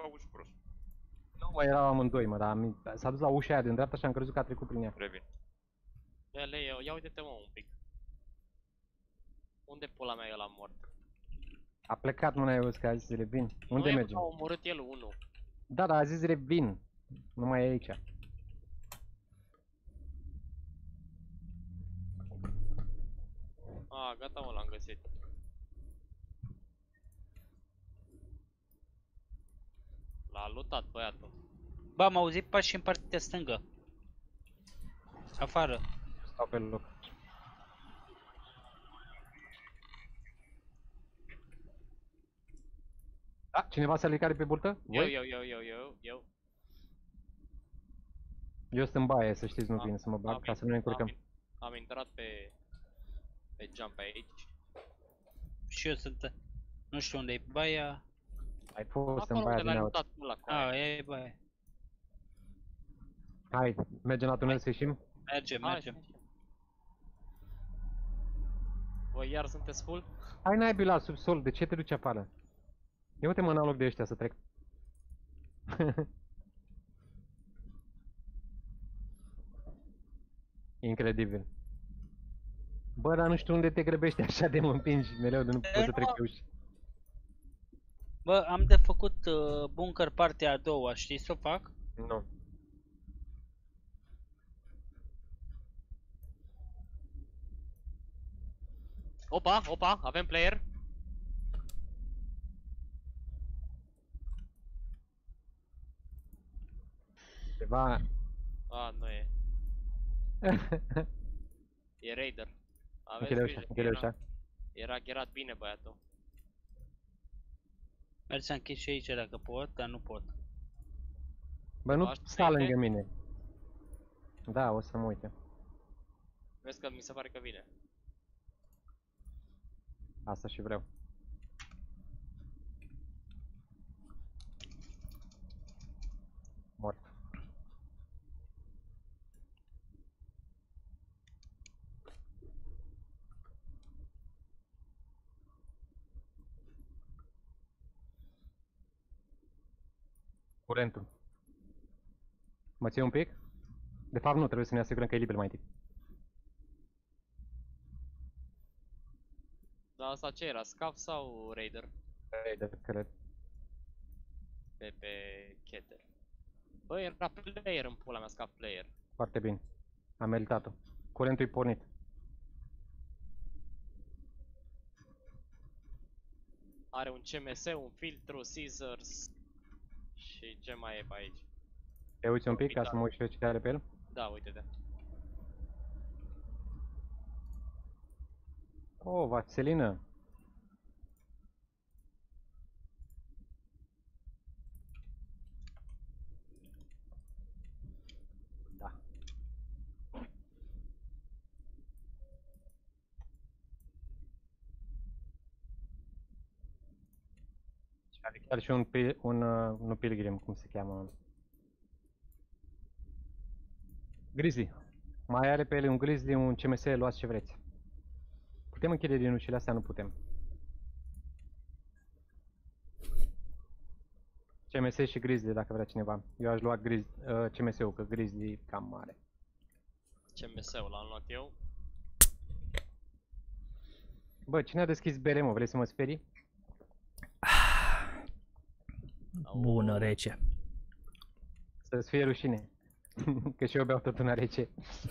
auzi prost. Nu mai erau amândoi, mă, dar s-a dus la ușa aia din dreapta și am crezut că a trecut prin ea. Revin. Ia uite-te, mă, un pic. Unde pula mea e ăla mort? A plecat, mă, n-ai auzit că a zis revin. Unde mergem? Nu, a omorât el unul. Da, dar a zis revin. Nu mai e aici. A, gata, mă, l-am găsit. L-a lutat băiatul. Ba, am auzit pași în partea stângă. Afară. Stau pe loc. Da, cineva s-a ridicat de pe burtă? Voi? Eu. Eu sunt în baie, să știți, nu vine să mă bag, ca să nu ne încurcăm. Am intrat pe jump aici. Și eu sunt... Nu știu unde e baia. Ai fost în Acolo baia unde din l-ai aur. lutat tu la coaie. A, e baia. Hai, mergem la tunel să ieșim? Mergem. Voi iar sunteți full? Hai naibii la subsol, de ce te duci afară? Ia uite mă în loc de ăștia să trec. Incredibil. Bă, dar nu știu unde te grăbești așa de mă împingi mereu de nu pot să trec pe uși. Bă, am de făcut bunker partea a doua, știi să o fac? Nu. Opa, avem player. Ceva... A, nu e. E raider. Aveți Închide ușa. Era gherat bine băiatul. Merg să închid și aici dacă pot, dar nu pot. Bă, nu sta lângă mine. Da, o să mă uite. Vezi că mi se pare că vine. Asta și vreau. Mort. Curentul. Mă ții un pic? De fapt nu, trebuie să ne asigurăm că e liber mai întâi. Da, asta ce era? Scav sau raider? Raider, cred. Pe Keter. Bă, era player în pula mea, scav player. Foarte bine. Am meritat-o. Curentul e pornit. Are un CMS, un filtru, scissors. Și ce mai e pe aici? Te uiți un pic ca să mă uit și eu ce are pe el? Da, uite-te. Oh, vaselină. Da. Și are chiar și nu pilgrim, cum se cheamă? Grizzly. Mai are pe ele un grizzly, un CMS, luați ce vreți. Putem închide din ușile astea? Nu putem. CMS și grizzly dacă vrea cineva. Eu aș lua CMS-ul, că grizzly e cam mare. CMS-ul l-am luat eu. Bă, cine a deschis bere, mă? Vrei să mă sperii? Bună, rece. Să-ți fie rușine. Că și eu beau tot una rece.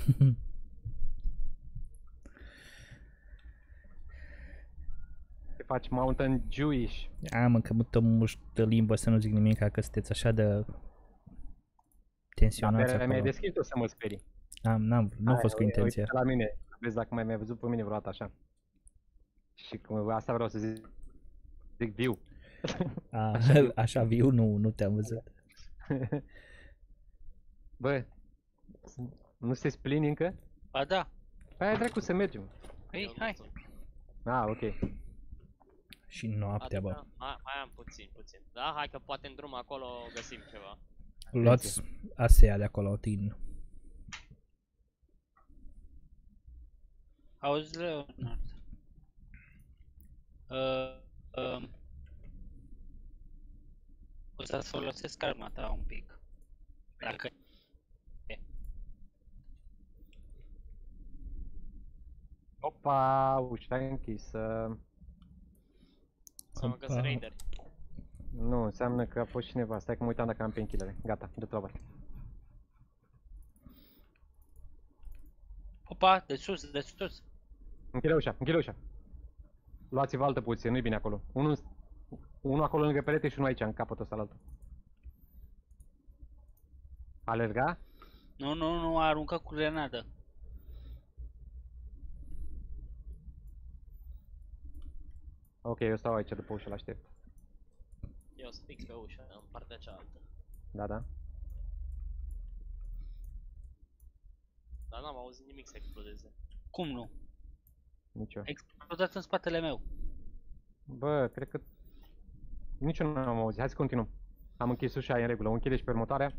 Te faci Mountain Jewish. Mă, că mă muștă limba să nu zic nimic, că sunteți așa de tensionați acolo. acolo. Mi-ai deschis o să mă sperii. Nu a fost cu intenție. Uite la mine, vezi dacă mai mi-ai văzut pe mine vreodată așa. Și asta vreau să zic viu. Așa viu nu te-am văzut. Bă, nu se splini încă? Ba da. Păi hai dracu să mergem. Păi, hai. Ok. Și noaptea, bă. Mai am puțin. Da, hai că poate în drum acolo găsim ceva. Luați asea de acolo din... Auzi, Leonard. O să folosesc arma ta un pic. Dacă... Opa, ușa e închisă. Înseamnă că sunt Opa. raideri. Nu, înseamnă că a fost cineva. Stai că mă uitam dacă am painkillere. Gata, du-te la bar. Opa, de sus, de sus. Închide ușa, închide ușa. Luați-vă altă poziție, nu-i bine acolo. Unul acolo lângă perete și unul aici, în capătul ăsta la altul. Alerga? Nu, a aruncat cu grenadă. Ok, eu stau aici după ușă, l-aștept. Eu sunt fix pe ușă, în partea cealaltă. Da, da. Dar n-am auzit nimic să explodeze. Cum nu? Nici eu. A explodat în spatele meu. Bă, cred că... Nici eu nu am auzit. Hai să continuăm. Am închis ușa, e în regulă. O închide și pe următoarea.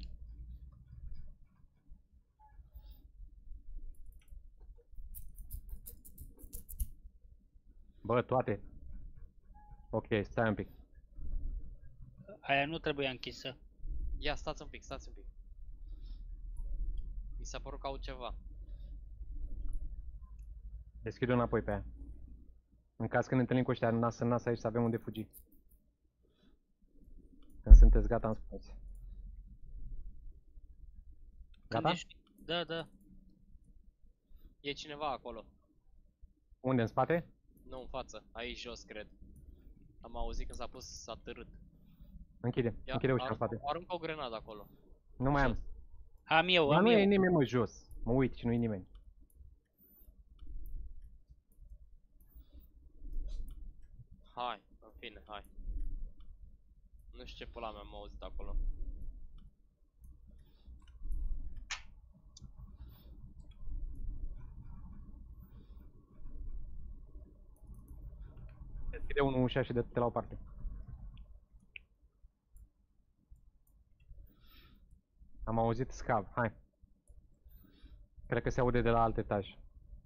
Bă, toate. Ok, stai un pic. Aia nu trebuia închisă. Ia, stați un pic, stați un pic. Mi s-a părut că au ceva. Deschid-o înapoi pe aia. În caz că ne întâlnim cu ăștia nas în nas aici să avem unde fugi. Când sunteți gata, îmi spuneți. Gata? Când ești... Da, da. E cineva acolo. Unde, în spate? Nu în față, aici jos, cred. Am auzit când s-a pus, s-a târât. Închide, Ia, închide ușa în spate. aruncă o grenadă acolo. Nu mai am. Jos. Am eu, Dar am nu e eu. nimeni, mă, jos. Mă uit și nu e nimeni. Hai, în fine, hai. Nu știu ce pula mea am auzit acolo. Deschide unul ușa și dă-te la o parte. Am auzit scav, hai. Cred că se aude de la alt etaj.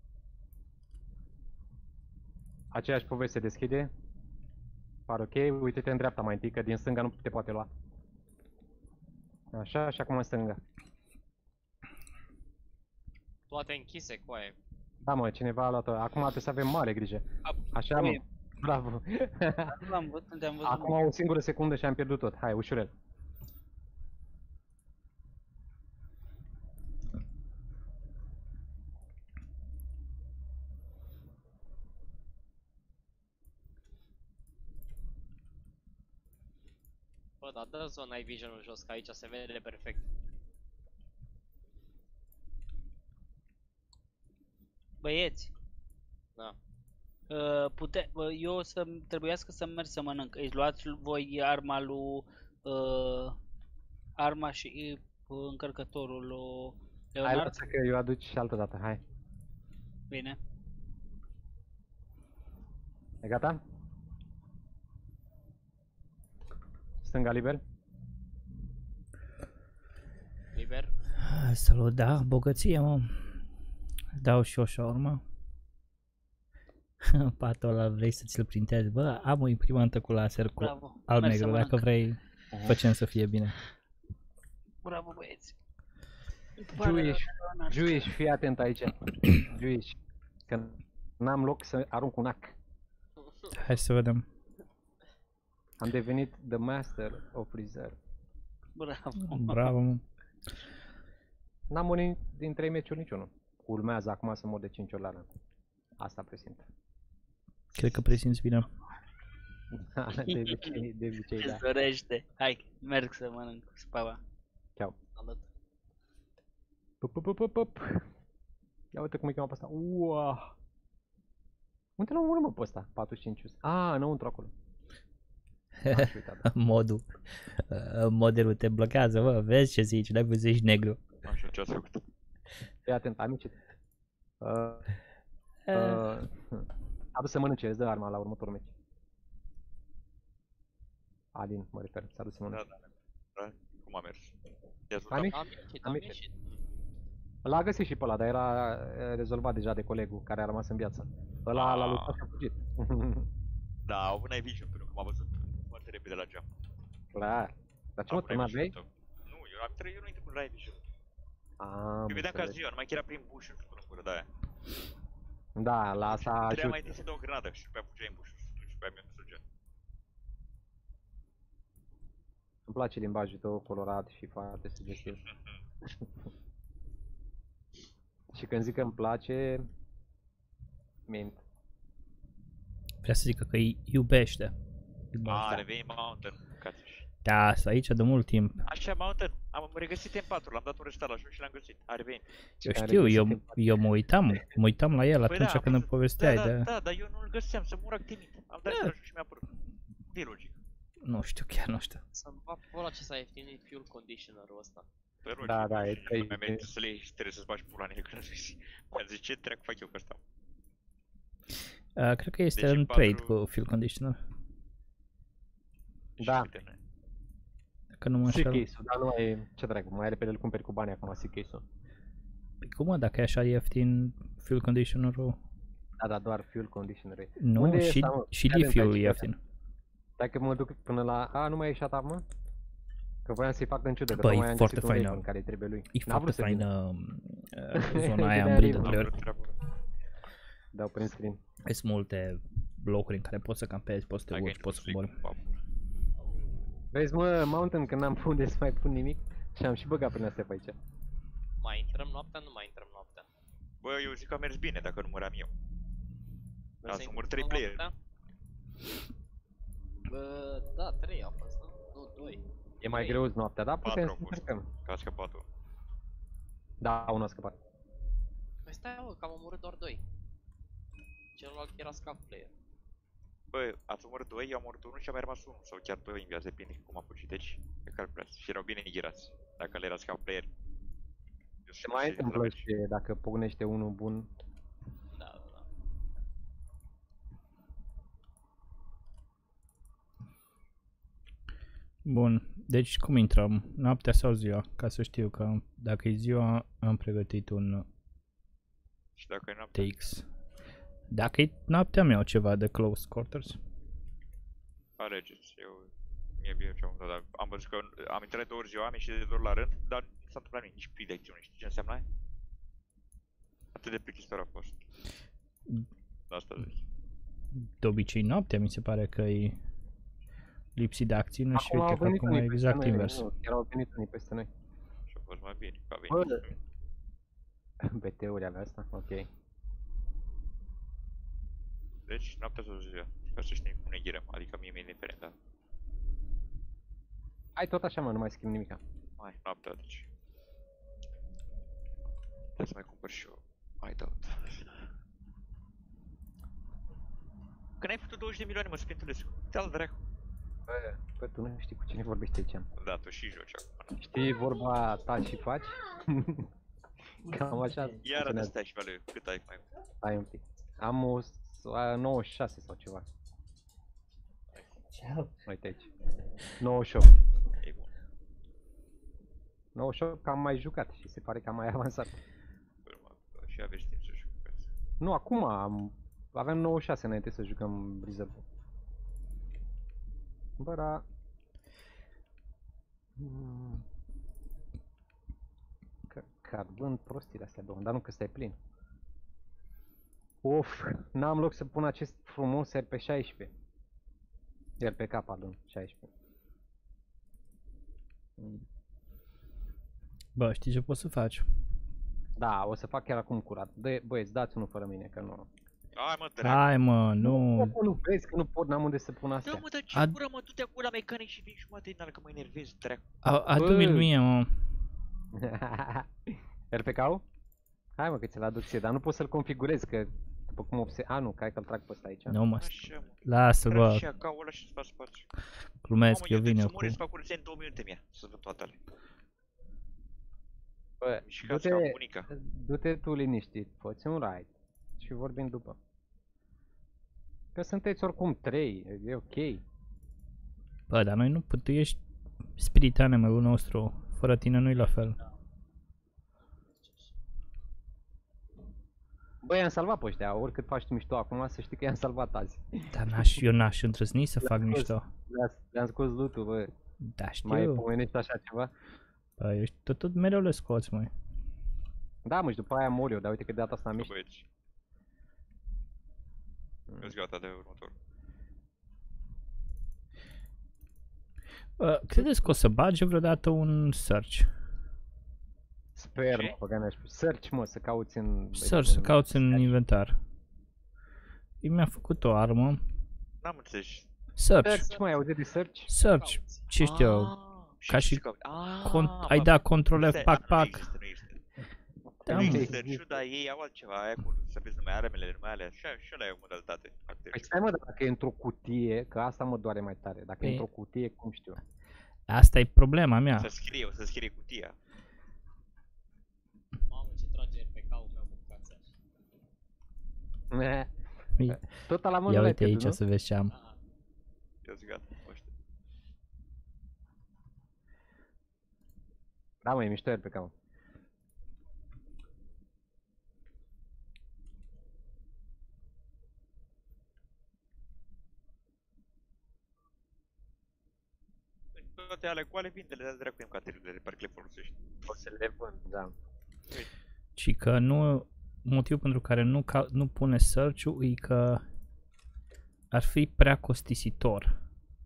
Aceeași poveste, deschide. Par ok, uite-te în dreapta mai întâi, că din stânga nu te poate lua. Așa, și acum în stânga. Toate închise, coaie. Da, mă, cineva a luat-o. Acum trebuie să avem mare grijă. Așa, mă. Ui. Bravo. Nu l-am văzut, unde am văzut. Acum o singură secundă și am pierdut tot. Hai, ușurel. Bă, dar dă zona night vision-ul jos, că aici se vede perfect. Băieți, Da. eu o să trebuiască să merg să mănânc. Îi luați voi arma lui... arma și încărcătorul lui Hai, Leonard? lasă că eu aduci și altă dată. Hai. Bine. E gata? Stânga liber? Liber. Salut, da, bogăție, mă. Dau și o șaurma. Patul ăla vrei să ți-l printezi? Bă, am o imprimantă cu laser cu Bravo. Merg să alb-negru, dacă mănânc. vrei, facem să fie bine. Bravo, băieți. Jewish, fii atent aici. Jewish. Că n-am loc să arunc un ac. Hai să vedem. Am devenit the master of reserve. Bravo. Bravo, mă. N-am murit din 3 meciuri niciunul. Urmează acum să mor de 5 ori la rând. Asta presimt. Cred că presimți bine. de obicei, da. Îți dorește. Hai, merg să mănânc spava. Ceau. Salut. Pup, pup, pup, pup, pup. Ia uite cum îi cheamă pe ăsta. Uaa. Unde l-am urmă pe ăsta? 45. Înăuntru acolo. M-aș uita, da. Modelul te blochează, bă, vezi ce zici, n-ai văzut, ești negru. Așa, ce ați făcut? Fii atent, am ieșit. Adu să mănânce, îți dă arma la următorul meci. Alin, mă refer, s-a dus să mănânce. Da. Cum a mers? I-ați Am văzut? ieșit? Am Am ieșit. L-a găsit și pe ăla, dar era rezolvat deja de colegul care a rămas în viață. Ăla l-a luptat și a fugit. Da, au avut night vision, pentru că m-a văzut foarte repede la geam. Clar. Dar ce mă, tu n-aveai? Nu, eu nu intru cu Rai Vision. Am Eu vedeam ca înțeles. ziua, numai că era prin bușuri, cu gură de aia. Da, la asta Trebuia ajută. mai întâi să dau o granadă și după aia fugeai în bușuri și după aia mi-a distrugea. Îmi place limbajul tău colorat și foarte sugestiv. Și când zic că îmi place, mint. Vrea să zică că îi iubește. A, reveni Mountain, cațuși. Da, sunt aici de mult timp. Așa, Mountain, am regăsit M4, l-am dat un restart la joc și l-am găsit. A revenit. Eu Care știu, găsit eu mă uitam la el Păi atunci da, când îmi am povesteai da, de... da, dar eu nu-l găseam, să mur activit. Am dat la joc și mi-a apărut. E logic. Nu știu, chiar nu știu. Să-mi fac ăla ce s-a ieftinit fuel conditioner-ul ăsta. Păi logic. Da, da, e și 30 mi-a venit să le iei și trebuie să-ți bagi pula în el când zici. Mi-a zis, ce treac fac eu cu ăsta? Cred că este Deci în în trade patru- cu fuel conditioner. Și Da. uite, ne- Dacă nu mă înșel. Case-ul, dar nu ai, ce dracu, mai repede îl cumperi cu bani acum, case-ul. Păi cum mă, dacă e așa ieftin fuel conditioner-ul? Da, da, doar fuel conditioner. Nu, Unde e și, ăsta, mă? și Ia de defuel e aici, ieftin. Dacă mă duc până la... A, nu mai e shut-up, mă? Că voiam să-i fac în ciudă, că Băi, tocmai am foarte găsit un faină. Raven care îi trebuie lui. E N-a vrut foarte să vină. faină zona aia Bine, în Breeded Raven. am Blur. vrut treabă. Dau prin screen. Sunt multe locuri în care poți să campezi, poți să te Hai că urci, poți să intru cobori. cu papă. Vezi, mă, Mountain, când n-am unde să mai pun nimic și am și băgat prin astea pe aici. Mai intrăm noaptea? Nu mai intrăm noaptea. Bă, eu zic că a mers bine dacă număram eu. Vrei Da, să număr intrăm 3 player. noaptea? Bă, da, 3 a fost, nu? Nu, 2. E mai Trei. greu noaptea, da? Putem Patru să au fost. încercăm. Că a scăpat unul. Da, unul a scăpat. Păi stai, mă, că am omorât doar 2. Celălalt era scav player. Bă, ați omorât 2, eu am omorât 1 și a mai rămas 1 sau chiar 2 în viață, depinde cum a fugit. Deci, pe calculează. Și erau bine ghirați. Dacă le era scap player. Eu Se sunt mai 60 de întâmplă meci. și dacă pognește unul bun. Da, da, da. Bun, deci cum intrăm? Noaptea sau ziua? Ca să știu că dacă e ziua am pregătit un Și dacă e noaptea, TX. Dacă e noaptea mea ceva de close quarters. alegeți. Eu, mie bine ce am dat, dar am văzut că am intrat 2 ori ziua, am ieșit de 2 ori la rând, dar nu s-a întâmplat nimic, nici pli de acțiune, știi ce înseamnă aia? Atât de plictisitor a fost. De asta zic. De obicei noaptea mi se pare că e lipsit de acțiune și Acum uite au că venit acum e unii peste exact noi, invers. nu, chiar au venit unii peste noi. Și a fost mai bine, că a Bă, venit. BT-uri avea asta? Ok. Deci, noaptea sau ziua, ca să știm cum ne ghirăm, adică mie mi-e indiferent, da. Hai tot așa, mă, nu mai schimb nimica. Hai, noaptea, deci. Trebuie să mai cumpăr și eu. Mai dau. Când ai făcut 20 de milioane, mă, Spintulescu. Te-al dracu. Bă, tu nu știi cu cine vorbești aici. Da, tu și joci acum. Știi vorba ta și faci? Cam așa. Iar de funcționează. stai și vale, cât ai mai? Stai un pic. Am o 96 sau ceva. Uite aici. 98. E bun. 98 că am mai jucat și se pare că am mai avansat. Bă, mă, și aveți timp să jucați. Nu, acum aveam 96 înainte să jucăm Reserve. Bă, dar... Căcat, vând prostiile astea două, dar nu că stai plin. Of, n-am loc să pun acest frumos RP16. RPK, pardon, 16. Bă, știi ce poți să faci? Da, o să fac chiar acum curat. Băieți, dați unul fără mine, că nu... Hai mă, dracu. Hai mă, nu. Nu vezi că nu pot, n-am unde să pun Da, astea. mă, dar ce Ad- gură, mă, du-te acolo la mecanic și vin jumătate din ală, că mă enervezi, dracu. Adu-mi-l mie, mă. RPK-ul? Hai mă că ți-l aduc ție, dar nu pot să-l configurez, că după cum A, nu, cred că-l trag pe ăsta aici. Nu mă, Așa, mă. lasă bă, Și acau ăla și spați spațiu. glumesc, Mamă, eu vin să eu cu... mori să fac curățenie în 2 minute mie, să văd toate alea. Bă, Și ca să am du-te, bunica. du-te tu liniștit, fă-ți un raid și vorbim după. Că sunteți oricum 3, e ok. Bă, dar noi nu, tu ești spirit animalul nostru, fără tine nu-i la fel. Bă, i-am salvat pe ăștia, oricât faci tu mișto acum, să știi că i-am salvat azi. Dar eu n-aș îndrăzni să fac mișto. Le-am scos loot-ul, bă. Da, Mai știu. pomenești așa ceva? Păi, eu tot mereu le scoți, măi. Da, mă, și după aia mor eu, dar uite că de data asta am Bă, ieșit. băieți. Eu-s gata de următor. Credeți că o să bage vreodată un search? Sper, Ce? mă, băga mea. Search, mă, să cauți în... Search, să cauți în inventar. Mi-a făcut o armă. N-am înțeles. Search. Search, mă, ai auzit de search? Search. Ce știu eu? Ca și ai dat control F, pac, pac. Nu există. Da, Nu mă. există search-ul, dar ei au altceva, aia cu să vezi numai armele, numai alea, și ăla e o modalitate. Păi stai, mă, dar dacă e într-o cutie, că asta mă doare mai tare. Dacă e Păi- într-o cutie, cum știu? Asta e problema mea. O să scrie cutia. Mamă, ce trage RPK-ul meu, bucați așa. Tot la mână Ia l-ai uite aici pierdut, să vezi ce am. Ah, Eu-s gata, nu știu. nu? Da, mă, e mișto pe cam. Toate alea cu ale vindele, dar dracu în categorie de parcă le folosești. O să le vând, da. Și că nu, motivul pentru care nu pune search-ul e că ar fi prea costisitor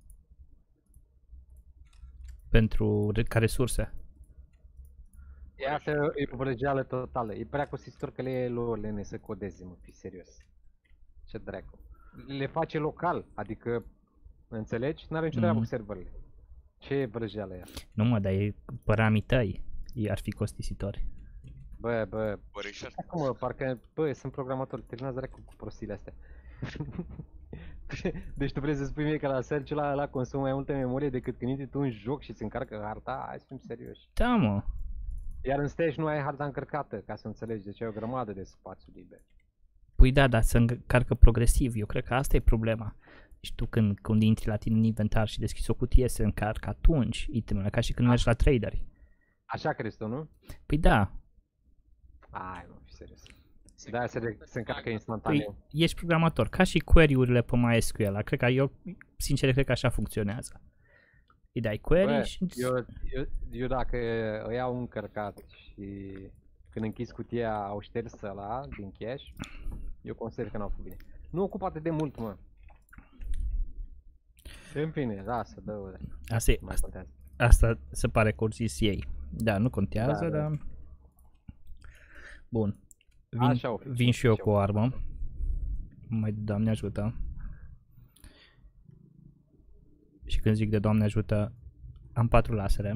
ca resurse. E asta e o vrăjeală totală. E prea costisitor că le e lor lene să codeze, mă, fi serios. Ce dracu. Le face local, adică, înțelegi? N-are nicio treabă cu serverele. Ce vrăjeală e asta? Nu mă, dar e păranii tăi ar fi costisitori. Bă, Bărișor. acum, mă, parcă, bă, sunt programator, terminați dracu cu prostiile astea. Deci tu vrei să spui mie că la search la consumă mai multă memorie decât când intri tu în joc și îți încarcă harta? Hai să fim serioși. Da, mă. Iar în stage nu ai harta încărcată, ca să înțelegi, deci ai o grămadă de spațiu liber. Păi da, dar se încarcă progresiv. Eu cred că asta e problema. Și tu când intri la tine în inventar și deschizi o cutie, se încarcă atunci itemele, ca și când mergi la traderi. Așa crezi tu, nu? Păi da, Ai, mă, fi serios. Da, se încarcă păi instantaneu. ești programator, ca și query-urile pe MySQL. Cred că eu, sincer, cred că așa funcționează. Îi dai query Bă, și... eu dacă îi iau încărcat și când închizi cutia au șters ăla din cache, eu consider că n-au făcut bine. Nu ocupă atât de mult, mă. În fine, lasă, dă-o. Asta, Mai contează. asta se pare că o zis ei. Da, nu contează, Da, da. dar... Bun. Așa o fi, Vin și eu așa cu o o fi. armă. Mai Doamne ajută. Și când zic de Doamne ajută, am 4 lasere.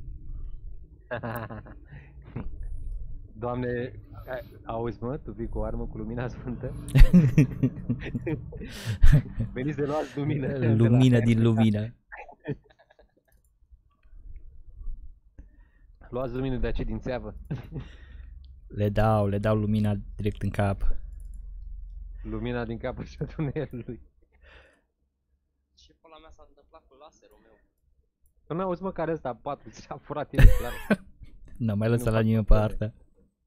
Doamne, auzi, mă, tu vii cu o armă cu lumina sfântă? Veniți de luați lumină. de la- Lumină din lumină. Luați lumină de aceea din țeavă. Le dau lumina direct în cap. Lumina din capul și tunelului. ce pula mea s-a întâmplat cu laserul meu? Tu n-auzi, mă, care ăsta 4, ți-a furat el, clar. N-am mai Nu lăsat la fac nimeni pe părere. hartă.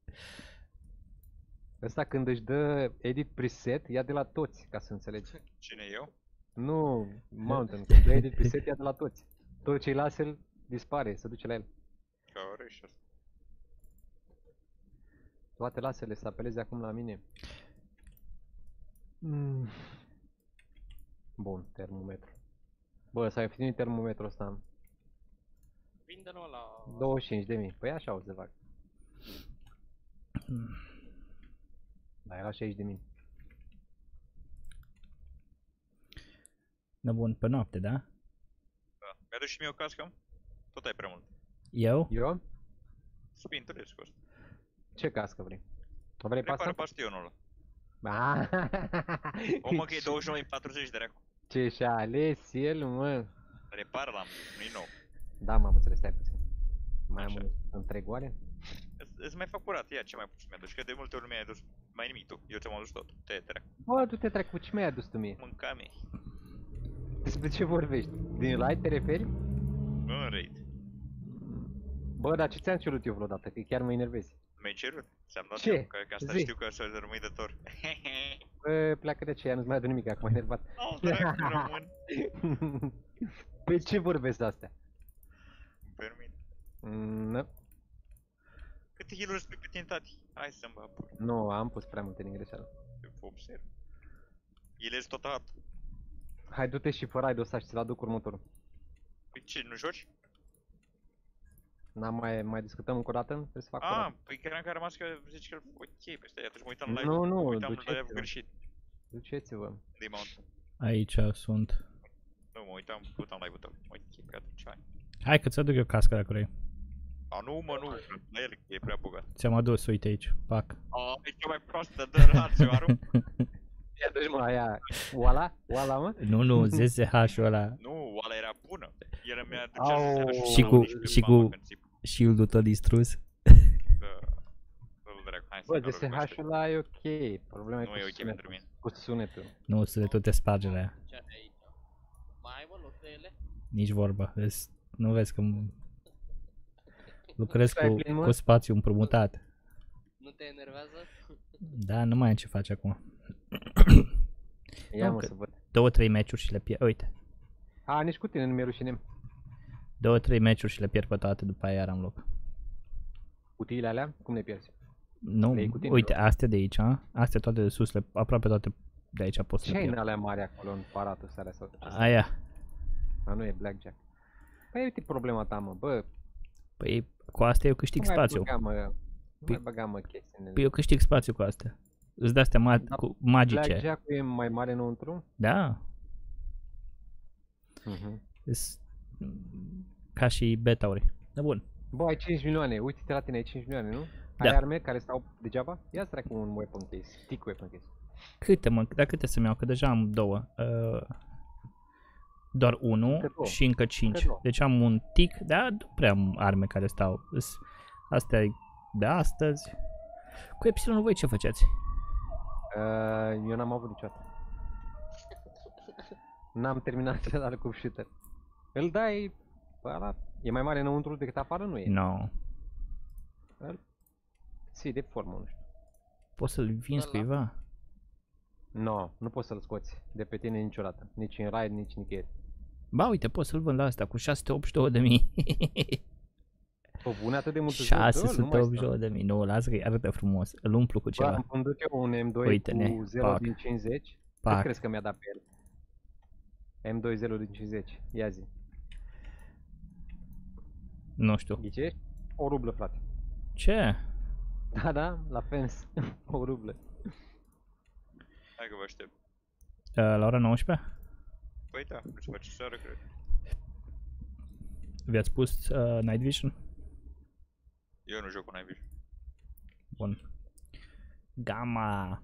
Ăsta când își dă edit preset, ia de la toți, ca să înțelegi. Cine eu? Nu, Mountain, când dă edit preset, ia de la toți. Tot ce-i lasă, el dispare, se duce la el. Ca Oreșor. Toate lasele să apeleze acum la mine. Bun, termometru. Bă, s-a ieftinit termometrul ăsta. Vinde-l ăla... 25.000. Păi așa o să fac. Da, era 60.000. Da, bun, pe noapte, da? Da. Mi-a dus și mie o cască? Tot ai prea mult. Eu? Eu? Spintulescu ăsta. Ce cască vrei? O vrei Repară pasă? bastionul ăla. Ah, O, mă, că e 29,40 de reacu. Ce și-a ales el, mă. Repară l-am, nu-i nou. Da, m-am înțeles, stai puțin. Mai am Așa. un întreg oare? Îți mai fac curat, ia ce mai puțin mi-a dus, că de multe ori mi-ai dus mai nimic tu. Eu ți-am adus tot. Te treacă. Bă, tu te trec cu ce mi-ai adus tu mie? Mânca mea. Despre ce vorbești? Din light te referi? Nu în raid. Bă, dar ce ți-am cerut eu vreodată? Că chiar mă enervezi. Mi-ai cerut? Ți-am dat Ce? eu, că asta Zi. știu că să rămâi de tor. Bă, pleacă de aceea, nu-ți mai adu nimic, acum m-ai enervat. Au, dracu, rămân. Pe ce vorbesc astea? Nu, Câte heal-uri spui pe tine, tati? Hai să-mi bag pula. nu, am pus prea multe din greșeală. Eu vă observ. El ești tot hat. Hai, du-te și fă raid-ul ăsta și ți-l aduc următorul. Păi ce, nu joci? N-am mai discutăm încă o dată? Trebuie să fac o Ah, dată. păi credeam că a rămas că zici că ok, pe ăsta, atunci mă uitam la Nu, live-ul. nu, Mă uitam la duceți-vă. live-ul greșit. Duceți-vă. De mount. Aici sunt. Nu, mă uitam live-ul tău. Ok, pe atunci hai. Hai că ți aduc eu casca dacă vrei. A, nu, mă, nu, la el, e prea bogat. Ți-am adus, uite aici. Pac. A, e cea mai proastă de rațiu, arunc. Ia duci mă, aia. Oala? Oala, mă? Nu, ZSH-ul ăla. Nu, oala era bună. El mi-a Au. ducea Și cu shield-ul tot distrus. Bă, DSH-ul ăla e ok. Problema e Nu e ok pentru mine. cu sunetul. Nu, sunetul te sparge la ea. Ce are aici? Mai ai, mă, loc de ele? Nici vorba. Nu vezi că lucrez Stai cu, plin, mă? cu spațiu împrumutat. Nu te enervează? Da, nu mai am ce face acum. Ia Nu, mă că- să văd. 2-3 meciuri și le pierd. Uite. A, nici cu tine nu mi-e rușine. 2-3 meciuri și le pierd pe toate, după aia iar am loc. Cutiile alea? Cum le pierzi? Nu, Le iei cu tine, uite, nu? astea de aici, astea toate de sus, aproape toate de aici pot să Ce le ai în pierd. alea mari acolo, în paratul ăsta sau ce? Aia. A, nu e blackjack. Păi uite problema ta, mă, bă. Păi cu astea eu câștig Nu mai spațiu. băga, mă, nu Păi- mai băga, mă, chestii. Păi eu câștig spațiu cu astea. Îți dă astea Da, magice. Blackjack-ul e mai mare înăuntru? Da. Îs- Ca și betauri. Da, bun. Bă, ai 5 milioane, uite-te la tine, ai 5 milioane, nu? Da. Ai arme care stau degeaba? Ia-ți treacă un weapon case, stick weapon case. Câte, mă? Dar câte să-mi iau? Că deja am două. Doar unul Încă două. și încă 5. Încă două. Deci am un tic, dar nu prea am arme care stau. Astea e de astăzi. Cu Epsilon voi ce faceți? Eu n-am avut niciodată. N-am terminat să cu shooter. Îl dai, bă, ăla e mai mare înăuntru decât afară, nu e? No. Ții de formă, nu știu. Poți să-l vinzi Ăla? cuiva? No, nu poți să-l scoți de pe tine niciodată. Nici în raid, nici nicăieri. Ba, uite, poți să-l vând la asta cu 682.000. Bă, bune atât de mult 682.000. Nu, lasă că arată frumos. Îl umplu cu Bă, ceva. am vândut eu un M2 Uite-ne, cu 0 pac. din 50. Cât Pac. crezi că mi-a dat pe el? M2 0 din 50. Ia zi. Nu știu. Ghicești? O rublă, frate. Ce? Da, da, la fens. O rublă. Hai că vă aștept. La ora 19? Păi da, nu se face seară, cred. Vi-ați pus Night Vision? Eu nu joc cu Night Vision. Bun. Gamma.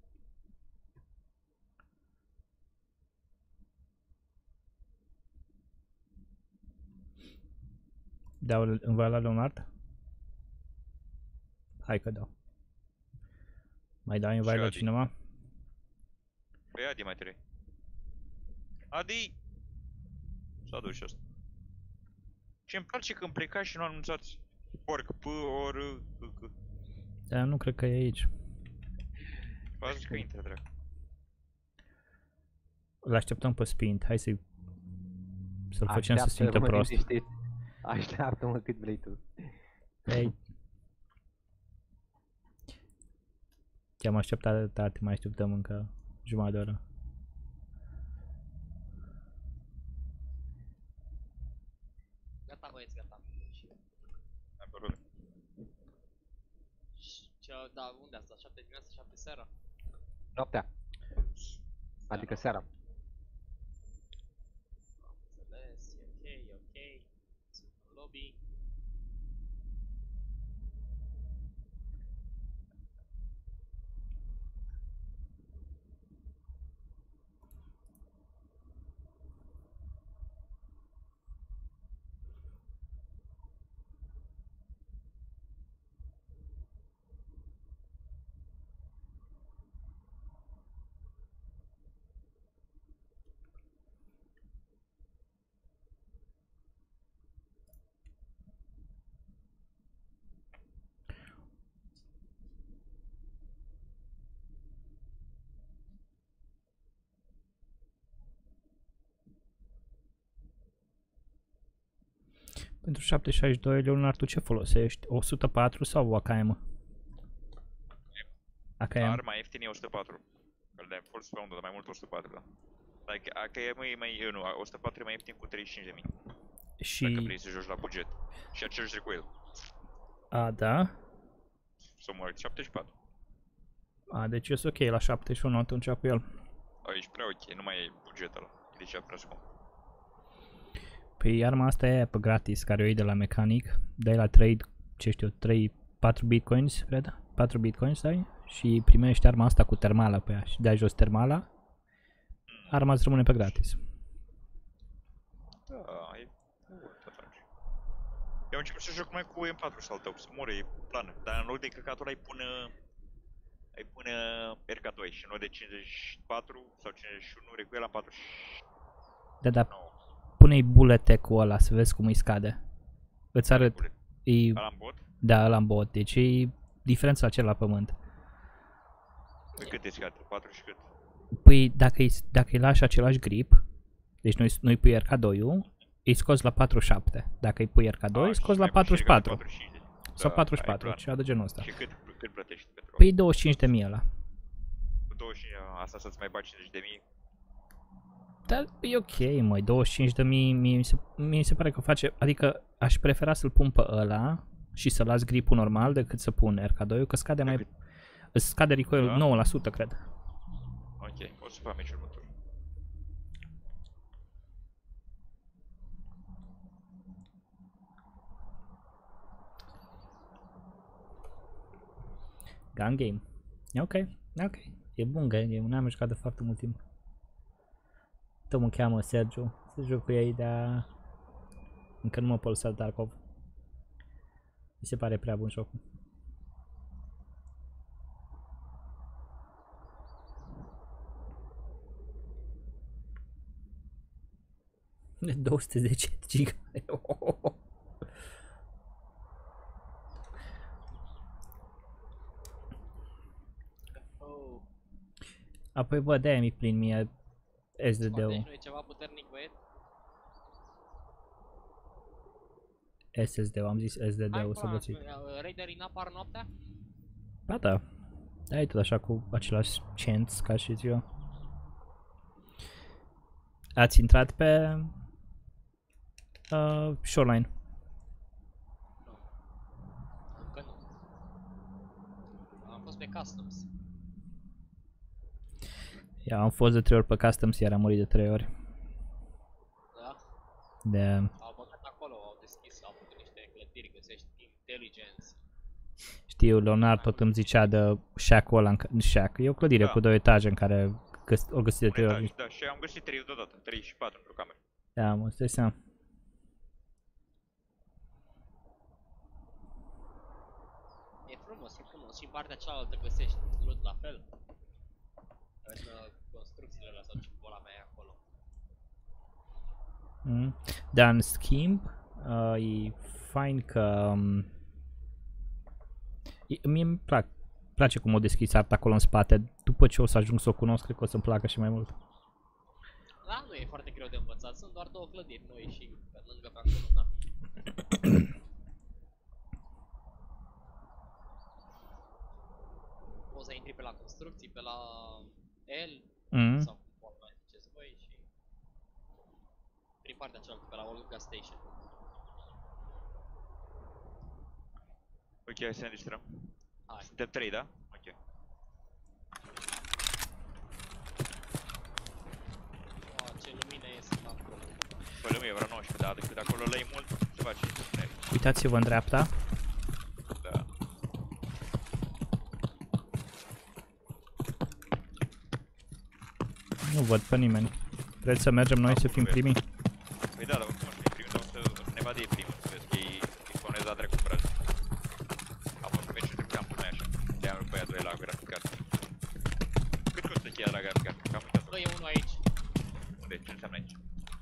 Dau invite la Leonard? Hai că dau. Mai dau invite Și la Adi. cineva? Păi Adi mai trebuie. Adi! S-a dus și ăsta. Și îmi place când plecați și nu anunțați. Porc, p o r c c. Dar nu cred că e aici. V-ați zis că intră, dracu. Îl așteptăm pe Spint. Hai să-l facem să Așteaptă, simtă mă, prost. liniștit. Așteaptă-mă cât vrei tu. Ei. Te-am așteptat, da, te mai așteptăm încă jumătate de oră. Gata, băieți, gata. Hai pe role. Ce, da, unde asta? 7 dimineața, 7 seara? Noaptea. Adică seara. Am înțeles, e ok. Sunt în lobby. Pentru 762 Leonard, tu ce folosești? 104 sau o AKM? AKM. Arma ieftin e 104. Îl de force round, dar mai mult 104, da. Like, AKM e mai, nu, 104 e mai ieftin cu 35.000. Dacă Și... vrei să joci la buget. Și același recoil. A, da? Să mă 74. A, deci eu sunt ok la 71 atunci cu el. Aici prea ok, nu mai e buget ăla. E deja prea scump. Păi arma asta e pe gratis, care o iei de la mecanic. Dai la trade, ce știu, 4 bitcoins, cred? 4 bitcoins dai și primești arma asta cu termala pe ea și dai jos termala. Arma îți rămâne pe gratis. Da, e mult atunci. Eu încep să joc mai cu M4 sau al tău, să mor, e plană. Dar în loc de căcatul ai pune RK2 și în loc de 54 sau 51 recoil la 40. Da, da, pune-i bullet-ul ăla să vezi cum îi scade. Îți arăt. E, Ăla în bot? da, ăla în bot, deci e diferența acela la pământ. De cât e scade? 4 și cât? Păi dacă îi lași același grip, deci nu-i pui RK2-ul, îi scoți la 47. Dacă îi pui RK2, îi scoți la 44. Sau 44, ceva de genul ăsta. Și cât plătești pentru Păi 25.000 ăla. cu 25, asta să-ți mai bagi 50.000? Dar e ok, măi, 25.000 mie mi se pare că face, adică aș prefera să-l pun pe ăla și să las gripul normal decât să pun RK2-ul, că scade mai... Îți scade recoil 9%, cred. Ok, o să fac meciul următor. Gun game. E ok, ok. E bun gun game, n-am jucat de foarte mult timp. Tot mă cheamă Sergio să joc cu ei, dar încă nu mă pot lăsa Tarkov. Mi se pare prea bun jocul. De 210 giga. Oh. Apoi bă, de-aia mi plin mie SSD-ul. Deci nu e ceva puternic, băiet? SSD-ul, am zis SSD-ul să văd. Raiderii n-apar noaptea? Ba da. Ai tot așa cu același chance ca și ziua. Ați intrat pe Shoreline. Încă nu. Am fost pe Customs. Eu am fost de 3 ori pe Customs, iar am murit de 3 ori. Da? De... Au băgat acolo, au deschis, au făcut niște clădiri, găsești intelligence. Știu, Leonard tot îmi zicea de shack-ul ăla, shack, e o clădire cu 2 etaje în care o găsit de 3 ori. Da, și am găsit 3 deodată, 3 și 4 într-o cameră. Da, mă stai seama. E frumos, e frumos. Și în partea cealaltă găsești loot la fel. În construcțiile alea sau ce bola mea e acolo. Dar în schimb, e fain că... mie îmi place cum o deschis arta acolo în spate. După ce o să ajung să o cunosc, cred că o să-mi placă și mai mult. Da, nu e foarte greu de învățat. Sunt doar 2 clădiri noi și pe lângă pe acolo, da. Poți să intri pe la construcții, pe la L sau cum mai ziceți voi și prin partea cealaltă, pe la Olga Station. Ok, hai să ne distrăm. Hai. Suntem 3, da? Ok. Wow, ce lumină iese acolo. Pe lume, vreo 19, da, decât acolo lăi mult, se face întuneric. Uitați-vă în dreapta. Da. Nu văd pe nimeni. Vreți să mergem noi să fim primii? Păi da, dar oricum să fim primii, dar o să ne vadă ei primul, să vezi că ei spawnează a trecut brăz. Am fost meciul trecut, am pus noi așa. De-aia pe aia 2 la graficat. Cât costă cheia la graficat? Că am uitat. Bă, e unul aici. Unde? Ce înseamnă aici?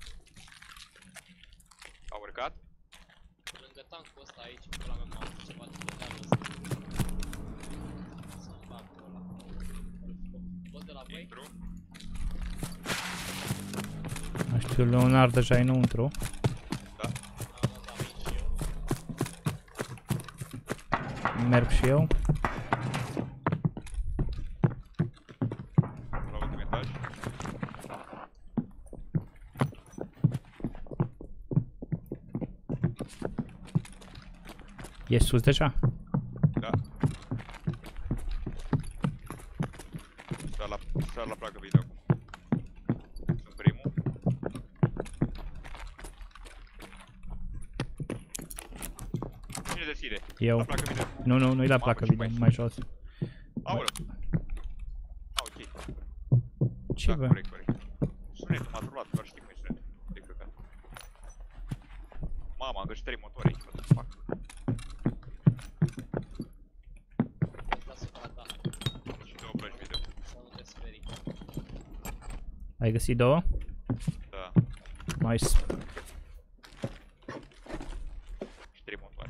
A urcat? Lângă tancul ăsta aici, pula mea, m-am făcut ceva de detalul ăsta. Să-mi fac ăla. Poți de la voi? Intru. Nu știu, Leonard deja e înăuntru. Da. Am dat aici eu. merg și eu. La ultimul etaj. Ești sus deja? Da. Sar la placă video acum. Sunt primul. Cine deschide? Eu. La placă video. Nu, nu-i la Mamă, placă ce video, mai mai jos. Aoleu. Ok. Ce Da, bă? corect, corect. Sunetul m-a trulat, doar știi cum e sunetul. De căcat. Mamă, am găsit 3 motoare aici, what the fuck. Deasupra ta, Și 2 plăci video. să nu te sperii. Ai găsit două? Da. Nice. Și 3 motoare.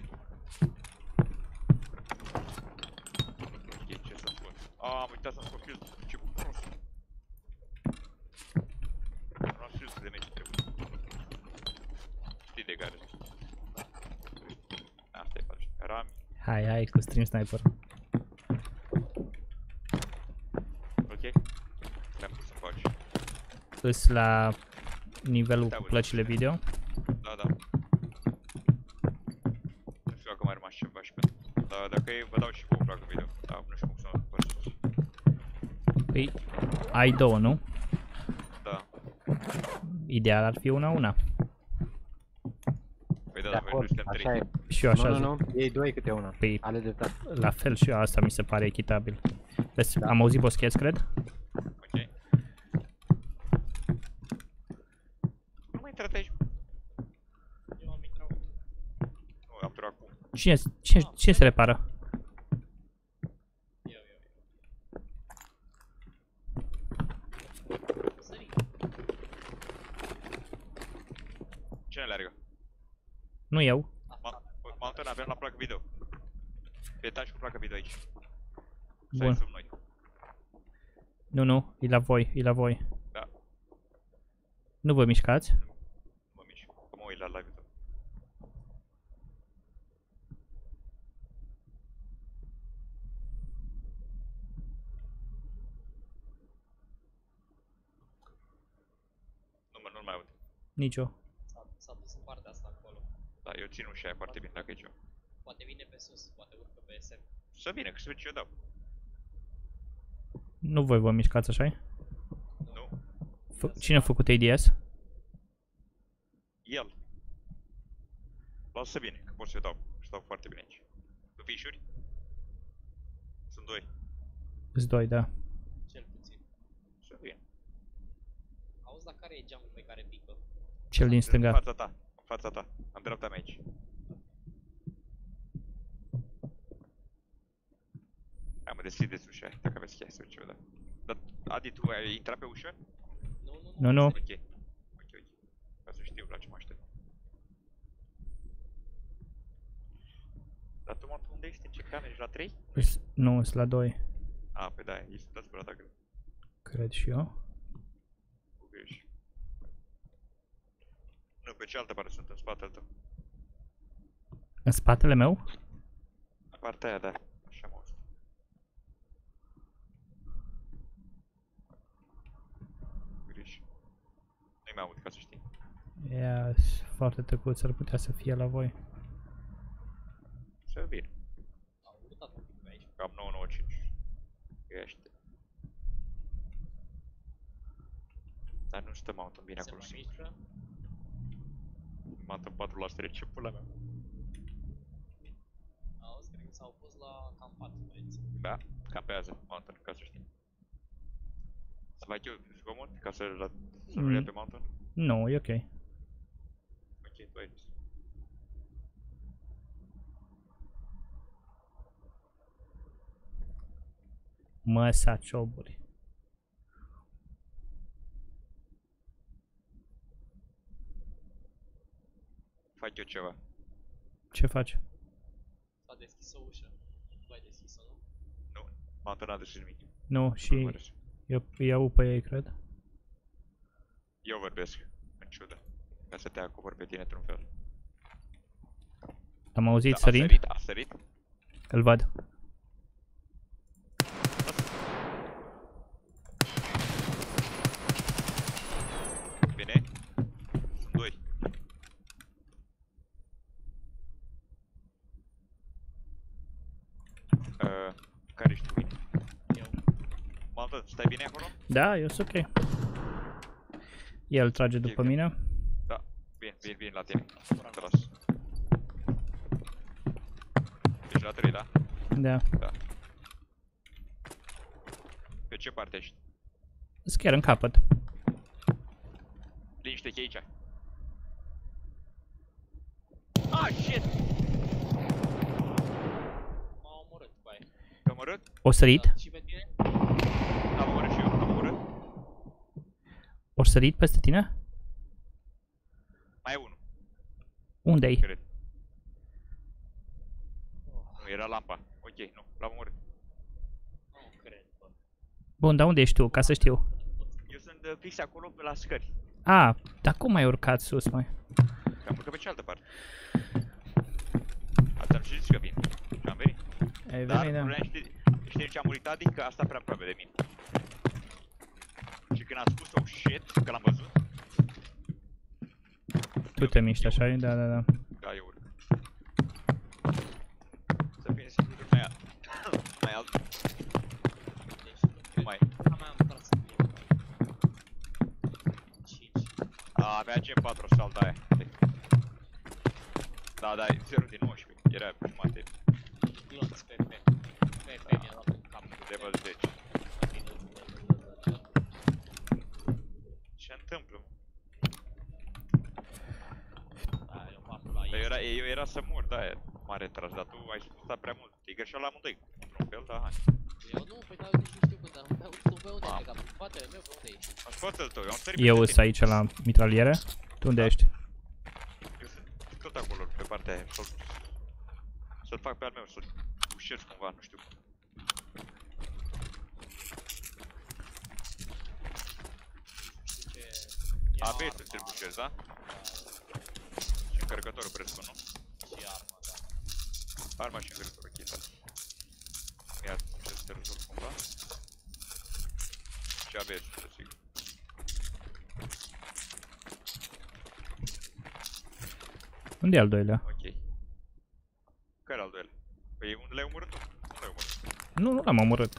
Ok, ce să scot? Am uitat să-mi scot fuse. Ce prost. Nu am fuse de meci trebuie. Știi de care. Asta e faci. Rami. Hai, cu stream sniper. Ok? Le-am pus să faci. Îs la nivelul cu plăcile video. Da, da. Nu știu dacă mai rămas ceva și pentru. Dar dacă e, vă dau și vouă placă video. Da, nu știu cum să mă părăsiți. Păi, ai două, nu? Da. Ideal ar fi una. Păi da, De dar voi nu acord, suntem așa 3. e. Și eu așa Nu, zic. nu, nu, ei doi câte una. Păi, Ale dreptate. la fel și eu, asta mi se pare echitabil. Vezi, Da. am auzit boschet, cred? Ok. Nu mai intrați aici. Eu am intrat. Nu, am intrat acum. Cine se repară? Eu. Sări. Cine leargă? Nu eu. Mountain avem la placă video. Pe etaj cu placă video aici. Bun. Stai sub noi. Nu, e la voi. Da. Nu vă mișcați? Nu mă mișc. Că mă uit la live-ul tău. Nu mai aud. Nici eu. S-a dus în partea asta acolo. Da, eu țin ușa aia foarte bine dacă e ceva. Poate vine pe sus, poate urcă pe SM. Să vină, că să văd ce eu dau. Nu voi vă mișcați așa? Nu. Cine a făcut ADS? El. Lasă să vină, că pot să-i dau. Stau foarte bine aici. Tu fișuri? Sunt 2. Îți doi, da. Cel puțin. Să vină. Auzi la care e geamul pe care pică? Cel din În stânga. fața ta. În fața ta. În dreapta mea aici. Hai mă, deschideți ușa aia, dacă aveți chestia ceva, da. Dar, Adi, tu ai intrat pe ușă? Nu. Ok. Ok. Ca să știu la ce mă aștept. Dar tu mă unde ești? În ce camere? Ești la 3? Nu, sunt la 2. A, pe da, ești dați pe la ta, cred. Cred și eu. Cu greș. Nu, pe cealaltă parte sunt, în spatele tău. În spatele meu? Partea aia, da. Așa mă auzit. Greș. Nu-i mai aud, ca să știi. Ia, foarte tăcut, ar putea să fie la voi. Să vină. Au urcat un pic pe aici. Cam 995. Ești. Dar nu stă mountain bine Se acolo mai singur. mișcă? Mountain 4 ce pula mea. Auzi, cred că s-au pus la cam 4 băieți. Da, campează mountain, ca să știi. Să fac eu zgomot ca să nu ia pe mountain? Nu, e ok. Ok, tu ai zis. Măsa cioburi. Fac eu ceva. Ce faci? S-a deschis o ușă. Tu ai deschis-o, nu? Nu, mountain n-a deschis nimic. Nu, Nu și vorbesc. eu iau pe ei, cred. Eu vorbesc, în ciudă. Ca să te acopăr pe tine într-un fel. Am auzit Da, sărind? A sărit? Îl văd. Bine. Sunt doi. Care ești tu? Bine? Eu. Maltă, stai bine acolo? Da, eu sunt ok. El trage după Ok. mine. Da. Bine, vin la tine. Te las. Ești la 3, da? Da. Da. Pe ce parte ești? Sunt chiar în capăt. Liniște-te aici. Ah, shit! M-a omorât, bai. Te-a omorât? O sărit? Da, și pe tine? Am omorât și eu, am omorât. O sărit peste tine? Mai e unul, Unde-i? cred. Nu, era lampa. Ok, nu, l-am omorât. Nu cred, bă. Bun, dar unde ești tu? Ca să știu. Eu sunt fix acolo pe la scări. A, dar cum ai urcat sus, mai? Că am urcat pe cealaltă parte. Asta am și zis că vin. Și am venit. Ai Dar venit, da. problema știi ce am murit, adică asta prea aproape de mine. Și când am spus oh shit, că l-am văzut, Tu te miști așa, da, da, da. da, eu urc. Să fie sigur, nu mai alt. Deci, Nu mai. a mai am tras în mine. 5. A, avea G4 salda aia. Da, da, 0 din 19. Era jumate Glonț pe P. Pe mi-a luat în cap. de 10. Ce întâmplă? Da, eu mă aflu la Dar ei. eu era să mor, da, m-a retras, dar tu ai spus asta prea mult. E greșeal la amândoi, într-un fel, da, hai. Eu nu, păi da, nici nu știu când, dar tu pe unde ai plecat? În spatele meu, pe unde ești? În spatele tău, eu am sărit Eu peste sunt aici la mitraliere. Tu unde ești? tine. Eu sunt tot acolo, pe partea aia, să-l fac pe al meu, să-l ușez cumva, nu știu. Știu ce... Aveți să-l bușez, da? Și încărcătorul presupun, nu? Și arma, da. Arma și încărcătorul, ok, da. Mi-a ce să te rezolv cumva. Și aveți, să sigur. Unde e al doilea? Ok. Care al doilea? Păi unde l-ai omorât tu? Nu l-ai omorât. Nu, nu l-am omorât.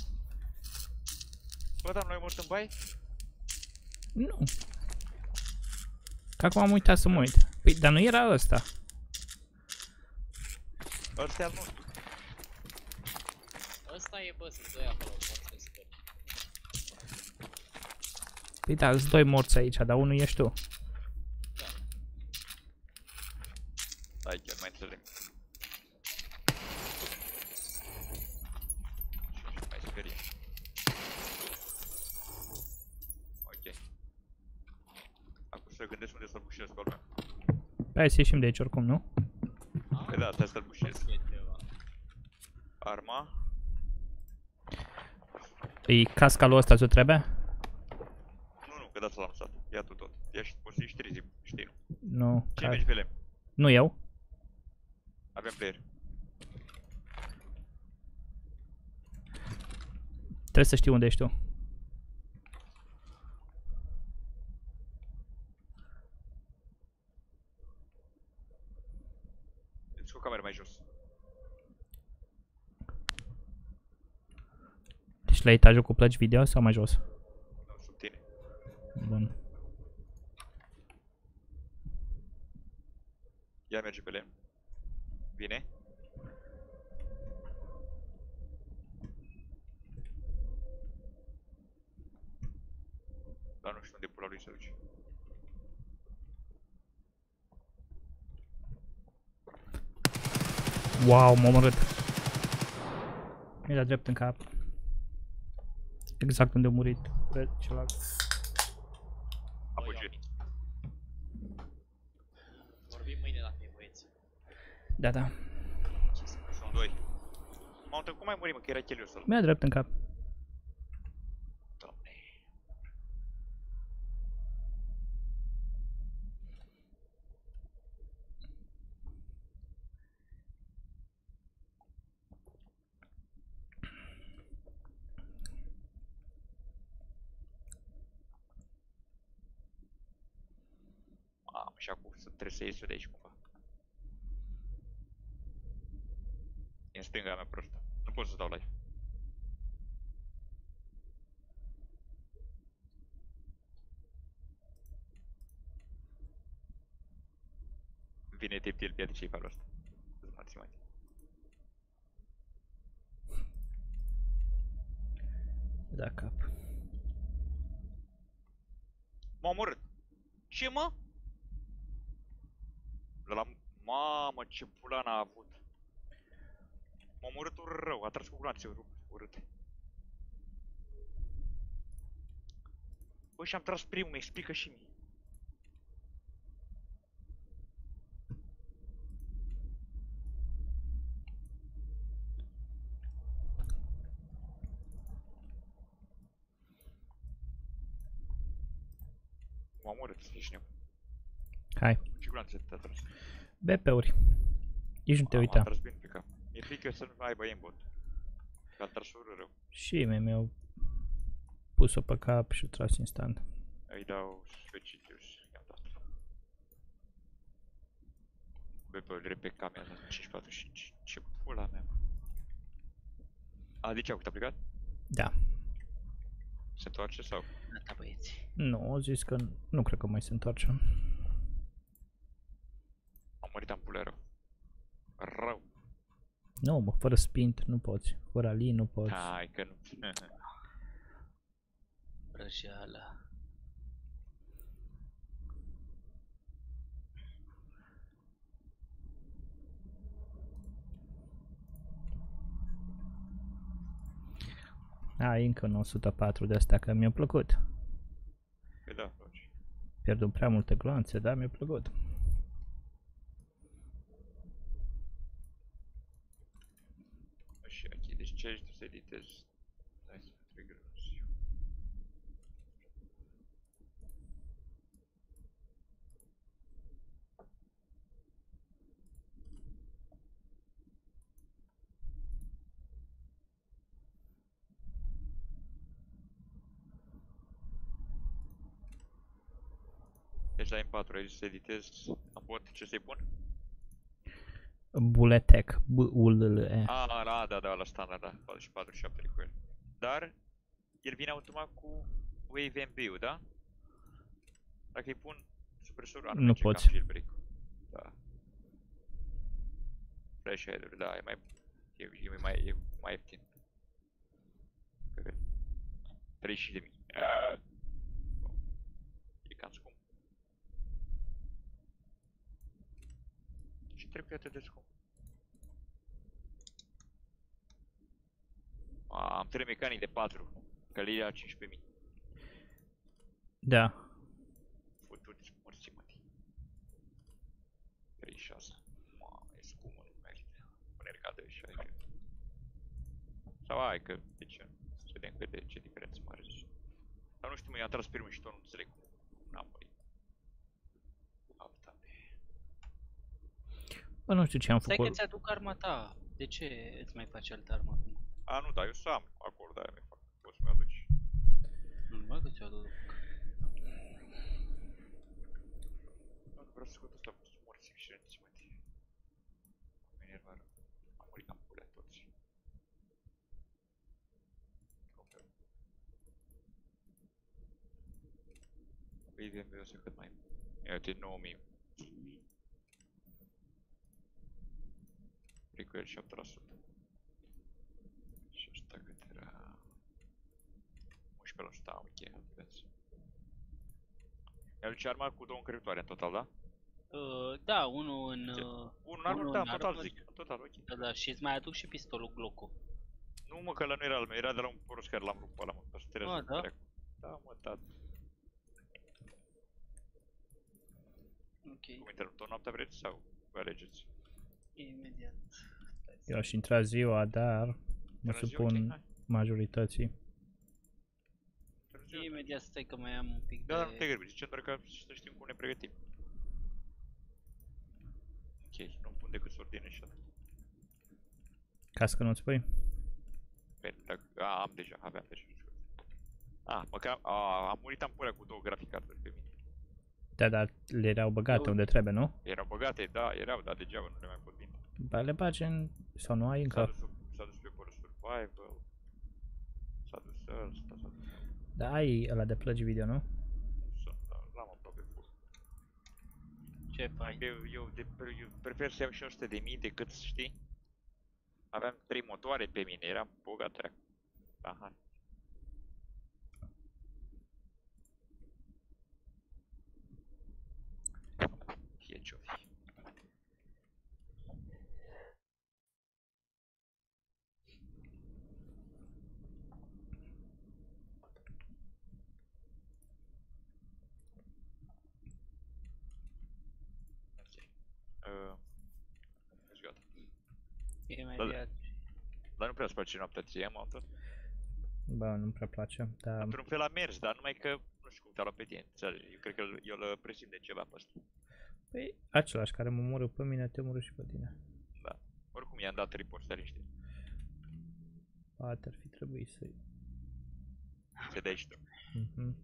Bă, dar nu l-ai omorât în bai? Nu. Că acum am uitat să mă uit. Păi, dar nu era ăsta. Ăsta e al nostru. Ăsta e, bă, sunt doi acolo, morți pe scări. Păi da, sunt doi morți aici, dar unul ești tu. Hai, chiar mai înțeleg. Și mai sperie. Ok. Acum să gândesc unde să-l bușez pe al meu. Păi hai să ieșim de aici oricum, nu? Păi da, trebuie să-l bușez. E ceva. Arma. Păi cascalul ăsta ți-o trebuie? Nu, că da-ți l-am lăsat. Ia tu tot. Ia și poți să ieși 30, știi. Nu. Cine merge pe lemn? Nu eu. Avem player. Trebuie să știu unde ești tu. Deci o cameră mai jos. Deci la etajul cu plăci video sau mai jos? Nu, sub tine. Bun. Ia merge pe lemn. Vine. Dar nu știu unde pula lui se duce. Wow, m-a omorât. Mi-a dat drept în cap. Exact unde a murit celălalt. A Bă, fugit. vorbim mâine dacă e băieți. Da, da. Sunt doi. Mountain, cum ai murit, mă, că era Chelios ăla? Mi-a dat drept în cap. Doamne. Am și acum trebuie să ies eu de aici cumva. E în stânga mea prostă. Nu pot să dau live. Vine tiptil pe ce-i falul ăsta. Să-ți mai. Da cap. M-a omorât. Ce mă? De la... Mamă, ce pula n-a avut. M-a omorât rău, a tras cu gloanțe urâte. Bă, și-am tras primul, mi explică și mie. M-a omorât, ești nebun. Hai. Ce gloanțe te-a tras? BP-uri. Nici nu te Am uita. tras bine pe cap. Mi-e frică să nu aibă aimbot. Că a tras rău. Și mie mi-au pus-o pe cap și-o tras instant. Îi dau specitius, i-am dat. Băi, pe Rebecca mi-a dat 545. Ce pula mea, mă. A, de ce a făcut aplicat? Da. Se întoarce sau? Gata, băieți. Nu, au zis că nu cred că mai se întoarce. Am murit ampulerul. Rău. Nu, mă, fără spint nu poți. Fără Ali nu poți. Hai că nu. Vrăjeala. Ai încă un 104 de astea, că mi-a plăcut. Păi da, faci. Pierdem prea multe gloanțe, dar mi-a plăcut. Așa, ok, deci ce ești tu să editezi? Hai să trigger. Deci la M4 ai zis să editez în bot, ce să-i pun? Buletec, B-U-L-L-E. Da, la standard, da, 47 require. Dar, el vine automat cu Wave MB-ul, da? Dacă îi pun supresorul, Nu poți. jailbreak-ul. Da. Flash header, da, e mai ieftin. Cred. 35.000. E cam scump. Ce trebuie atât de scump? Am 3 mecanic de 4, călirea 15.000. Da. Futuți morții, mătii. 36. Mamă, e scump, nu merită. Pune recadă și hai că... Sau hai că, de ce? Să vedem cât de ce diferență mare zici. Dar nu știu, mă, i-am tras primul și tot nu înțeleg cum. N-am murit. Alta de... Bă, nu știu ce am Stai făcut. că ți-aduc arma ta. De ce îți mai faci altă armă acum? A, nu, da, eu să am acolo, de-aia mi fac. Poți să-mi aduci. Normal că ți-o aduc. Nu, vreau să scot ăsta cu morții și renți, mătii. Mă enerva rău. Am murit cam pulea toți. Păi vem eu să cât mai... Ia uite, 9000. Recoil 7%. Și ăsta cât era... 11%, am încheiat, vezi. Mi-aduce arma cu 2 încărcătoare în total, da? Da, unul în... Unul în armă, da, în total zic, în total, ok. Da, da, și îți mai aduc și pistolul Glock-ul. Nu mă, că ăla nu era al meu, era de la un poros care l-am rupt pe ăla, mă, să te Ah, da? Da, mă, tată. Ok, Cum intrăm tot noaptea vreți sau vă alegeți? imediat. Eu aș intra ziua, dar mă Intrăm ziua, supun ok, hai. majorității. Intrăm ziua. Imediat stai că mai am un pic Da, de... dar nu te grăbi, zicem doar că să știm cum ne pregătim. Ok, nu-mi pun decât sordine și atât. Cască nu-ți pui? Bine, dacă... am deja, aveam deja. Măcar... am murit ampulea cu 2 grafic carduri pe mine. Da, dar le erau băgate Eu- unde trebuie, nu? Erau băgate, da, erau, dar degeaba nu le mai pot vinde. Ba le bagi în... sau nu ai S-a încă? dus, s-a dus pe Por Survival. S-a dus ăsta, s-a dus... Da, ai ăla de plăci video, nu? Sunt, da, l-am aproape full. Ce fain. Eu prefer să iau și 100.000 decât, știi? Aveam 3 motoare pe mine, eram bogat treacă. Aha. Fie ce-o fi. Deci gata. Imediat. Dar nu prea îți place noaptea ție, Mountain? Bă, nu-mi prea place, dar... Într-un fel a mers, dar numai că nu știu cum te-a luat pe tine, înțelegi? Eu cred că eu îl presimte ceva pe ăsta. Păi, același care mă omoră pe mine, te omoră și pe tine. Da. Oricum i-am dat report, să știi. Poate ar fi trebuit să-i... Se dai și tu. Mhm.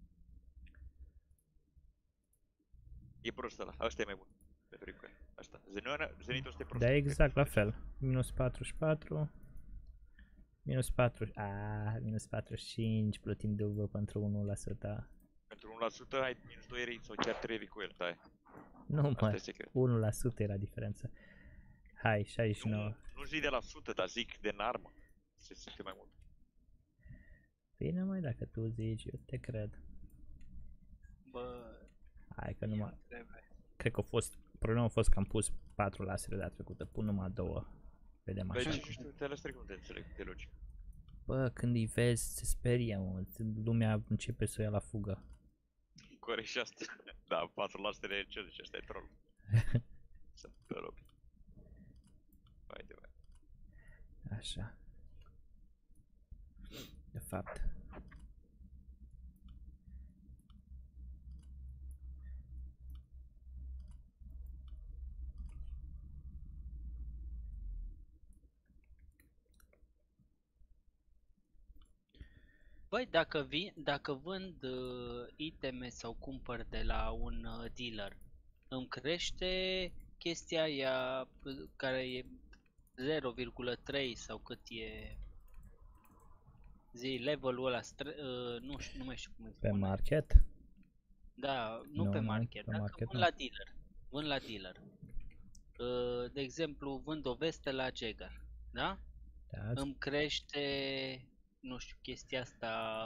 E prost ăla, ăsta e mai bun. Pentru că asta. Zenit ăsta e prost. Da, exact la fel. Minus 44. Minus 4. Minus 45. Plătim dublu pentru 1%. Pentru 1% ai minus 2 rei sau chiar 3 cu el, tai. Nu, Asta mă. e secret. 1% era diferența. Hai, 69. Nu zic de la 100, dar zic de în armă. Se simte mai mult. Bine, mai dacă tu zici, eu te cred. Bă, Hai că numai... trebuie. Cred că a fost... Problema a fost că am pus 4 lasere data trecută. Pun numai 2. Vedem Băi, așa. ce știu, te las cum te înțeleg, de logic. Bă, când îi vezi, se sperie, mă. Lumea începe să o ia la fugă. Corect și asta. Da, 4 lastere, ce zici, ăsta e troll. Sunt pe loc. Vai de vai. Așa. De fapt. Băi, dacă vând iteme sau cumpăr de la un dealer, îmi crește chestia aia care e 0,3 sau cât e zi, levelul ăla, nu știu, nu mai știu cum îi Pe spune. market? Da, nu Nu, pe nu, market, pe dacă market vând nu. la dealer. Vând la dealer. De exemplu, vând o vestă la Jagger, da? Da, Îmi crește, nu știu, chestia asta,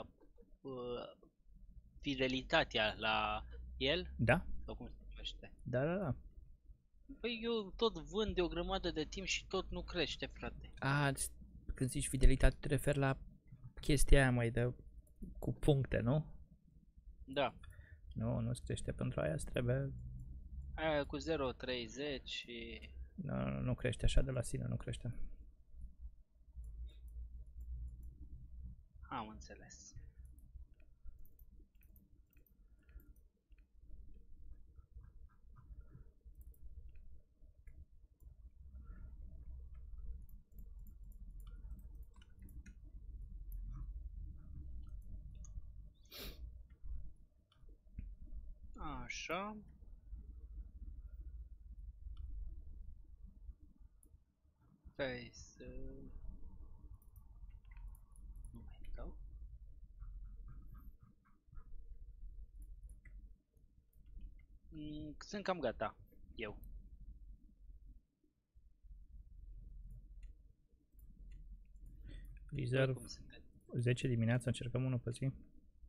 fidelitatea la el, da, sau cum se numește. da. Păi eu tot vând de o grămadă de timp și tot nu crește, frate. Când zici fidelitate te referi la chestia aia mai de cu puncte, nu? Da. Nu, nu-ți crește pentru aia, îți trebuie... Aia cu 0,30 și... Nu crește așa de la sine, nu crește. Am înțeles. Așa. Stai să... Nu mai dau. Sunt cam gata, eu. Reserve Cum sunteți? 10 dimineața, încercăm unul pe zi.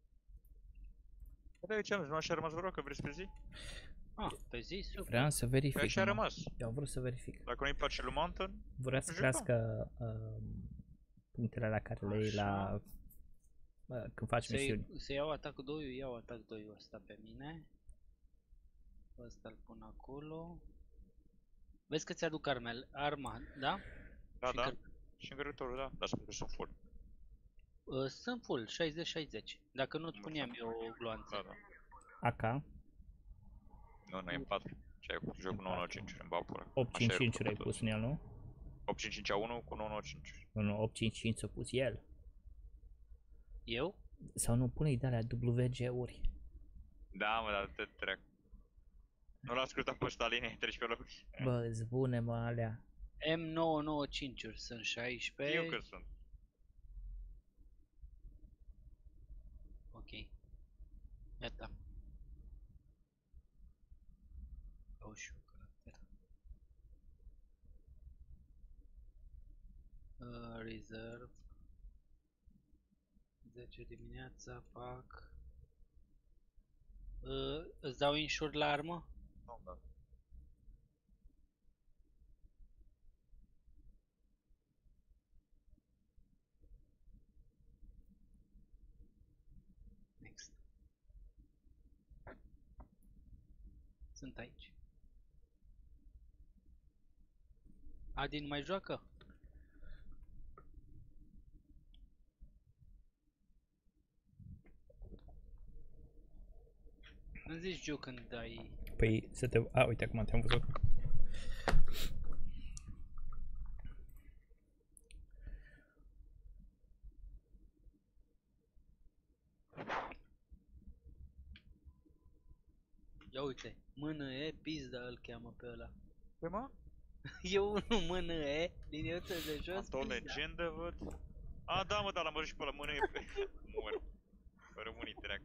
Băi, ce am zis, nu așa a rămas vreo, că vrei să pe zi? Pe zi, super. Vreau să verific. Păi așa a numai. rămas. Eu am vrut să verific. Dacă nu-i place lui Mountain, Vrea să Jucăm. crească punctele la care le iei la... când faci misiuni. Să iau atac 2, iau atac 2 ăsta pe mine. Ăsta îl pun acolo. Vezi că ți-aduc arma, da? da, Și da. încăr- Și încărcătorul, da. Dar spune că sunt full. Sunt full, 60-60. Dacă nu-ți puneam eu gloanțe. Da, da. AK, Nu, e 4. Ce ai făcut? Joc cu 995 în bapură. 855 ai pus în el, nu? 855 a 1 cu 995. Nu, 855 s-a pus el. Eu? Sau nu, pune-i de alea WG-uri. Da, mă, dar te trec. Nu l-a ascultat pe Staline, treci pe loc. Bă, zbune mă alea. M995-uri sunt 16. Eu cât sunt? Ok. Gata. Au și un caracter. Reserve. 10 dimineața fac. Îți dau insure la armă? Nu, da. Next. Sunt aici. Adi nu mai joacă? Îmi zici, Giu, când dai... Păi să te... A, uite acum te-am văzut. Ia uite, mână E, pizda îl cheamă pe ăla. Păi mă? E unul mână E, liniuță de jos, Am tot pizda. legendă, văd. A, da, mă, da, l-am văzut și pe ăla, mână e pe... Mor. Rămâni treac.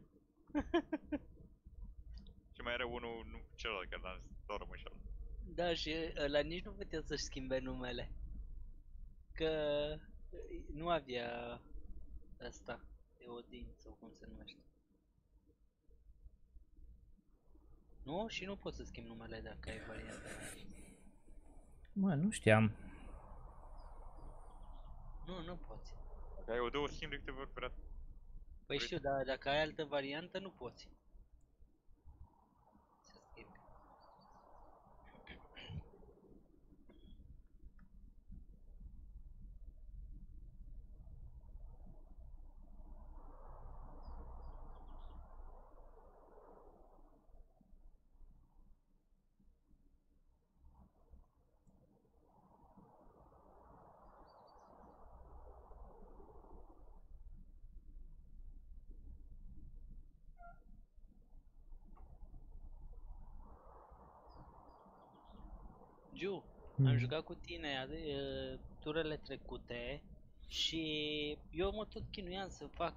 Și mai era unul, nu, celălalt, că l-am zis, tot rămân și ăla. Da, și ăla nici nu putea să-și schimbe numele. Că nu avea asta, Eodin sau cum se numește. Nu? Și nu poți să schimbi numele dacă ai varianta. Mă, nu știam. Nu poți. Dacă ai o două schimbi de câteva ori pe dată. Păi știu, dar dacă ai altă variantă, nu poți. Să schimbi. Giu, am jucat cu tine turele trecute și eu mă tot chinuiam să fac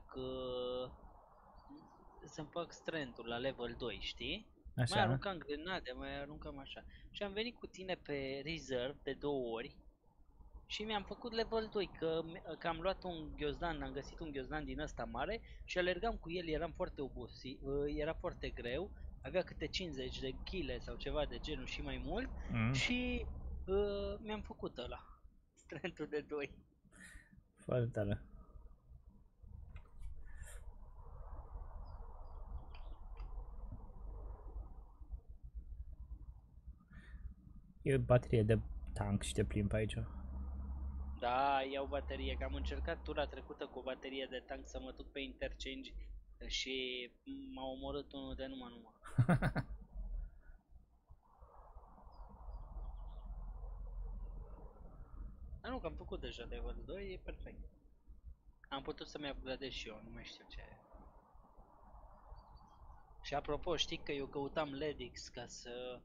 să-mi fac strength-ul la level 2, știi? Așa. Mai aruncam grenade, mai aruncam așa. Și am venit cu tine pe reserve de 2 ori și mi-am făcut level 2, că am luat un ghiozdan, am găsit un ghiozdan din ăsta mare și alergam cu el, eram foarte obosit, era foarte greu, avea câte 50 de kg sau ceva de genul și mai mult și mi-am făcut ăla, strength-ul de 2. Foarte tare. E o baterie de tank și te plimbi pe aici. Da, iau baterie, că am încercat tura trecută cu o baterie de tank să mă duc pe interchange și m-a omorât unul de numai. Dar nu, că am făcut deja level 2, e perfect. Am putut să-mi upgradez și eu, nu mai știu ce. Și apropo, știi că eu căutam Ledix ca să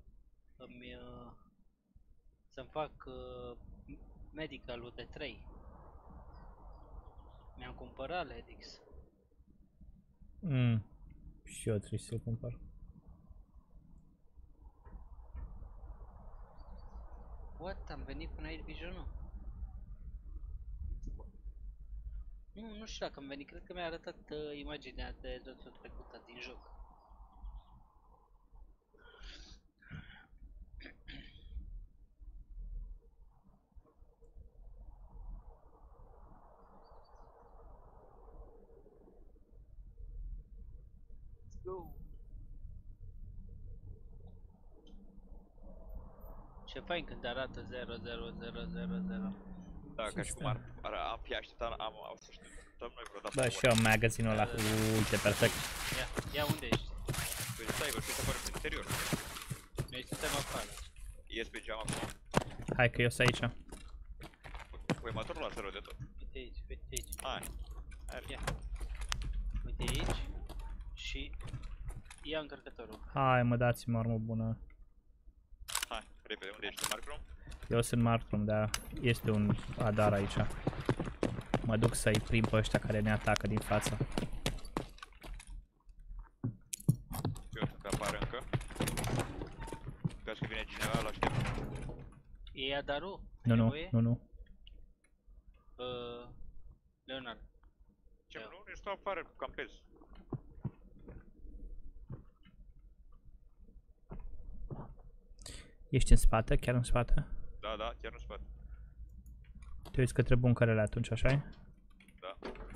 să-mi fac medicalul de 3. Mi-am cumpărat Ledix. Și eu trebuie să-l cumpăr. What? Am venit până aici Vision-ul? Nu știu dacă am venit, cred că mi-a arătat imaginea de data trecută din joc. Let's go! Ce fain când arată 00000. Da, ca și cum am fi așteptat, am să așteptăm noi vreodată. Da, și eu magazinul ăla. Uite, perfect. Ia unde ești? Păi stai, vă să apare în interior. Noi suntem afară. Ies pe geam acum. Hai că eu sunt aici. Poematorul ăla se rău de tot. Uite aici. Hai. Ia. Uite aici. Și ia încărcătorul. Hai mă, dați-mi armă bună. Repede, unde ești? Mark Room? Eu sunt Markroom, dar este un Adar aici. Mă duc să-i prind pe ăștia care ne atacă din față. Eu sunt pe afară încă. Crezi că vine cineva, îl aștept. E Adaru? Nu, nu, Nevoie? nu, nu. Leonard. Ce, nu? Eu stau afară, campez. Ești în spate? Chiar în spate? Da, da, chiar nu spate. Te uiți către bunkerele atunci, așa-i? Da.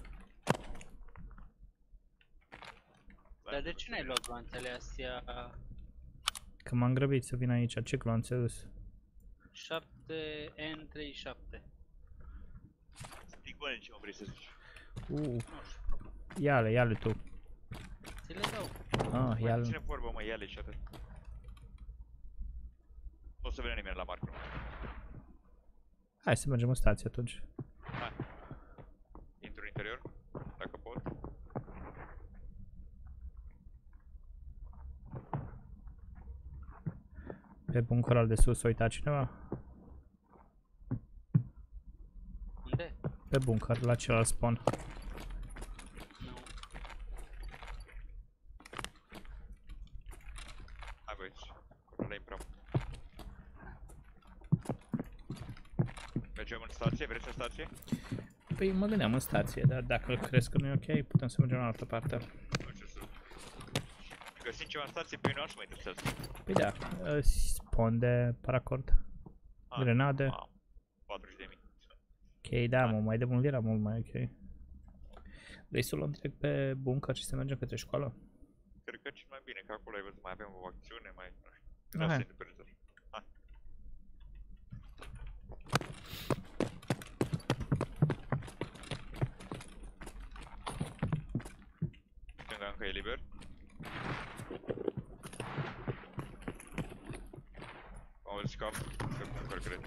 Dar de ce n-ai luat gloanțele astea? Că m-am grăbit să vin aici. Ce gloanțe dus? 7N37. Stigmane, ce mă vrei să zici? Ia-le, ia-le tu. Ți le dau. Ah, Mai ia-le. ține vorbă, mă, ia-le și atât. Nu o să vină nimeni la Mark Room. Hai să mergem în stație atunci. Hai. Intru în interior, dacă pot. Pe bunkerul de sus, a uitat cineva? Unde? Pe bunker, la celălalt spawn. Nu. Hai băieți, acolo prea. Mergem în stație, vreți în stație? Păi mă gândeam în stație, dar dacă crezi că nu e ok, putem să mergem în altă parte. Nu știu să... Găsim ceva în stație, pe noi nu o să mă interesează. Păi da, spawn de paracord. Grenade. 40.000. Ok, da, mă, mai de mult era mult mai ok. Vrei să o luăm direct pe bunker și să mergem către școală? Cred că cel mai bine, că acolo ai văzut, mai avem o acțiune, mai... nu știu. Hai. Asta e de prezări. Hai. Stânga încă e liber. Am văzut scap, pe bunker, cred.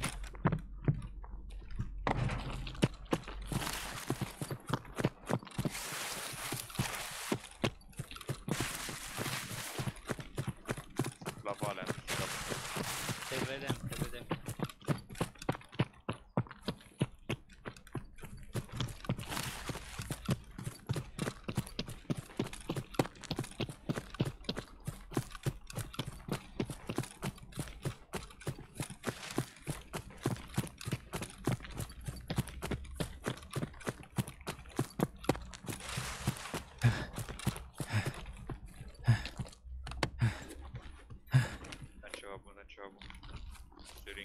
La vale, am scap. Te vedem, te vedem. Da ceva bun, da ceva bun. Sering.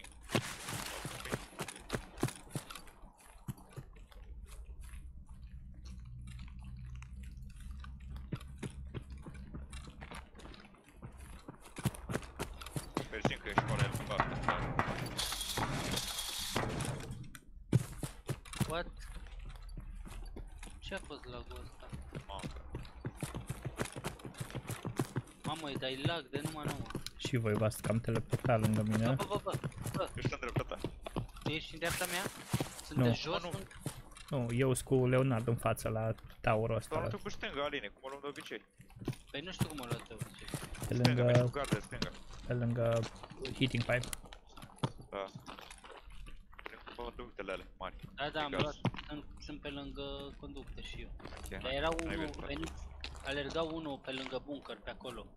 Mersim că e școala el în bar. What? Ce a fost lagul ăsta? Mamă, îi dai lag de numai numai. Și voi v-ați cam teleportat lângă mine. Bă, Ești în dreapta ta. tu ești în dreapta mea? Sunt Nu. de jos? Nu. Nu, eu sunt cu Leonard în față la tower-ul Stau ăsta. tu cu stânga, Aline, cum o luăm de obicei. Păi nu știu cum o luat de obicei. Pe Stânga, mergi cu lângă, gardă, stânga. pe lângă heating pipe. Da. Conductele alea mari. Da, da, am Gaz. luat. Sunt pe lângă conducte și eu. Ok. Dar era Hai, unul vezi, frate. venit, alerga unul pe lângă bunker, pe acolo.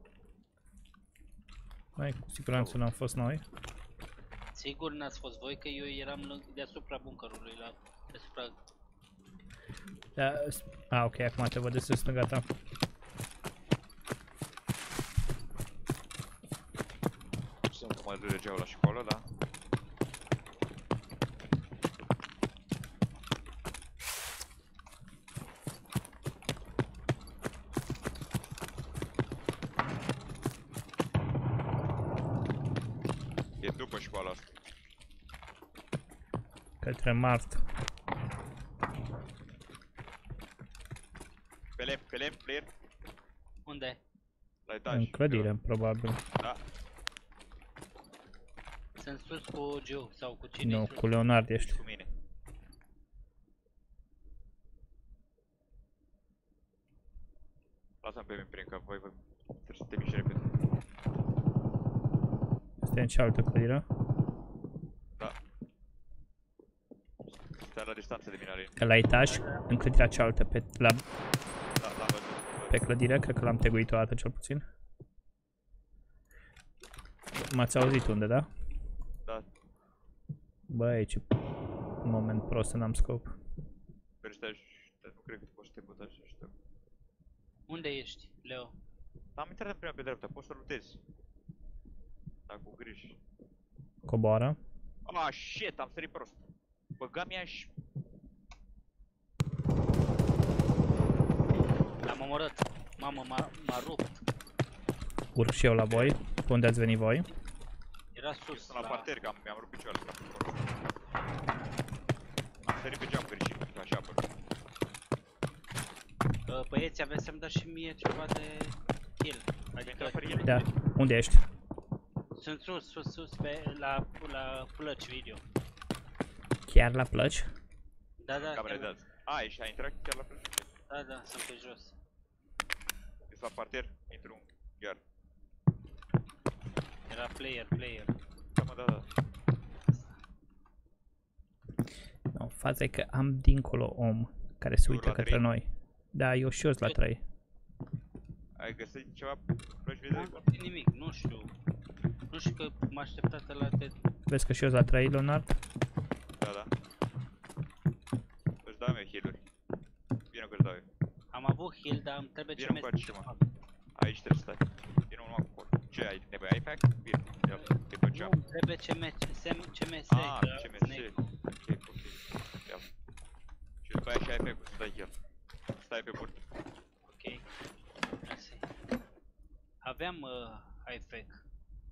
Mai cu siguranță n-am fost noi. Sigur n-ați fost voi, că eu eram deasupra bunkerului, deasupra... Da, ok, acum te văd de sus, gata. Sunt cum mai degeau la școală, da? E după școala asta. Către Mart. Pe lemn, player, Unde? la etaj. În clădire, probabil. Da. Sunt sus cu Joe sau cu cine? Nu, cu Leonard ești. Cu mine. Lasă-mi pe mine prin că voi trebuie să te miști repede. Asta e în cealaltă clădire. Da. Stai la distanță de mine, Alin. Că la etaj, în clădirea cealaltă, Da, l-am văzut. pe clădire, cred că l-am teguit o dată cel puțin. M-ați auzit unde, da? Da. Băi, ce moment prost, n-am scop. Sper să nu cred că poți să te butași ăștia. Unde ești, Leo? Am intrat în prima pe dreapta, poți să lutezi. Dar cu grijă. Coboară. Ah, shit, am sărit prost. Băga mi-a și... L-am omorât. Mamă, m-a rupt. Urc și eu la voi. Pe unde ați venit voi? Era sus. Sunt la parter, că mi-am rupt picioarele. Am sărit pe geam fericit, ca așa apăr. Băieți, aveți să-mi dați și mie ceva de kill. Adică Da. Unde ești? sunt sus, la plăci video. Chiar la plăci? Da, da, Camere de chiar, azi. A, ești, ai intrat chiar la plăci? da, sunt pe jos. Ești la parter, intru iar. Era player. Da, mă, da. No, faza e că am dincolo om care se Tu uită la către 3? noi. Da, eu și eu la 3. Ai găsit ceva plăci video? N-am găsit nimic, nu știu. Nu știu că m-a așteptat la te... Vezi că și eu la 3, Leonard? Da. Îți dau eu heal-uri. Vino că-ți dau eu. Am avut heal, dar îmi trebuie Vino ce încoace, mă. Aici trebuie să stai. Vino numai cu acolo. Ce ai? Nevoie ai fact? Vino. Ia, te făceam. Nu, trebuie CMS, Ah, că ce Snake. Ok. Ia. Și după aia și ai fact-ul, stai heal. Stai pe burtă. Ok. Mersi. Aveam high-fake.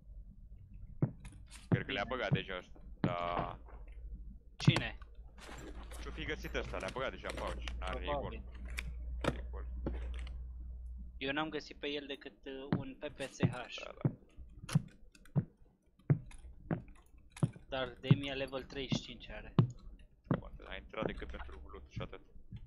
Cred că le-a băgat deja ăsta. Da. Cine? Ce-o fi găsit ăsta? Le-a băgat deja în pouch. N-are Probabil. recall. Eu n-am găsit pe el decât un PPSH. Da. Dar Demia level 35 are. Poate a intrat decât pentru loot și atât.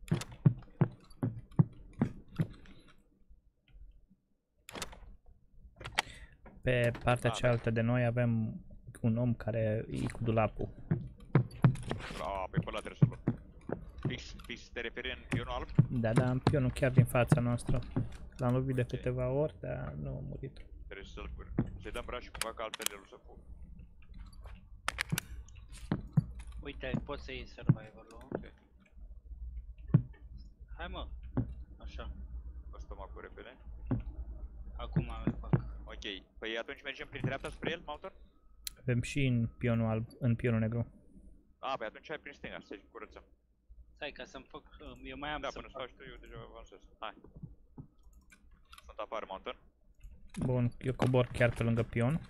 Pe partea cealaltă de noi avem un om care e cu dulapul. Pe ăla trebuie să luăm. Fix, te referi în pionul alb? Da, pionul chiar din fața noastră. L-am lovit de câteva ori, dar nu a murit. Trebuie să-i dăm brașul cumva că altfel el o să fug. Uite, poți să iei survival-ul. Ok. Hai mă. Așa. O stomacul repede. Acum îl fac. Ok, păi atunci mergem prin dreapta spre el, Mountain? Avem și în pionul alb, în pionul negru. Păi atunci hai prin stânga, să-i curățăm. Stai ca să-mi fac... Eu mai am Da, să până să fac. faci tu, eu deja avansez. Hai. Sunt afară, Mountain. Bun, eu cobor chiar pe lângă pion.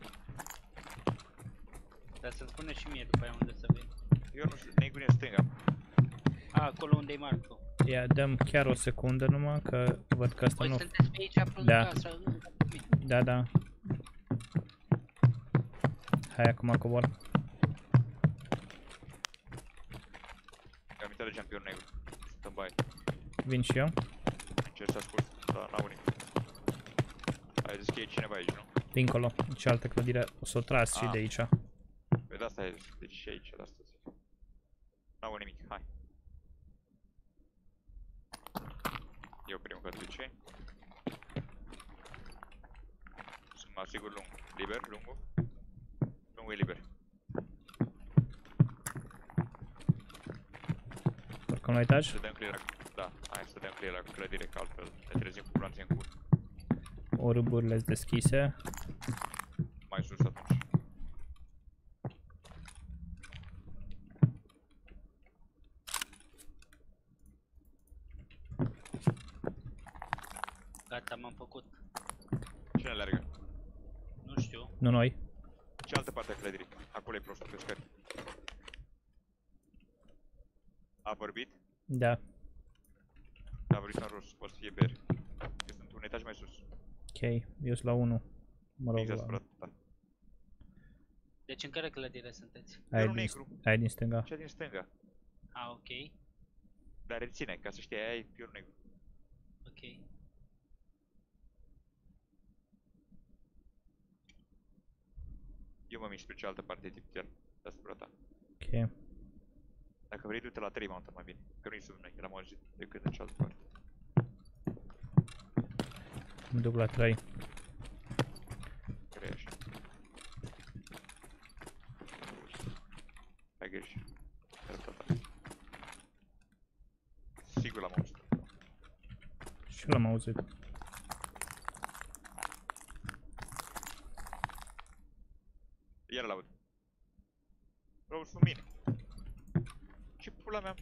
Dar să-mi spune și mie după aia unde să vin. Eu nu știu, negru în stânga. Acolo unde-i Marco. Ia, dăm chiar o secundă numai, că văd că asta Voi nu... sunteți pe aici, lângă Da. casa, lângă mine. Da. Hai, acum cobor. Am intrat de pionul negru. Sunt în baie. Vin și eu. Încerc să ascult, dar n-au unii. Ai zis că e cineva aici, nu? Dincolo, în cealaltă clădire. O să o tras și de aici. Păi de asta e, deci și aici, de asta zic. N-au nimic, hai. Eu primul ca ce. Sunt mă asigur lung. Liber, lungul. Lungul e liber. Urcăm la etaj. Să dăm clear. Da, hai să dăm clear la clădire, că altfel ne trezim cu planțe în cur. Orburile sunt deschise. Mai sus atunci. Gata, m-am făcut. Cine alergă? Nu știu. Nu noi. Cealaltă parte a clădirii. Acolo e prostul pe scări. A vorbit? Da. A vorbit în rost, poate să fie beri. Eu sunt un etaj mai sus. Ok, eu sunt la 1. Mă rog, Exact la... spre ta. Deci în care clădire sunteți? Aia Pionul din, negru. aia din stânga. Cea din stânga. Ok. Dar reține, ca să știi, aia e pionul negru. Ok. Eu mă mișc pe cealaltă parte tip chiar deasupra ta. Ok. Dacă vrei, du-te la 3 mountain mai bine. Că nu-i sub noi, l-am auzit decât în cealaltă parte. Mă duc la 3. Cred așa. Ai greșit. Sigur l-am auzit. Și l-am auzit. Iar l-aud. Vreau sub mine. Ce pula mea?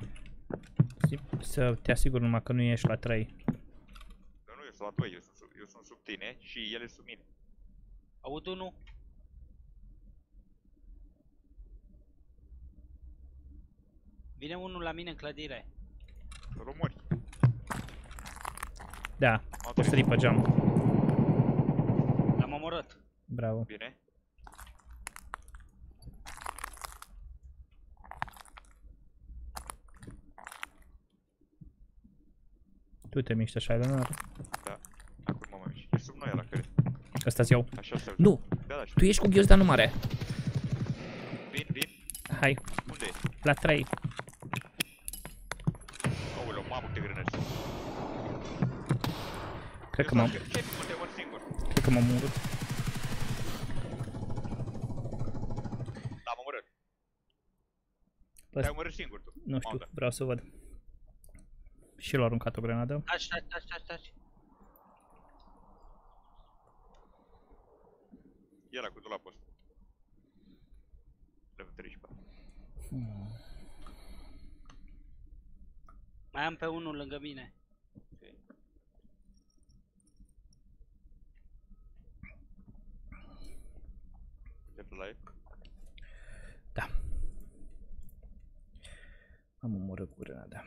Să te asigur numai că nu ești la 3. Nu, eu sunt la 2, eu sunt sub tine și el e sub mine. Aud unul. Vine unul la mine în clădire. Să-l omori. Da, o sări pe geam. L-am omorât. Bravo. Bine. Tu te miști așa, Eleanor? Da. Acum mă mișc. E sub noi ăla, cred. Ăsta-ți iau. Așa se Nu! Da, da, Tu ești cu ghiozdanul mare. Vin. Hai, Unde e? la 3. Aoleu, mamă, câte grănări sunt. Cred că m-am... Ce mă te omor singur? Cred că m-am omorât. L-am omorât. Ăsta- Te-ai omorât singur tu. Nu știu, Mountain. vreau să văd. Și l-a aruncat o grenadă. Taci. E ăla cu dulapul ăsta. Level 34. Mai am pe unul lângă mine. E pe live. Da. Am omorât cu grenada.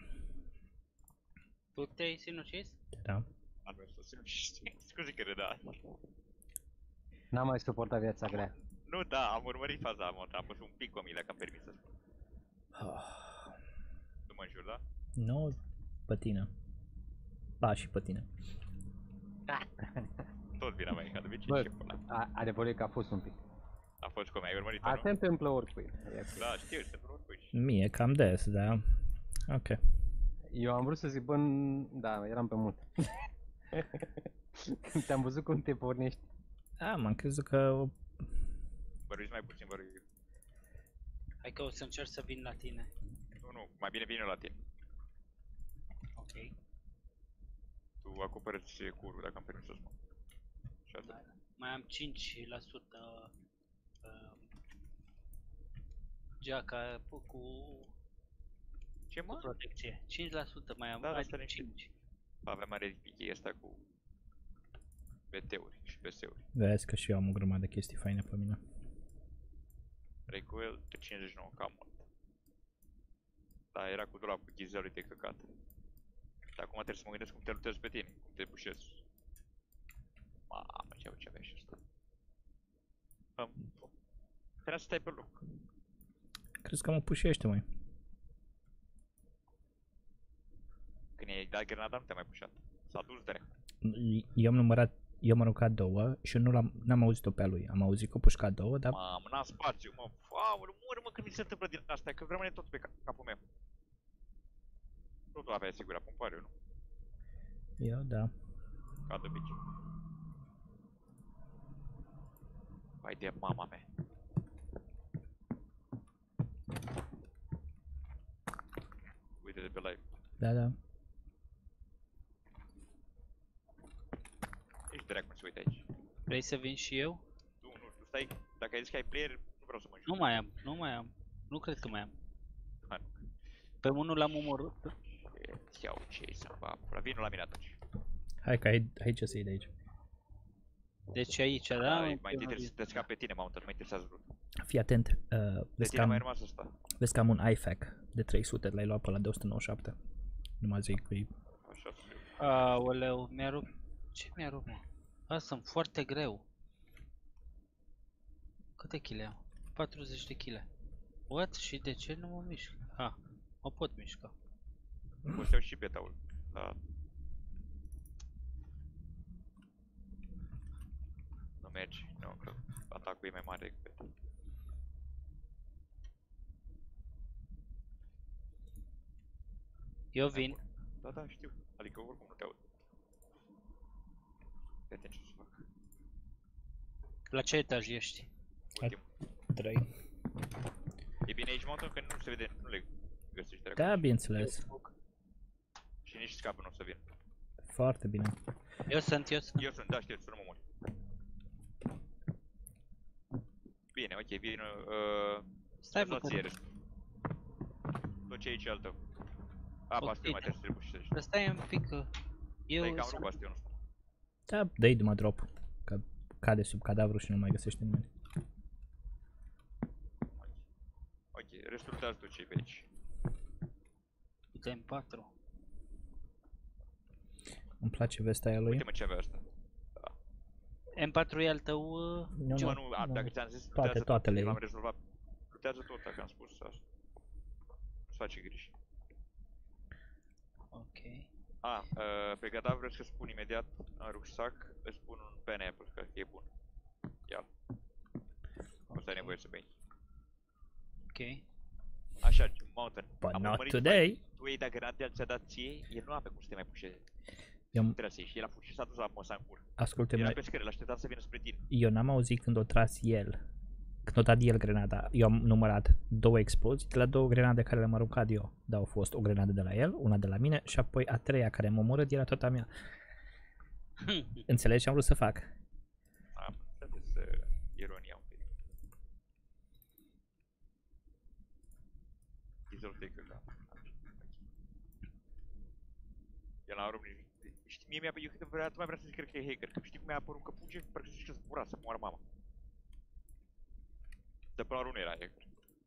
Tu te-ai sinucis? Da. Am mers să simt și scuze că da. N-am mai suportat viața grea. Nu, da, am urmărit faza, am fost un pic omilă că am permis să spun. Nu mă înjur, da? Nu pe tine. Ba, și pe tine. Tot vina mea, ca de obicei, Bă, ce pula. adevărul e că a fost un pic. A fost cum ai urmărit-o, Asta se nu? întâmplă oricui. Da, știu, se întâmplă oricui. Mie cam des, da. Ok. Eu am vrut să zic, bă, da, eram pe mult. Când te-am văzut cum te pornești. M-am crezut că... Băruiți mai puțin, băruiți. Hai că o să încerc să vin la tine. Nu, mai bine vin eu la tine. Ok. Tu acoperi-ți curul, dacă am permis să spun. Și atât. Mai am 5% geaca cu Ce mă? protecție. 5% mai am, Da, da, adică stai 5. Avem mare pichie asta cu BT-uri și PS-uri. Vezi că și eu am o grămadă de chestii faine pe mine. Recoil de 59, cam mult. Da, era cu dulapul ghizelului de căcat. Dar acum trebuie să mă gândesc cum te luptezi pe tine, cum te pușezi. Mamă, ce avea și ăsta. Trebuia să stai pe loc. Crezi că mă pușește, măi? Când i-ai dat grenada, nu te-a mai pușat. S-a dus direct. Eu am numărat, eu am aruncat 2 și n-am auzit-o pe a lui. Am auzit că a pușcat 2, dar... Mamă, n-am spațiu, mă. Aoleu, mă când mi se întâmplă din astea, că rămâne tot pe capul meu. Totul avea sigur, acum pare eu, nu? Eu, da. Ca de obicei. Vai de mama mea. Uite de pe live. Da, da. Ești dracu, se uite aici. Vrei să vin și eu? Tu stai, dacă ai zis că ai player, nu vreau să mă înjur. Nu mai am. Nu cred că mai am. Ha, nu. Pe unul l-am omorât. Îți iau ce-i să-mi va pula. Vino la mine atunci. Hai că aici să iei de aici. Deci aici, da? Mai întâi trebuie să te scap pe tine, Mountain, nu mă interesează vrut. Fii atent. De Vezi tine că mai am, rămas ăsta. vezi că am un iFac de 300, l-ai luat pe la de 197. Nu mă zic că e... Așa să fiu. Aoleu, mi-a rupt. Ce mi-a rupt, mă? Sunt foarte greu. Câte kg am? 40 de kg. What? Și de ce nu mă mișc? Mă pot mișca. O să iau și beta-ul. Da. Nu mergi, nu, că atacul e mai mare decât. Eu vin. Da, da, știu. Adică oricum nu te aud. Fii atent ce să fac. La ce etaj ești? Ultim. 3. E bine aici, Mountain, că nu se vede, nu le găsești de Da, bineînțeles. Și nici scapul nu o să vină. Foarte bine. Eu sunt. Eu sunt, da, știu, să nu mă mori. Bine, ok, vin, Stai bă, ție restul. Tot ce e aici al tău. A, Ok, bastion mai trebuie să trebușești. dar stai un pic că eu Stai că am sunt- rupt bastionul ăsta. Da, dă-i numai drop. Că cade sub cadavru și nu mai găsește nimeni. Ok, restul te ajută ce e pe aici. Uite, M4. Îmi place vesta aia lui. Uite-mă ce avea asta. M4 e al tău, Nu, Mă, nu, nu, nu. dacă ți-am zis, Toate, lutează toate le l-am iei. rezolvat. Lutează tot, dacă am spus asta. Nu-ți face griji. ok. A, pe cadavru vreau să spun imediat în rucsac, îți spun un pineapple, că e bun. Ia-l. O să ai nevoie să bei. Ok. Așa, Mountain. But am not urmărit today. Tu iei dacă granada ți-a dat ție, el nu avea cum să te mai pușeze. Eu, Trebuie să ieși, el a pus și s-a dus la Mosancur. ascultă-mă, Era pe scări, l-aștepta să vină spre tine. eu n-am auzit când o tras el. Când o dat el grenada. Eu am numărat 2 explozii de la 2 grenade care le-am aruncat eu. Dar au fost o grenadă de la el, una de la mine și apoi a treia care m-a omorât era tot a mea. Înțelegi ce am vrut să fac? Am înțeles ironia un pic. Dissolve take da. El n-a rupt nici. Știi, mie mi-a, eu cred că vrea, tu mai vrea să zic, cred că e hacker. Că știi cum mi-a apărut că fuge, parcă zici că zbura să moară mama. Dar până la urmă nu era hacker.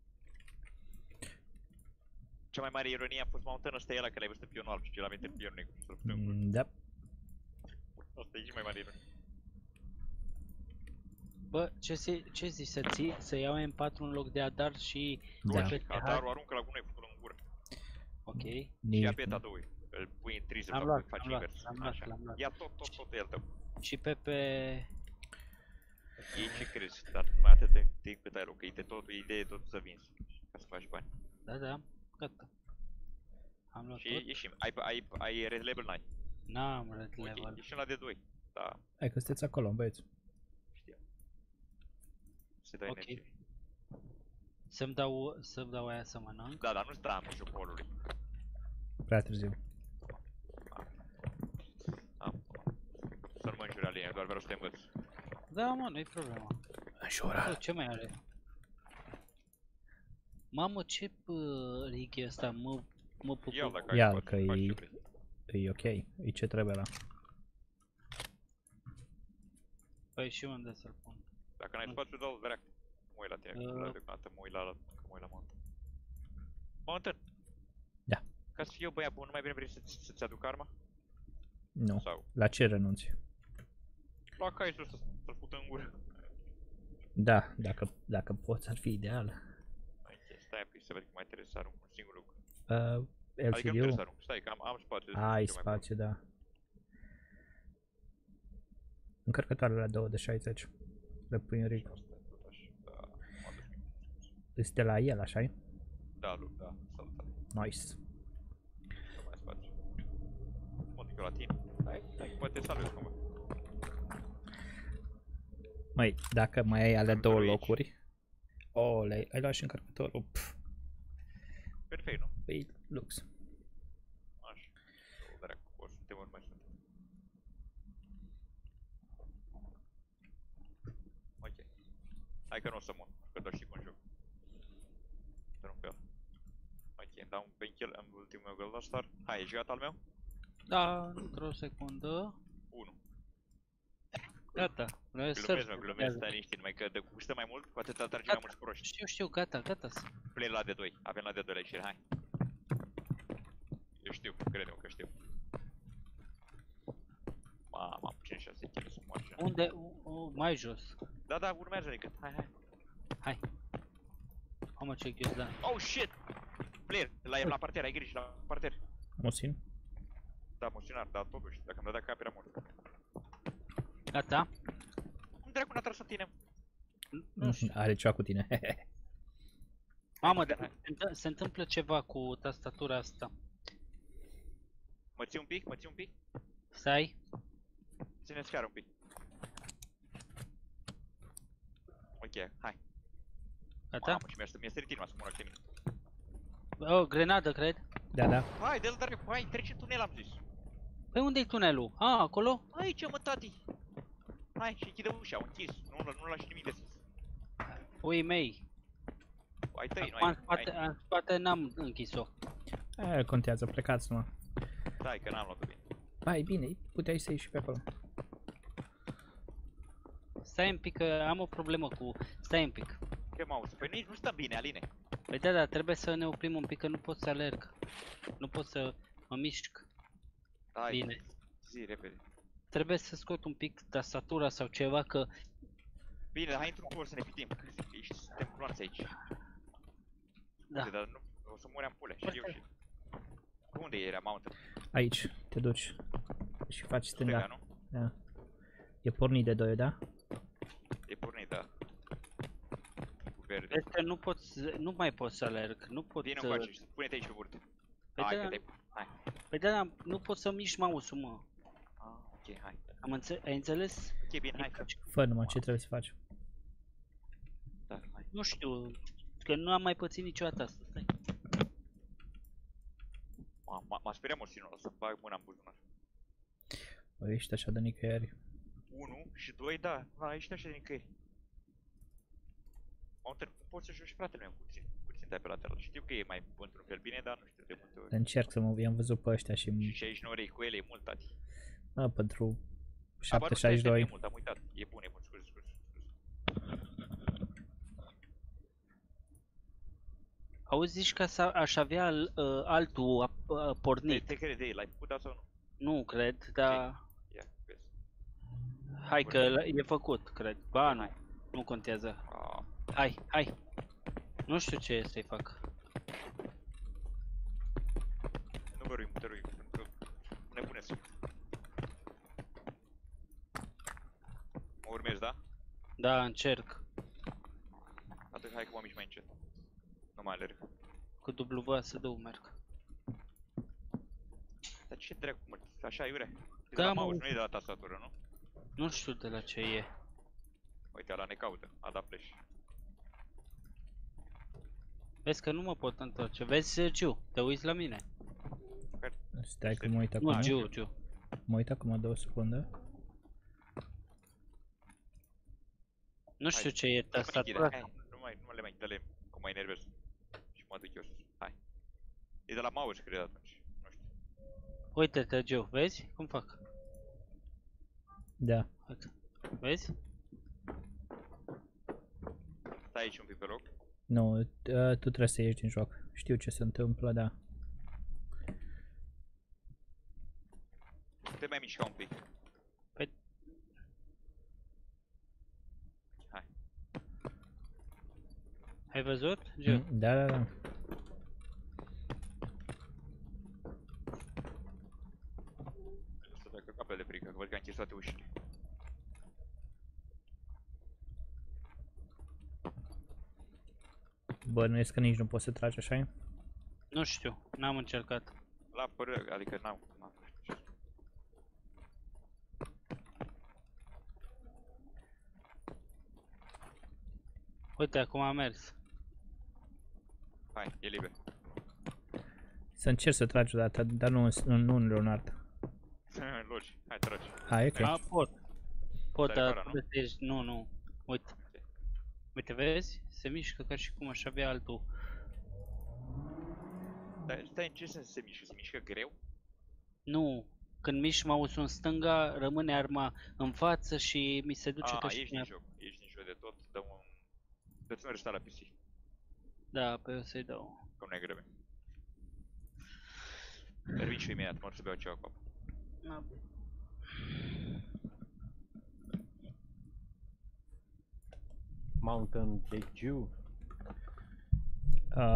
Cea mai mare ironie a fost Mountain ăsta e ăla că l-ai văzut în pionul alb și ce l-a venit în pionul negru să-l putem în gură. Da. Asta e și mai mare ironie. Bă, ce zici să iau M4 în loc de Adar și... Da. Logic, Adarul aruncă la gunoi făcut în gură. Ok. Și Nici ia beta 2. Îl pui în triză Am sau luat, faci am luat, invers. am luat, Așa. l-am luat. Ia tot e al tău. Și pe... Ei ce crezi, dar numai atât de timp cât ai loc, că ideea e tot să vinzi, ca să faci bani. Da, gata. Am luat Și tot. ieșim, ai red level, n-ai? N-am red level. Ok, ieșim la D2, da, Hai că sunteți acolo, băieți. știam. Se dă Ok. energie. Să-mi dau aia să mănânc. Da, dar nu sta în mijlocul holului. Prea târziu. Să nu mă înjuri, Aline, doar vreau să te învăț. Da, mă, nu-i problema. Înjura. Oh, ce mai are? Mamă, ce rig e ăsta? Mă pup. Ia-l dacă ai Ia-l, spațiu, că faci e- ce vrei. E ok. E ce trebuie la. Păi și unde să-l pun? Dacă n-ai spațiu, dă-l drac. Mă uit la tine, că la deocamdată mă uit la Mountain. Mountain! Da. Ca să fiu eu băiat bun, nu mai bine vrei să-ți aduc arma? Nu. Sau La ce renunți? la caisul ăsta să-l put în gură. Da, dacă poți ar fi ideal. Ok, stai un pic să văd că mai trebuie să arunc un singur lucru. Uh, Adică nu trebuie să LCD-ul? arunc, stai că am spațiu. Ai destul de mai spațiu, da. Încărcătoarele la 2 de 60. Le pui în rig. bun. Asta e tot așa, da, m-a dus minte. Este de la el, așa-i? Da, Luc, da, salutare. Nice. Să mai spațiu. Mă duc eu la tine. Hai, poate salvez cumva. Măi, dacă mai ai ale două Aici. locuri. Oh, ai luat și încărcătorul. Pff, Perfect, nu? păi, lux. Așa. O dracu, o să te urmezi. Ok. Hai că nu o să mor, că doar știi cum joc. Să nu pe ăla. Ok, îmi dau un painkiller, am ultimul meu Golden Star. Hai, ești gata al meu? Da, într-o secundă. 1. Gata. Glumesc, mă, glumesc, stai liniștit, numai că de gustă mai mult, cu atât atrage mai mulți proști. Știu, gata. Play la D2, avem la D2 la ieșire, hai. Eu știu, crede-mă că știu. Mama, 5-6 kg să moară așa. Unde? Mai jos. Da, urmează decât, hai. Mamă, ce ghiozdan. Oh, shit! Player, la parter, ai grijă, la parter. Mosin? Da, emoționat, dar totuși, dacă îmi dădea cap era mort. Gata. Unde dracu n-a tras în tine? Are ceva cu tine. Mamă, dar se întâmplă ceva cu tastatura asta. Mă ții un pic, mă ții un pic? Stai. Ține scara un pic. Ok, hai. Gata? Mamă, și mi-a sărit inima să mă urc mine. O, grenadă, cred. Da. Hai, dă-l dracu, hai, trece în tunel, am zis. Păi unde-i tunelul? A, acolo? Aici, mă, tati. Hai, și închide ușa, au închis. Nu lași nimic de sus. Ui mei. Ai tăi, nu Acum ai. în spate n-am închis-o. Aia contează, plecați numai. Stai, că n-am luat-o bine. Hai, bine, puteai să ieși pe acolo. Stai un pic, că am o problemă cu... Stai un pic. Ce mouse? Păi nici nu stăm bine, Aline. Păi da, dar trebuie să ne oprim un pic, că nu pot să alerg. Nu pot să mă mișc. Hai, Bine. zi, repede. Trebuie să scot un pic tastatura sau ceva, că... Bine, hai într-un cor să ne pitim. Ești, suntem gloanți aici. Da. Dar nu, o să mori ampule, și eu și... Unde era mountain? Aici, te duci. Și faci Stânga, stânga. nu? Da. E pornit de 2, da? E pornit, da. Cu verde. Vezi că nu mai pot să alerg, nu pot Vino să... încoace și pune-te aici pe burtă. Păi Hai da, că te... Hai. păi da, nu pot să mișc mouse-ul, mă. Ah, ok, hai. Ai înțeles? Ok, bine, hai. Fă numai ce trebuie să faci. Da, hai. Nu știu, că nu am mai pățit niciodată asta, stai. M-a speriat morținul ăla să-mi bag mâna în buzunar. Bă, ești așa de nicăieri. 1 și 2, da, ești așa de nicăieri. Mountain, poți să joci fratele meu puțin de pe lateral. Știu că e mai într-un fel bine, dar nu știu de multe ori. Încerc să mă... I-am văzut pe ăștia și... Și 69 orei cu ele e mult, tati. Bă, pentru Aba nu, stai, 762. e mult, am uitat. E bun, scuze. Auzi, zici că aș avea altul pornit. Te crede ei, l-ai făcut asta sau nu? Nu cred, dar... Ia, vezi. Hai că e făcut, cred. Ba, nu. Nu contează. Hai. Nu știu ce să-i fac. Nu vă ruim, te ruim, pentru că nebune sunt. Mă urmezi, da? Da, încerc. Atunci hai că mă mișc mai încet. Nu mai alerg. Cu W să dau merg. Dar ce dracu, mă? Așa, iurea? E Da, de la mă, mouse, nu e de la tastatură, nu? Nu știu de la ce e. Uite, ăla ne caută, a dat flash. Vezi că nu mă pot întoarce. Vezi, Giu, te uiți la mine. Stai că mă uit acum. Nu, Giu. Mă uit acum 2 secunde. Nu știu Hai, ce e tastatura. Hai, nu le mai dă-le, că mă enervez. Și mă duc eu sus. Hai. E de la mouse, cred, atunci. Nu știu. Uite-te, Giu, vezi cum fac? Da. Vezi? Stai aici un pic pe loc. Nu, tu trebuie să ieși din joc. Știu ce se întâmplă, da. Te mai mișca un pic. Păi- Hai. Ai văzut, Giu? Da. Să dacă capel de frică, că văd că a închis toate ușile. Bănuiesc că nici nu poți să tragi așa. Nu știu, n-am încercat. La pără, adică n-am știu ce. Uite, acum a mers. Hai, e liber. Să încerci să tragi odată, dar nu în Leonard. Logi, hai, tragi. Hai, ok. A, pot. Pot, Stai dar fără, nu? trebuie să ieși. Nu. Uite. Uite, vezi? Se mișcă ca și cum aș avea altul. Dar stai, în ce sens se mișcă? Se mișcă greu? Nu. Când mișc mouse-ul în stânga, rămâne arma în față și mi se duce ca și ești cum... din joc. Ești din joc de tot. Dă-ți un restart la PC. Da, pe o să-i dau. Că nu e grebe. Dar vin și imediat, mor să beau ceva cu apă. Da. Mountain de Jew.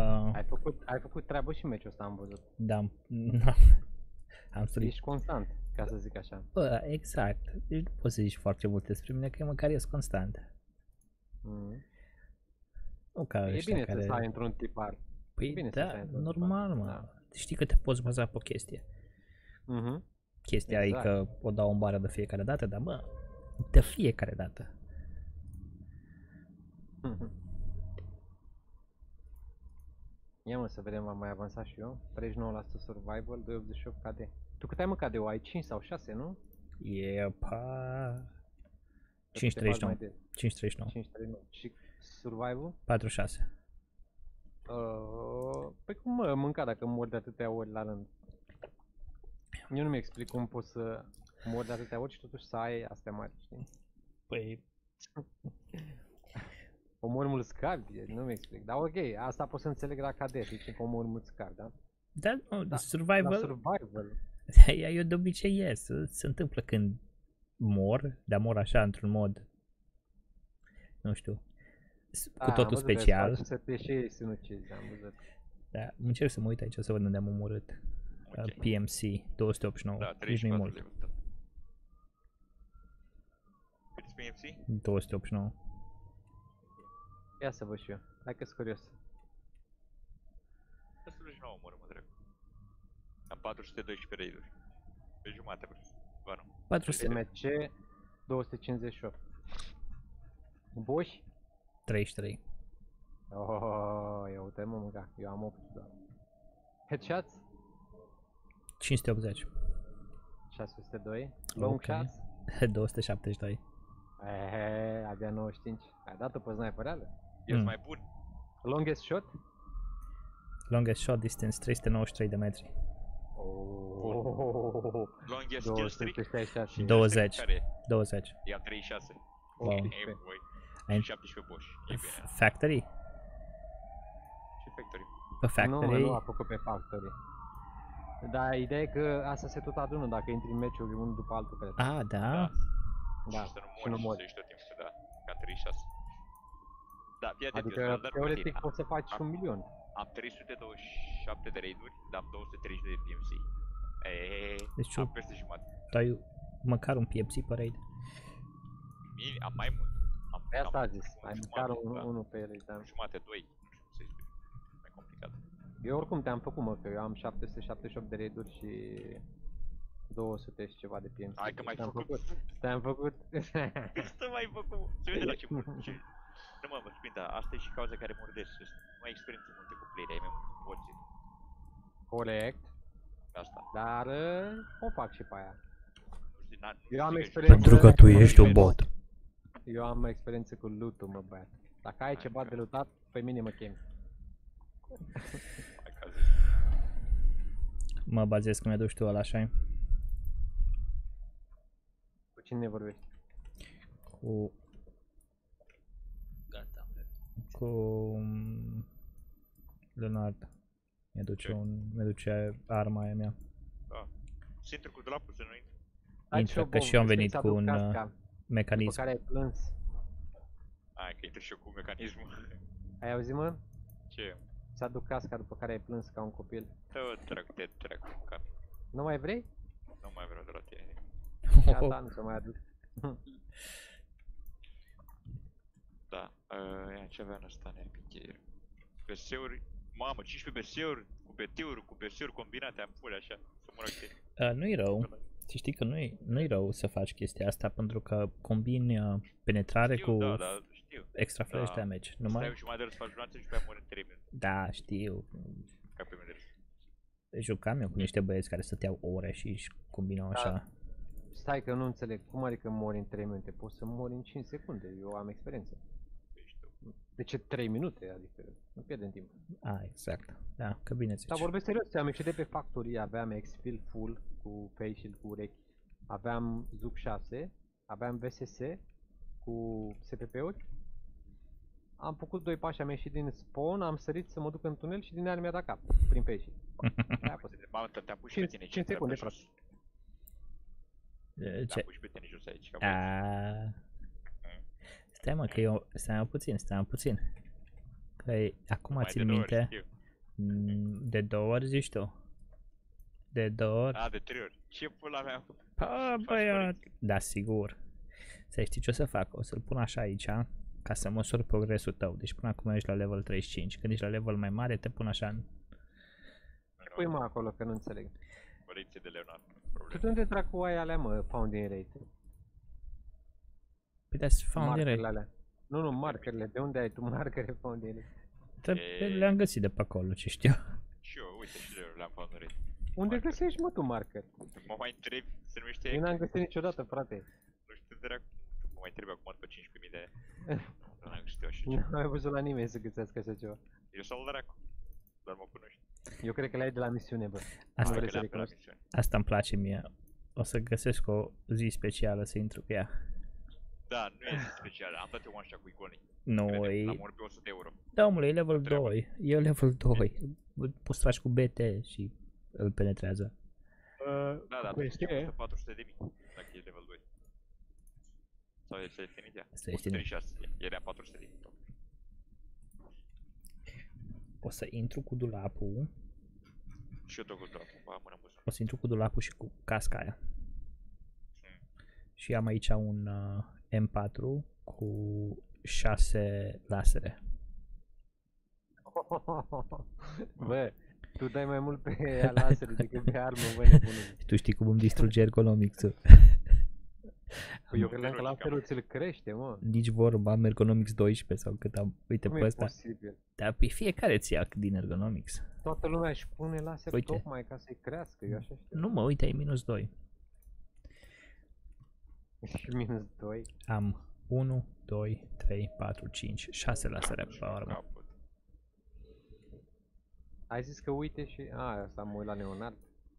Ai făcut treabă și meciul ăsta, am văzut. Da. Am sărit. Ești constant. ca să zic așa. Bă, exact. Deci nu poți să zici foarte multe despre mine, că eu măcar ies constant. Mm. Nu ca E ăștia bine care... să ai într-un tipar. Păi bine să da, stai într-un normal, tipar. mă. Da. Știi că te poți baza pe o chestie. Mhm. Chestia Exact. e că o dau în bară de fiecare dată, dar bă, de fiecare dată. Mhm. Ia mă să vedem, am mai avansat și eu. 39% survival, 288 KD. Tu cât ai mă KD-ul? Ai 5 sau 6, nu? Yepa. Că tu te faci mai 539. de 539. 539. Și survival? 46. Păi cum mă mânca dacă mor de atâtea ori la rând? Eu nu mi explic cum poți să mor de atâtea ori și totuși să ai astea mari, știi? Păi, Omori mulți cardi, nu mi explic. Dar ok, asta pot să înțeleg la KD, zice că omori mulți cardi, da? da, nu, La survival, survival. eu de obicei ies, se întâmplă când mor, dar mor așa într-un mod, nu știu, cu Am totul văzut că special. îți face să te și sinucizi, am văzut. Da, încerc să mă uit aici să văd unde am omorât. Ok. PMC 289, Da, nici nu 34 mult. de vârstă. Cât PMC? 289. Ia să văd și eu. Hai că-s curios. Destul de nou omoră, mă dracu. Am 412 raiduri. Pe jumate, bă, nu. 400. SMC 258. Bosch? 33. Oh, ia uite mă mânca. Eu am 8 doar. Headshots? 580. 602. Long Ok. shots? 272. Abia 95. Ai dat-o pe sniperele? Ești mai bun. Longest shot? Longest shot distance 393 de metri. Oh, Longest kill streak. 266. 20. Care? 20. I-am 36. Wow. E, 18. voi. Ai- 17 Bosch. E bine. Factory? Și Factory. Pe Factory? Nu a făcut pe Factory. Dar ideea e că asta se tot adună dacă intri în meciuri unul după altul, cred. Ah, da? Da, Și să și nu nu mori mori. și să ieși tot timpul, da. Ca 36. Da, fii atent, eu Adică, sunt dar pe teoretic, tine. poți să faci 1.000.000. Am 327 de raiduri, dar am 230 de PMC. Deci am eu- peste jumătate. Dai măcar un PMC pe raid. Am mai mult. Am Pe asta a cam zis, un ai jumate, măcar da. unul pe ele, da. Un jumate, 2. Nu știu cum să-i spun. Mai complicat. Eu oricum te-am făcut, mă, că eu am 778 de raiduri și 200 și ceva de PMC. Hai că m-ai Te-am făcut. Te-am făcut. Să mai făcut. Se vede la ce mor. Nu mă spun, dar asta e și cauza care mor des. Nu ai experiențe multe cu player, ai mai mult cu boții. Corect, Asta. dar o fac și pe aia. Nu știu, Eu am știu că experiență. Pentru că tu ești un bot. Eu am experiență cu loot-ul, mă, băiat. Dacă ai ceva de lootat, pe mine mă chemi. Hai că a zis. Mă bazez cum mi-aduci tu ăla, așa Cu cine vorbești? cu... Gata. cu... Leonard. Mi-aduce arma aia mea. Da. Se intră cu dulapul să nu intre. Intră, că și eu am venit cu un După mecanism. care ai plâns. Hai că intră și eu cu mecanismul. Ai auzit, mă? Ce? Să aduc casca după care ai plâns ca un copil. Te trag cu cap. Nu mai vrei? Nu mai vreau de la tine. Gata, nu se mai aduc. Da. Ia ce avea în ăsta nepichier. BS-uri. Mamă, 15 BS-uri cu BT-uri, cu BS-uri combinate, am pule așa. Să mă rog Nu-i rău. Să știi că nu-i rău să faci chestia asta pentru că combini penetrare Știu, cu da, da, știu. extra flash Da. damage. Stai Numai... o jumătate de oră să faci nuanțe și pe aia mori în 3 minute. Da, știu. Ca pe mine. Jucam eu cu niște băieți care stăteau ore și își combinau Da. așa. Stai că nu înțeleg. Cum adică mori în 3 minute? Poți să mori în 5 secunde. Eu am experiență. Ești tu. De ce 3 minute? Adică nu pierdem timp. Exact. Da, că bine zici. Dar vorbesc serios, ți-am ieșit de pe factory, aveam exfil full cu face shield cu urechi. Aveam Zup 6, aveam VSS cu SPP-uri. Am făcut 2 pași, am ieșit din spawn, am sărit să mă duc în tunel și din aia mi-a dat cap, prin face shield. Aia a fost. Mamă, te-am pus și pe 5 tine. 5 secunde, frate. Ce? Te-am pus și pe tine jos aici. Ca Stai mă, că eu... Stai mă puțin. Că acum mai țin de două ori, minte... știu. De 2 ori zici tu? De 2 ori? A, de 3 ori. Ce pula mea a făcut? Pa, băiat. Da, sigur. Să știi ce o să fac? O să-l pun așa aici, ca să măsor progresul tău. Deci până acum ești la level 35. Când ești la level mai mare, te pun așa în... Pui mă acolo, că nu înțeleg. Corecție de Leonard. Tu de unde dracu ai alea, mă, founding rate? Păi da-s found Markerele direct. alea. Nu, markerele. De unde ai tu markere founding rate? Le-am găsit de pe acolo, ce știu. Și eu, uite, și eu le-am found rate. Unde găsești, mă, tu marker? Mă mai întrebi, se numește... Eu n-am găsit niciodată, frate. Nu știu de dracu. Mă mai întrebi acum după 15.000 de... Nu am găsit eu așa ceva. Nu am mai văzut la nimeni să găsească așa ceva. Eu sunt dracu. Dar mă cunoști. Eu cred că le ai de la misiune, bă. Asta, Nu vrei să le-am pe la recunoști? misiune. asta îmi place mie. O să găsesc o zi specială să intru cu ea. Da, nu e special, am dat eu one shot cu iconii. Nu, Crede, e... am murit pe 100 euro. Da, omule, e level Treabă. 2. E level 2. Poți să faci cu BT și îl penetrează. Da, da, Păi pe știi, costă 400 de mii, dacă e level 2. Sau e ieftinit ea? Asta e ieftinit. 136, era 400 de mii. O să intru cu dulapul. Și eu tot cu drapul, am mână buză. O să intru cu dulapul și cu casca aia. Și am aici un M4 cu 6 lasere. Bă, tu dai mai mult pe lasere decât pe armă, bă, nebunul. Tu știi cum îmi distruge ergonomics-ul. Păi eu credeam că laserul ți-l crește, mă. Nici vorba, am ergonomics 12 sau cât am. Uite Cum pe e ăsta. posibil? Dar pe fiecare ți ia din ergonomics. Toată lumea își pune laser Uite. tocmai ca să-i crească, eu așa știu. Nu mă, uite, ai minus 2. Și minus 2. Am 1, 2, 3, 4, 5, 6 lasere pe armă. Capăt. Ai zis că uite și... asta am uit la Leonard.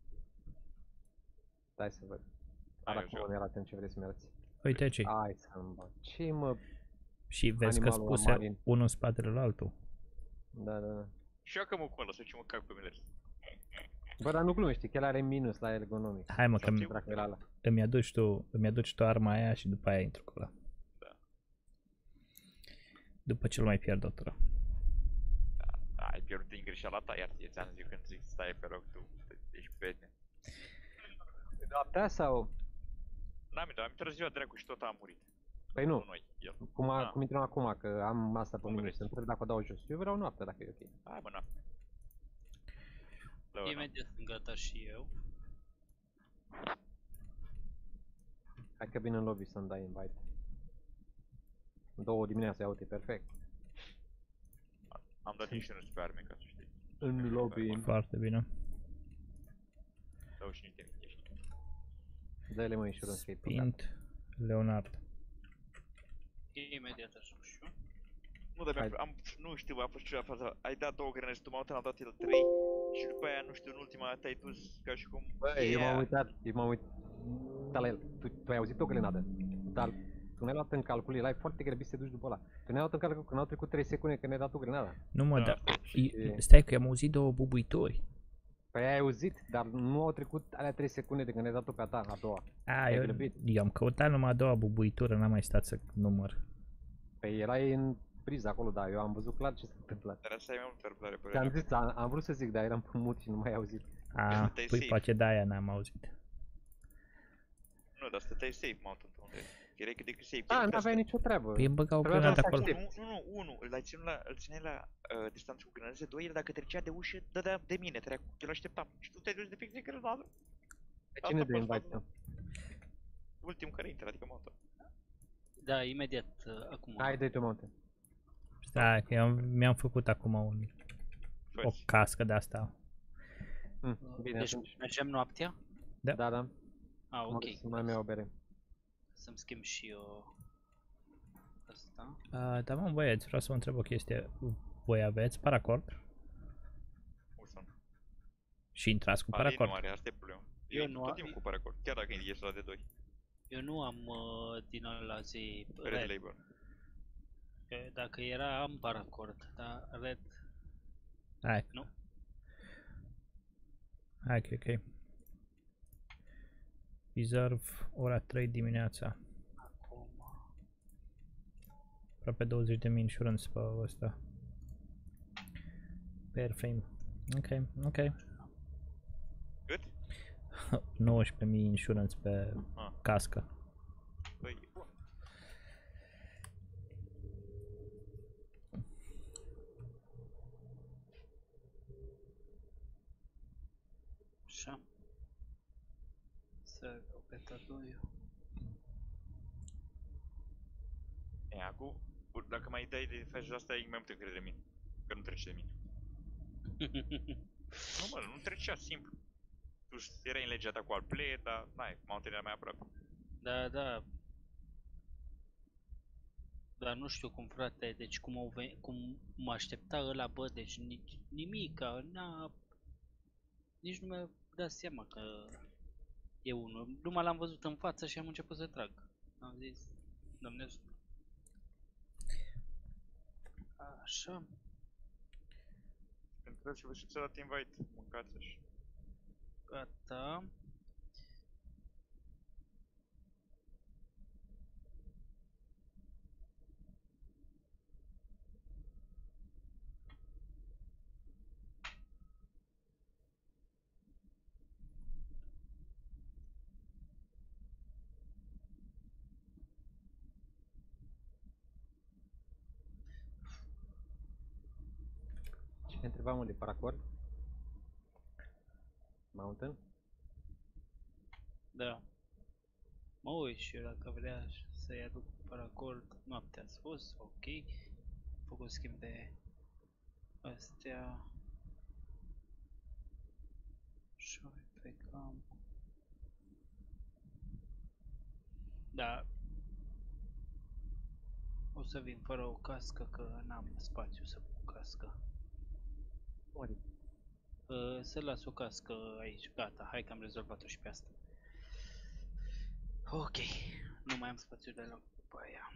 Stai să văd. Arată eu cum arată în ce vrei să-mi arăți. Uite ce. Hai să-mi bag. Ce mă... Și vezi că Animalul spuse marin. unul în spatele la altul. Da. Și eu că mă cu ăla, să ce mă cac pe mine. Bă, dar nu glumești, că el are minus la ergonomic. Hai mă, că Știu. Dracu era ăla. îmi aduci tu arma aia și după aia intru cu ăla. Da. După ce îl mai pierd douătură. Da, ai pierdut din greșeala ta, iar ți-am zis când zic stai pe loc, tu ești bine. Noaptea sau... N-am intrat, am intrat ziua dracu și tot a murit. Păi nu, Noi, el. cum intrăm acum, că am asta pe Cum mine vrei. și să întreb dacă o dau jos. Eu vreau noaptea dacă e ok. Hai mă, noapte. Leona. Imediat sunt gata și eu. Hai că vin în lobby să-mi dai invite. 2 dimineața, ia uite, perfect. Am dat insurance pe arme, ca să știi. În lobby. Foarte bine. 25 de mii ești. Dă-le mă insurance că e păcat. Pint Leonard. Imediat ajung și eu. Nu, dar Hai. nu știu, a fost ceva faza. Ai dat 2 grenade to mountain, am dat el 3 și după aia, nu știu, în ultima te-ai dus ca și cum... Băi, eu m-am uitat, la el. Tu ai auzit o grenadă, dar tu n-ai luat în calcul, erai foarte grăbit să te duci după ăla. Tu n-ai luat în calcul când au trecut 3 secunde când ne-ai dat o grenada. Nu mă, Da. dar Și- stai că am auzit 2 bubuitori. Păi ai auzit, dar nu au trecut alea 3 secunde de când ne-ai dat-o pe a ta, a doua. Ai Eu grăbit. am căutat numai a doua bubuitură, n-am mai stat să număr. Păi erai în priză acolo, dar eu am văzut clar ce s-a întâmplat. Dar asta e mai multă răbdare pe Ți-am zis, am vrut să zic, dar eram pe mut și nu mai ai auzit. Stăteai Păi safe. poate de-aia n-am auzit. Nu, dar stăteai safe mountain unde erai cât de cât safe. Ah, n-aveai nicio treabă. Păi îmi băgau Trebuia grenada să acolo. aștept. Nu, îl țineai la distanță cu grenade 2, el dacă trecea de ușă, dădea de mine, trecu, eu l-așteptam. Și tu te-ai dus de fix de grenadă. Pe cine Asta de a fost invite faza. tu? Ultimul care intră, adică mountain. Da, imediat acum. Hai, dă-i tu monte. Stai că eu mi-am făcut acum o Fă-ți. cască de asta. Bine, Deci atunci. mergem noaptea? Da. Ah, Mă ok. duc să mai iau o bere. Să-mi schimb și eu asta. Da, mă, băieți, vreau să vă întreb o chestie. Voi aveți paracord? Urson. Și intrați cu Alin paracord? nu are, asta e problema. Eu intru nu tot am- timpul cu paracord, chiar dacă ești la de 2. Eu nu am din ăla zi Red red. label. Că dacă era am paracord, dar red Hai. Nu. Hai, ok. Reserve ora 3 dimineața. acum. Aproape 20.000 insurance pe ăsta. Per frame. Ok. Cât? 19.000 insurance pe cască. Păi, bun. Așa. Să dau pe tadoiu. E, acum, dacă mai dai de faci asta, ai mai multe încredere în mine. Că nu trece de mine. Nu, mă, nu trecea simplu. Tu erai în legea ta cu al play, dar n-ai, Mountain era mai aproape. Da, da. Dar nu știu cum, frate, deci cum mă aștepta ăla, bă, deci nimica, nici nu mi-a dat seama că e unul. Numai l-am văzut în față și am început să trag. Am zis, Doamne ajută. Așa. Pentru că și ți-a dat invite, mâncați așa. Gata. Ce ne întrebam unde paracor? Mountain? Da. Mă uit și dacă vrea să-i aduc paracord, noaptea ați fost, ok. Am făcut schimb de astea. Și plecam. Da. O să vin fără o cască că n-am spațiu să pun cască. Adică, Să las o cască aici, gata, hai că am rezolvat-o și pe asta. Ok, nu mai am spațiu deloc după aia.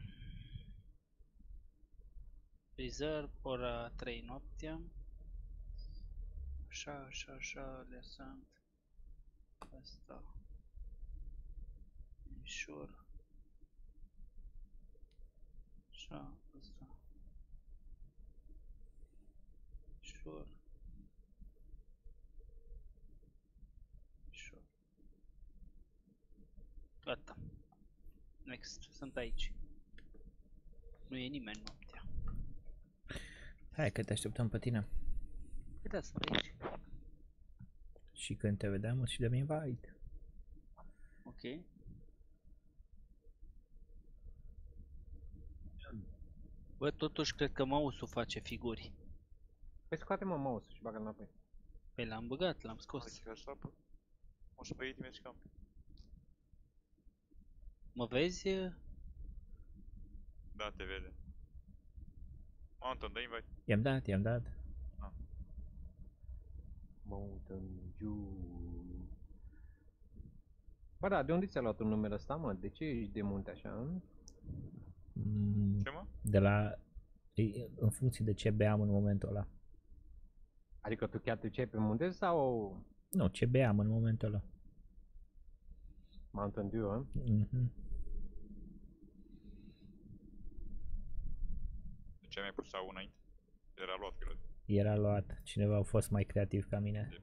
Reserve, ora 3 noaptea. Așa, așa, așa, le sunt. Asta. Ușor. Așa, asta. Ușor. Ușor. Gata. Next, sunt aici. Nu e nimeni noaptea. Hai că te așteptăm pe tine. Păi da, sunt aici. Și când te vedem, îți și dăm invite. Ok. Bă, totuși cred că mouse-ul face figuri. păi scoate-mă mouse-ul și bagă-l înapoi. Păi l-am băgat, l-am scos. Uite că așa, o să pe ei tine scam. Mă vezi? Da, te vede. Mountain, dă invite. I-am dat, i-am dat. Mountain Dew. Bă, da, de unde ți-a luat un numer ăsta, mă? De ce ești de munte așa, hă? Ce, mă? De la... în funcție de ce beam în momentul ăla. Adică tu chiar te duceai pe munte sau Nu, ce beam în momentul ăla. Mountain Dew, hă? Mhm. De ce mi-ai pus sau înainte? Era luat, cred. Era luat. Cineva a fost mai creativ ca mine.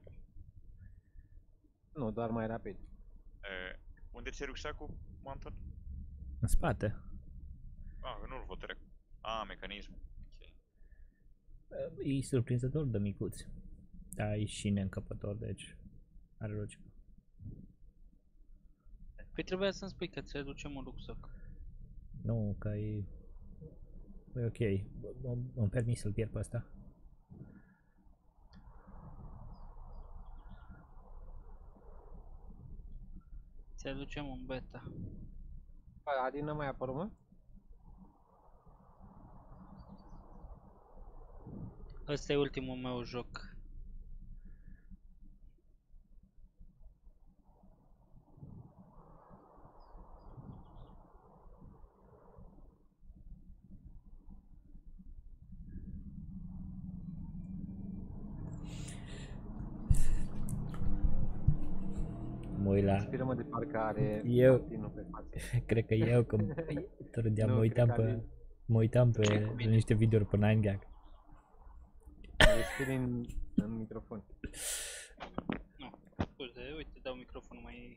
Nu, doar mai rapid. Unde ți-e rucsacul, Mountain? În spate. Nu-l văd trec. Mecanismul. Ok. E surprinzător de micuț. Da, e și neîncăpător, deci are logică. Păi trebuia să-mi spui că ți reducem un rucsac. Nu, că e... E ok. Îmi permis să-l pierd pe ăsta. Ți aducem un beta. Bă, Adi n-a mai apărut, mă? Ăsta e ultimul meu joc. Mă uit la... Inspiră-mă de parcă are Eu- Martinul pe față. Cred că eu, că râdeam, Nu, mă uitam cred că pe... Adi- Mă uitam pe niște videouri pe 9gag. Respiri în microfon. Nu, scuze, uite, dau microfonul mai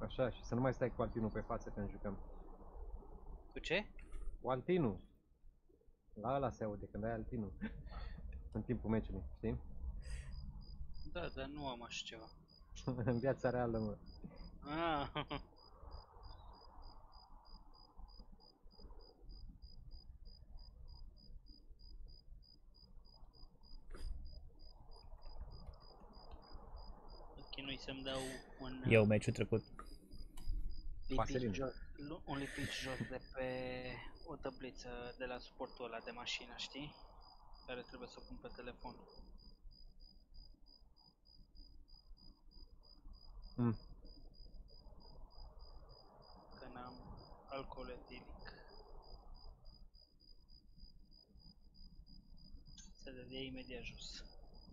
Așa, și să nu mai stai cu altinul pe față când jucăm. Cu ce? Cu altinul. La ăla se aude când ai altinul. În timpul meciului, știi? Da, dar nu am așa ceva. În viața reală, mă. Ah. Chinui să-mi dau un Eu meciul trecut. lipici Vaselină. jos, un lipici jos de pe o tabliță de la suportul ăla de mașină, știi? Care trebuie să o pun pe telefon. Mm. Că n-am alcool etilic. Se dădea imediat jos.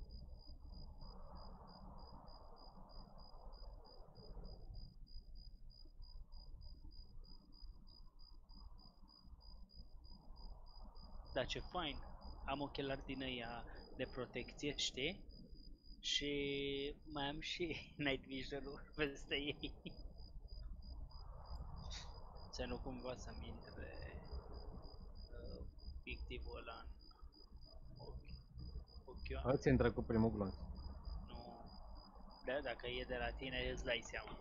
Dar ce fain, am ochelari din ăia de protecție, știi? Și mai am și night vision-ul peste ei. Să nu cumva să-mi intre obiectivul ăla în ochi. Îți intră cu primul glonț. Nu. Da, dacă e de la tine îți dai seama.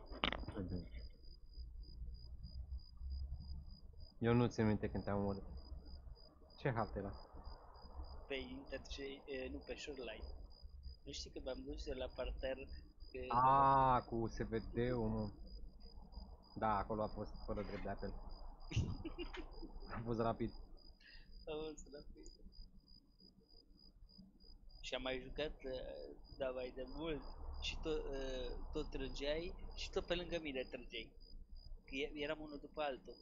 Eu nu țin minte când te-am omorât. Ce haft era? Pe nu pe shoreline. Nu știi că m-am dus de la parter Cu SVD-ul, mă. Da, acolo a fost fără drept de apel. A fost rapid. Și am mai jucat, da, mai de mult. Și tot trăgeai și tot pe lângă mine trăgeai. Că eram unul după altul.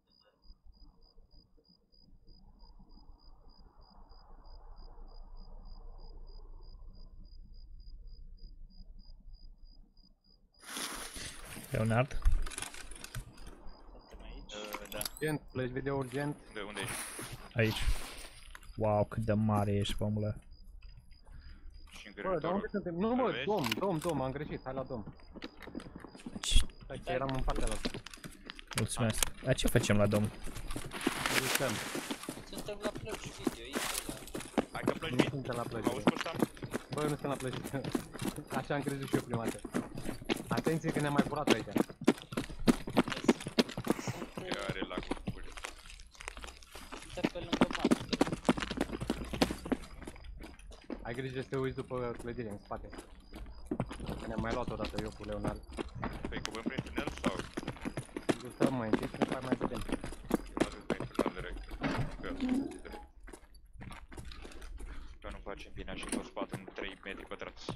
Leonard. Suntem aici. Da. Urgent, flash video urgent. De unde ești? Aici. Wow, cât de mare ești, omule. Și în Bă, dar unde gărbitorul? suntem? Nu, Îl mă, vezi? dom, am greșit, hai la dom. Ce- Stai că eram în partea la Mulțumesc. Dar ce facem la dom? Jucăm. Suntem la plăci video, Hai că pleci Nu bine. suntem la plăci. Auzi cum stăm? Bă, nu suntem la plăci. Așa am crezut și eu prima dată. Atenție că ne-am mai furat aici. Eu are la gurguri. Suntem pe lângă mapă. Ai grijă să te uiți după clădire, în spate. Că ne-am mai luat odată eu cu Leonard. Păi cuvânt prin tunel sau? Gustăm mai întâi și după aia mai vedem. Eu mă duc prin tunel direct. Că nu facem bine așa pe spate în 3 metri pătrați.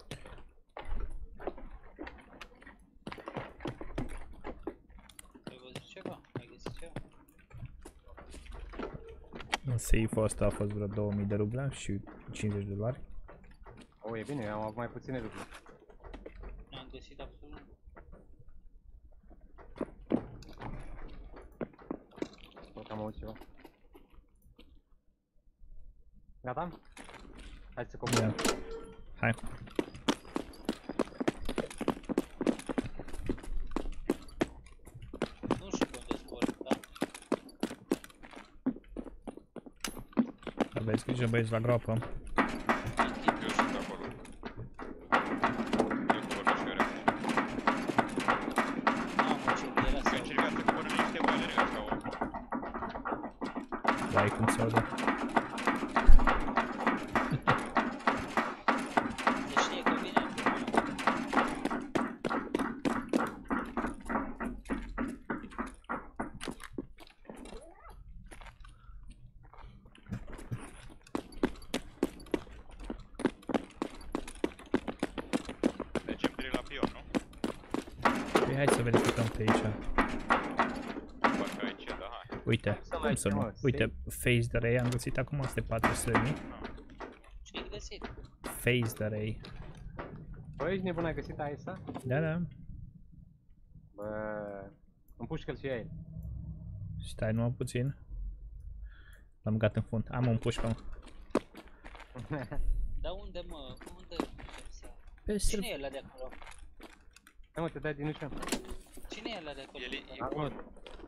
Ai văzut ceva? Ai găsit ceva? În safe-ul ăsta a fost vreo 2000 de ruble și $50. O, e bine, am avut mai puține lucruri. N-am găsit absolut. Tot am auzit ceva. Gata? Hai să coborăm. Da. Hai. Nu știu pe unde zbor, da? Aveți grijă, băieți, la groapă. Eu sunt acolo. Eu cobor și eu acum. Mamă, ce era Eu să încerc să cobor în niște oalere așa o... Vai cum se aude. se știe că vine acum. Mergem direct la pion, nu? Păi hai să verificăm pe aici. Parcă aici, da, hai. Uite, Să cum mai să nu? chemă, Uite, Face the Ray am găsit acum, este 400.000. Ce ai găsit? Face the Ray. Bă, ești nebun, ai găsit AES-a? Da, da. Bă, împușcă-l și el. Stai numai puțin. L-am băgat în fund. Am un pușcă. Dar unde, mă? Unde putem să... Pe Cine e ăla de acolo? Hai mă, te dai din ușă. Cine e ăla de acolo? El e Acum. acolo.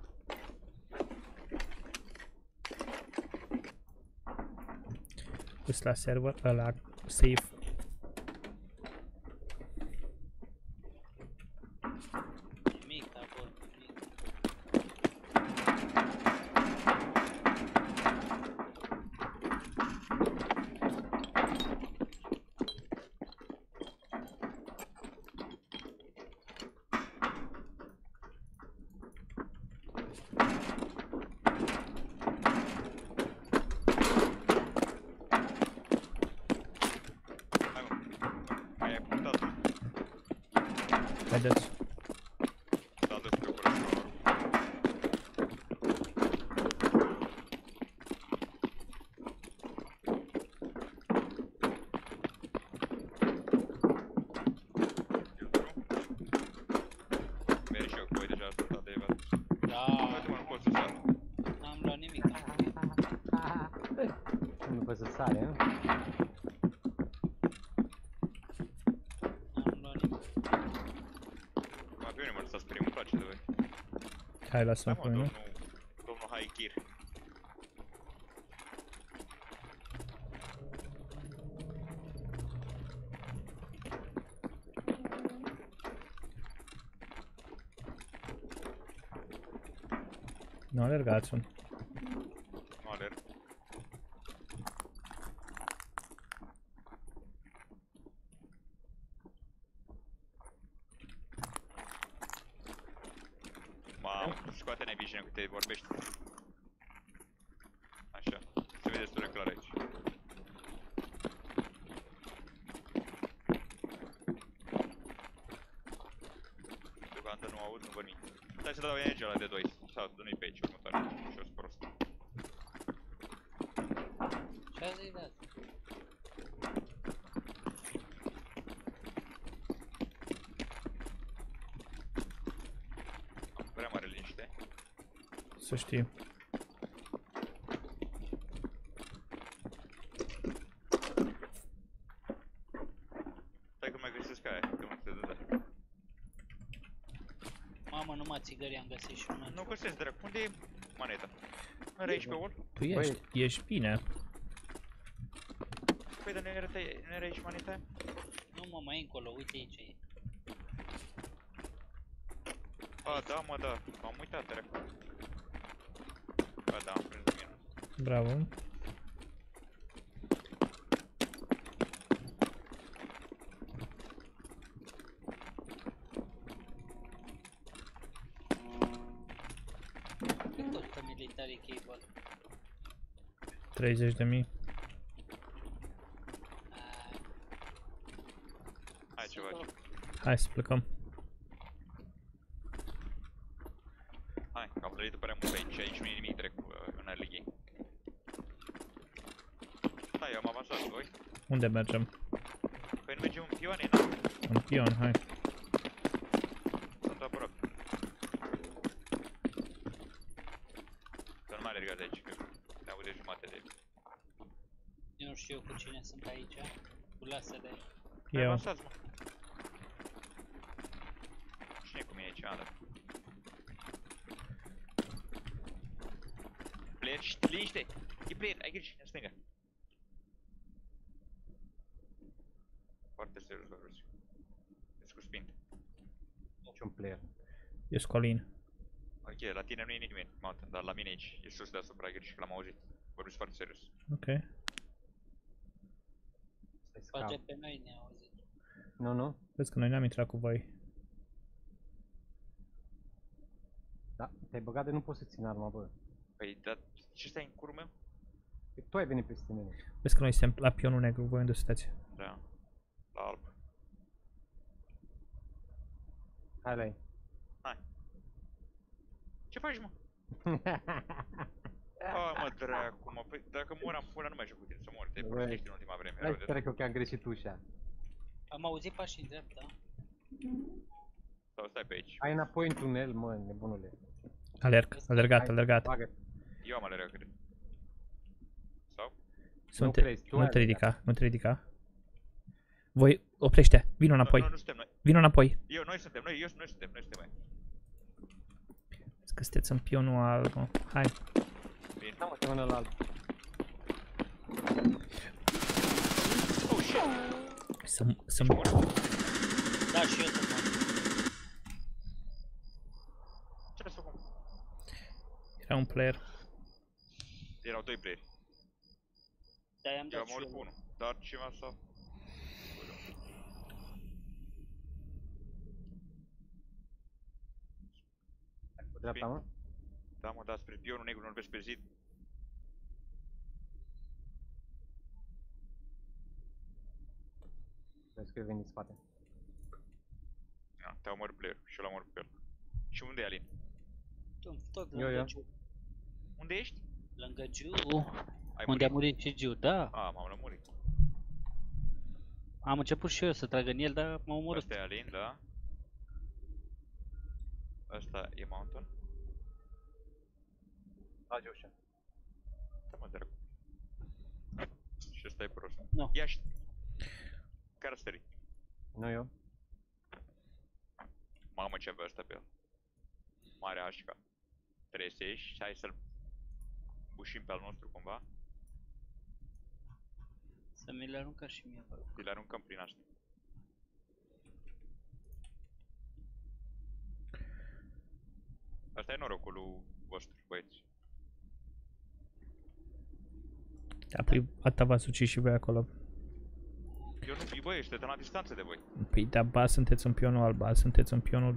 Pus la server, la safe. Nimic acolo. Nimic. Hai mă. Mai ai punctat. Haideți. Da, dă spre operaționarul. Mergi și eu cu voi deja ascultat de Eva. Da, Uite-mă, nu pot să sar. n-am luat nimic. Nu poți să sari, a? N-am luat nimic. Mai pe mine mă lăsați primul, îmi place de voi. Hai, lasă-mă Hai pe mă, mine. domnul Haikir. Nu alergați-o. Nu alerg. Mamă, scoate-ne viziune cât te vorbești. Așa, se vede destul de clar aici. Deocamdată nu aud, nu văd nimic. Stai să dau energia ăla de 2, sau nu-i pe aici următoare, și eu sunt prost. Ce ați zis de asta? Am prea mare liniște. Să știi. Stai că mai găsesc aia, că mă se dă. Mamă, numai țigări am găsit și una. Nu găsesc, dracu, unde e maneta? Nu era aici pe wall? Tu ești bine. Păi, dar nu era aici maneta? Nu mă, mai încolo, uite aici e. A, da, mă, da, m-am uitat, dracu. Ba, da, am prins de mine. Bravo. Cât costă military cable? 30.000. Hai, ce faci? Hai să plecăm. Hai, că am plătit prea mult aici, aici nu e nimic direct în early game. Hai, eu am avansat, voi? Unde mergem? Păi nu mergem în pioane, nu? În pion, hai. Sunt aproape. Să nu mai alergați aici, că ne aude jumate de... Eu nu știu cu cine sunt aici. Cu lasă-le. Hai, Eu. avansați, mă. Cine e cu mine aici, Ana? Player, șt, liniște! E player, ai grijă, în stânga. Foarte serios, vă rog. Ești cu spint. Niciun player. Eu Scolin. Ok, la tine nu e nimeni, Mountain, dar la mine aici, e sus deasupra, ai grijă, că l-am auzit. Vorbiți foarte serios. Ok. Stai scap. Poate pe noi ne auzit. Nu, nu. Vezi că noi n-am intrat cu voi. Da, te-ai băgat de nu poți să țin arma, bă. Păi, dar ce stai în curul meu? Păi tu ai venit peste mine. Vezi că noi suntem la pionul negru, voi unde sunteți? Da. La alb. Hai la ei. Hai. Ce faci, mă? A, mă, dracu, mă, păi, dacă mor am pula, nu mai joc cu tine, să mor, te Băi. prostești în ultima vreme, Hai rău de să trec eu că am greșit ușa. Am auzit pași în dreapta. sau stai pe aici. Hai înapoi în tunel, mă, nebunule. Alergat, Hai, alergat. Bagă. Eu am alergat, cred. Sau? Să nu Nu te, crezi, tu nu ai te ridica, nu te ridica. Voi, oprește, vino înapoi. Nu suntem noi. Vino înapoi. Noi suntem, noi suntem mai. Că sunteți în pionul alb, mă. Hai. Bine. Da, mă, te mână la alb. Oh, shit. Să Da, și eu sunt mort. Ce trebuie să facem? Era un player. Erau 2 playeri. Da, i-am Eu dat am și murit cu eu. 1. Dar ceva sau... Cu dreapta, mă. Da, mă, da, spre pionul negru, nu-l vezi pe zid. Vezi că eu vin din spate. Da, te-a omorât player și eu l-am omorât pe el. Și unde e Alin? Tot Eu. lângă Giu. Unde ești? Lângă Giu. Ai Unde a murit și Giu, da. M-am lămurit. Am început și eu să trag în el, dar m-a omorât. Asta e Alin, da. Asta e Mountain. Trage ușa. Da, mă, dracu. Și ăsta e prost. Nu. Ia și... Care stări? Nu eu. Mamă, ce avea ăsta pe el. Mare așca. Trebuie să ieși și hai să-l bușim pe al nostru cumva. Să mi le arunca și mie, vă rog. Și le aruncăm prin asta. Asta e norocul lui vostru, băieți. Da, păi atâta v-ați ucis și voi acolo. Eu nu, băi, ăștia la distanță de voi. Păi da, ba sunteți în pionul alb, ba sunteți în pionul...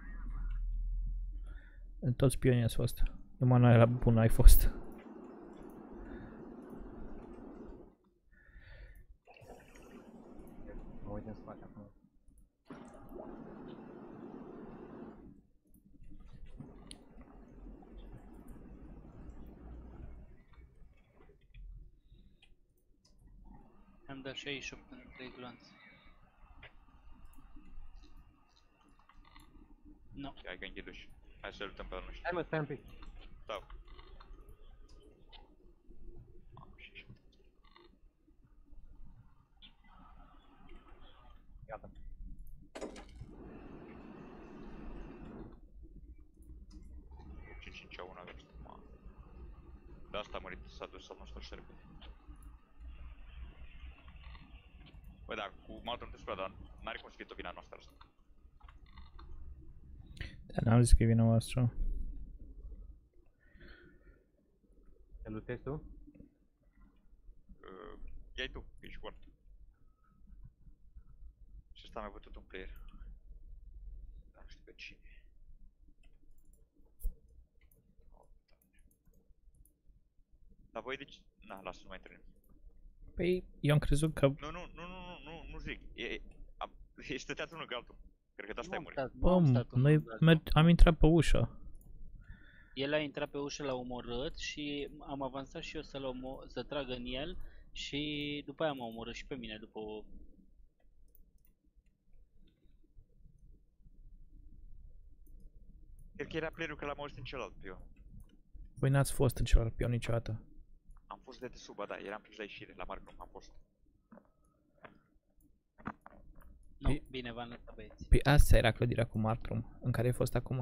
În toți pionii ați fost. Numai noi la bun ai fost. Mă uit în spate acum. Am dat 68 pentru 3 glanțe. Nu. Hai că închiduși. Hai să luptăm pe al nostru. Hai mă, stai un pic. Stau. Mamă, și... Gata. Ce 5-1 avem. Mamă. De asta a murit, s-a dus al nostru și repede. Bă, da, cu Mountain te spune, dar n-are cum să fie tot vina noastră asta. Dar n-am zis că e vina voastră. Te lutezi tu? Ia-i tu, ești bun. Și ăsta a mai bătut un player. Dar nu știu pe cine. Dar voi de ce? Na, lasă, nu mai întâlnim. Păi, eu am crezut că... Nu zic. E stăteat unul ca altul. Cred că de asta ai murit. Noi am intrat pe ușă. El a intrat pe ușă, l-a omorât și am avansat și eu să trag în el și după aia m-a omorât și pe mine după o... Cred că era playerul că l-am auzit în celălalt pion. Voi n-ați fost în celălalt pion niciodată. Am fost de sub, da, eram fix la ieșire, la Mark am fost. Nu, Păi- bine v-am lăsat băieți. Păi asta era clădirea cu Martrum, în care ai fost acum.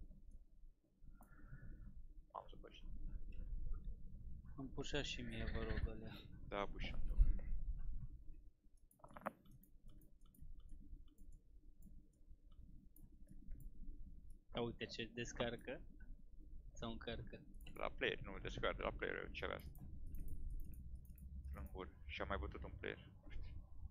M-am zăpărit. Îmi pușea și mie, vă rog, alea. Da, bușam. A, uite ce descarcă sau încărcă. La player, nu descarc de la player, ce avea asta. În gură. Și am mai bătut un player. Nu știu.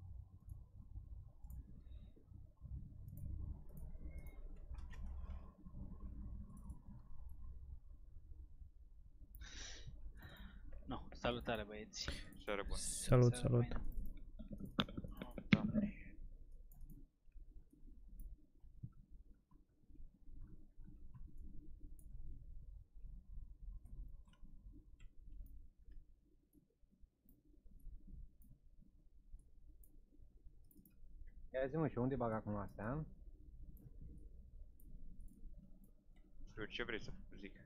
No, salutare băieți. Seară bună. Salut, Seară salut. faină. Doamne. Ia zi mă, și unde bag acum astea? Eu ce vrei să zic?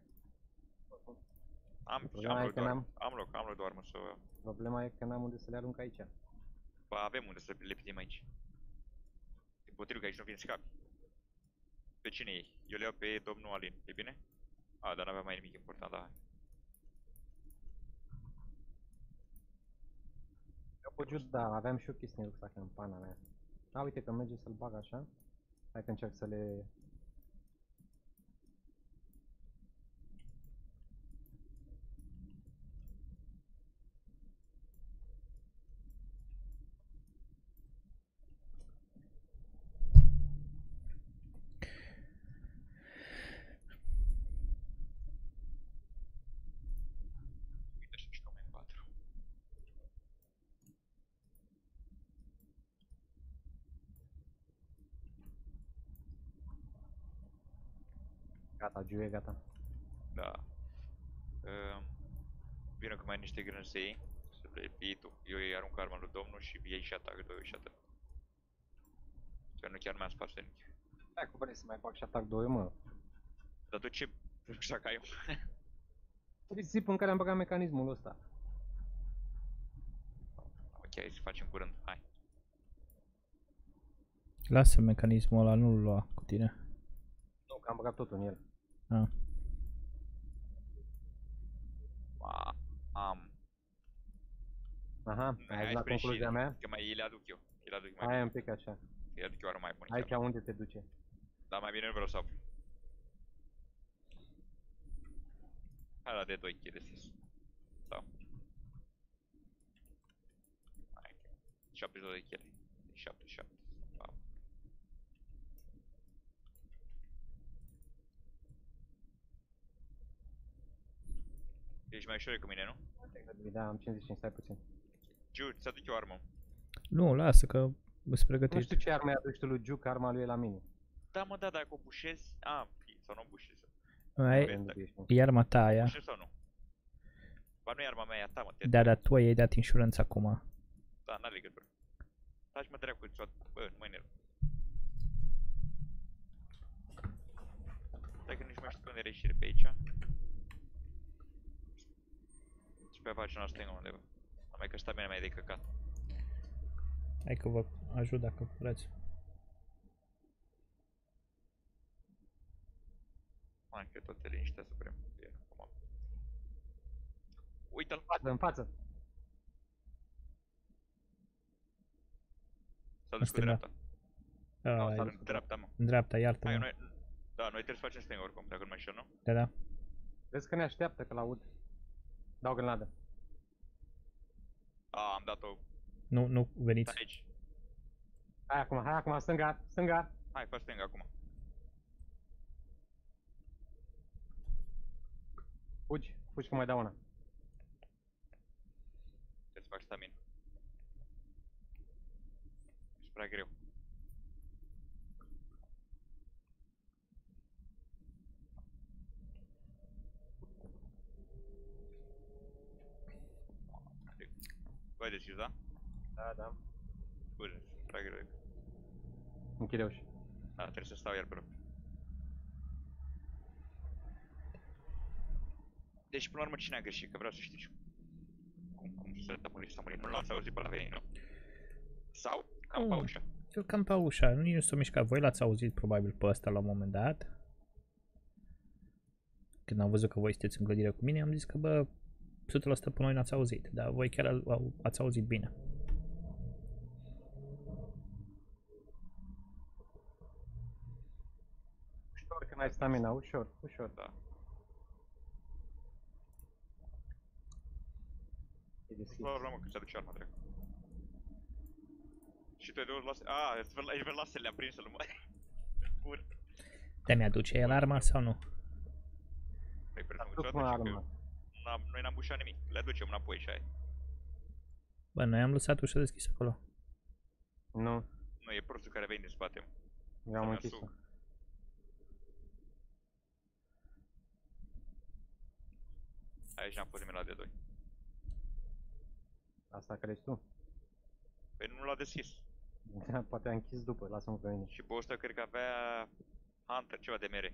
Am Problema e loc că doar, n-am- am loc doar mă să... Problema e că n-am unde să le arunc aici. Ba, avem unde să le pitim aici. Din potrivă că aici nu vin scapi. Pe cine iei? Eu le iau pe domnul Alin, e bine? A, dar n-aveam mai nimic important, da. Eu pot just, da, aveam și o chestie în rucsac în pana mea. A, uite că merge să-l bag așa. Hai că încerc să le... Uite și domen 4. Gata, Giu e gata. Da. Vină cu mai niște grânsei. Să le iei tu. Eu îi arunc arma lui domnul și iei și atac, doi și atât. Că nu chiar mi-am spart nici. Hai că vrei să mai fac și atac 2, mă. Dar tu ce rucsac ai? Risipul în care am băgat mecanismul ăsta. Ok, hai să facem curând. Hai. Lasă mecanismul ăla, nu-l lua cu tine. Nu, că am băgat totul în el. Ah. Am. Aha, ai ajuns la concluzia mea? Că mai le aduc eu. Îi aduc mai Hai bine. un pic așa. Îi aduc eu arma mai bună. Aici unde te duce? Dar mai bine nu vreau să aflu. Hai la D2 de sus. Da. Hai. 72 de chile. 77. Da. Ești mai ușor cu mine, nu? Da, am 55, stai puțin. Giu, ți aduc eu armă. Nu, lasă că îți Nu pregătești. știu ce armă i-aduci tu lui Giu, că arma lui e la mine. Da, mă, da, dacă o bușezi... Sau nu o bușezi. Ai, e arma ta aia. Bușezi sau nu? Ba nu e arma mea, e a ta, mă. Da, dar tu ai dat insuranță acum. Da, n-are legătură. Taci mă dracu, bă, nu mai nerv. Stai că nici mai știu unde era ieșire pe aici. Și pe pagina stângă undeva. Numai că stamina mea e de căcat. Hai că vă ajut dacă vreți. Mai că tot te liniștea suprem. Uită-l! În față. S-a dus cu Stânga. dreapta. Nu, s-a dus cu dreapta, mă. În dreapta, Hai, iartă-mă. noi... Da, noi trebuie să facem stânga oricum, dacă nu mai știu, nu? Da, da. Vezi că ne așteaptă, că l-aud. Dau grenadă. Am dat-o. Nu, veniți. Stai aici. Hai acum, stânga, stânga. Hai, fă stânga acum. Fugi că mai dau una. Trebuie să fac stamina. E prea greu. Voi deschis, da? Da. Scuze, prea greu. Închide uși. Da, trebuie să stau iar pe loc. Deci, până la urmă, cine a greșit? Că vreau să știu. Cum să murim? Nu l-ați auzit pe la venit, nu? Sau? Cam pe ușa. El cam pe ușa, nici nu s-a mișcat. Voi l-ați auzit probabil pe ăsta la un moment dat. Când am văzut că voi sunteți în clădire cu mine, am zis că bă, 100% pe noi n-ați auzit, dar voi chiar ați auzit bine. Ușor, când ai stamina, ușor. Da. E deschis. Problemă că se aduce arma, dracu. Și tu ai două lase... ești vreo lasele aprinse, nu mai... Bun. Te mi-aduce el arma sau nu? Păi, presupun că Aduc ți-o mă aduce, armă. că noi n-am bușat nimic. Le aducem înapoi și aia. Bă, noi am lăsat ușa deschisă acolo. Nu, Nu, e prostul care vine din spate. eu am închis-o. Aici n-am fost nimeni la D2. Asta crezi tu? Păi nu l-a deschis. Poate a închis după, lasă-mă pe mine. Și pe ăsta cred că avea Hunter, ceva de mere.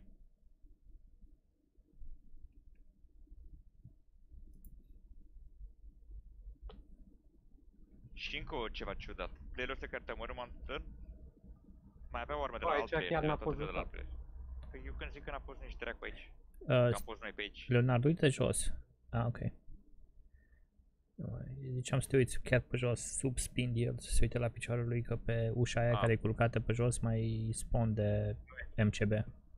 Și Și încă o ceva ciudat. Playerul ăsta care te-a omorât Mountain mai avea o armă de Bă, la aici alt player, chiar de n-a la tot fost de la alt jucat. player. Păi eu când zic că n-a fost nici dracu aici. Că am fost noi pe aici. Leonardo, uite jos. Ah, ok. Ziceam să te uiți chiar pe jos, sub spin el, să se uite la picioarul lui, că pe ușa aia care e culcată pe jos mai spawn de MCB.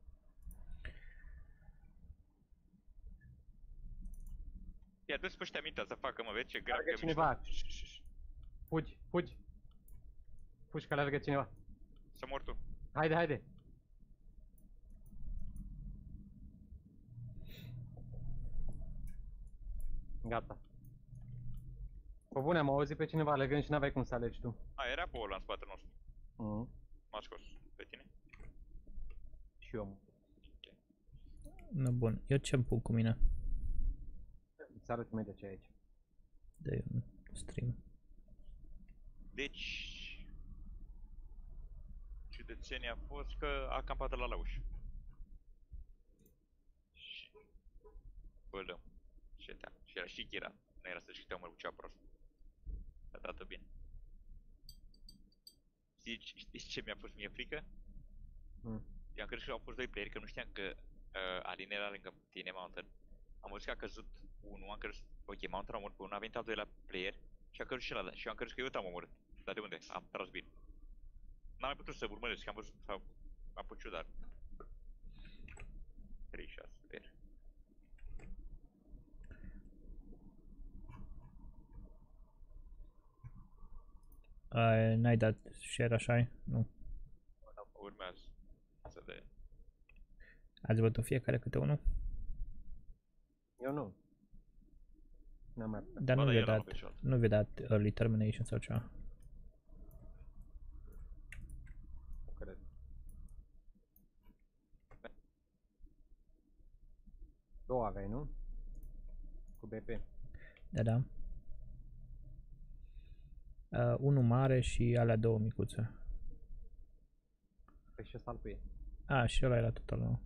I-a dus pe ăștia mintea să facă, mă, vezi ce grav Alergă că cineva. mișto. Fugi, fugi. Fugi că alergă cineva. Să mor tu. Haide, haide. Gata. Pe bune, am auzit pe cineva alergând și n-aveai cum să alegi tu. A, era pe ăla în spatele nostru. M-a scos pe tine. Și eu. No, bun, eu ce-mi pun cu mine? Îți arăt imediat ce e aici. De un stream. Deci... ciudățenia a fost că a campat la ușă. Și... bălăm. Și era și Ghira. Nu era să-și te-a omorât cu cea prost. A dat-o bine. Știți ce mi-a fost mie frică? Eu am crezut că au fost doi playeri, că nu știam că Alin era lângă tine, Mountain. Am văzut că a căzut unul, am crezut, ok, Mountain a omorât pe unul, a venit al doilea player și a căzut și ăla, și eu am crezut că eu te-am omorât. Dar de unde? Am tras bine. N-am mai putut să urmăresc, că am văzut, am fost ciudat. 36, sper. N-ai dat share așa? Nu. Urmează. Să de... Ați văzut fiecare câte unul? Eu nu. N-am mai... Dar Bă, nu dar vi-a el a dat, luat pe shot. nu vi-a dat early termination sau ceva. Nu cred. Două aveai, nu? Cu BP. Da. Unul mare și alea două micuțe. Păi și ăsta al cui A, și ăla era total nou.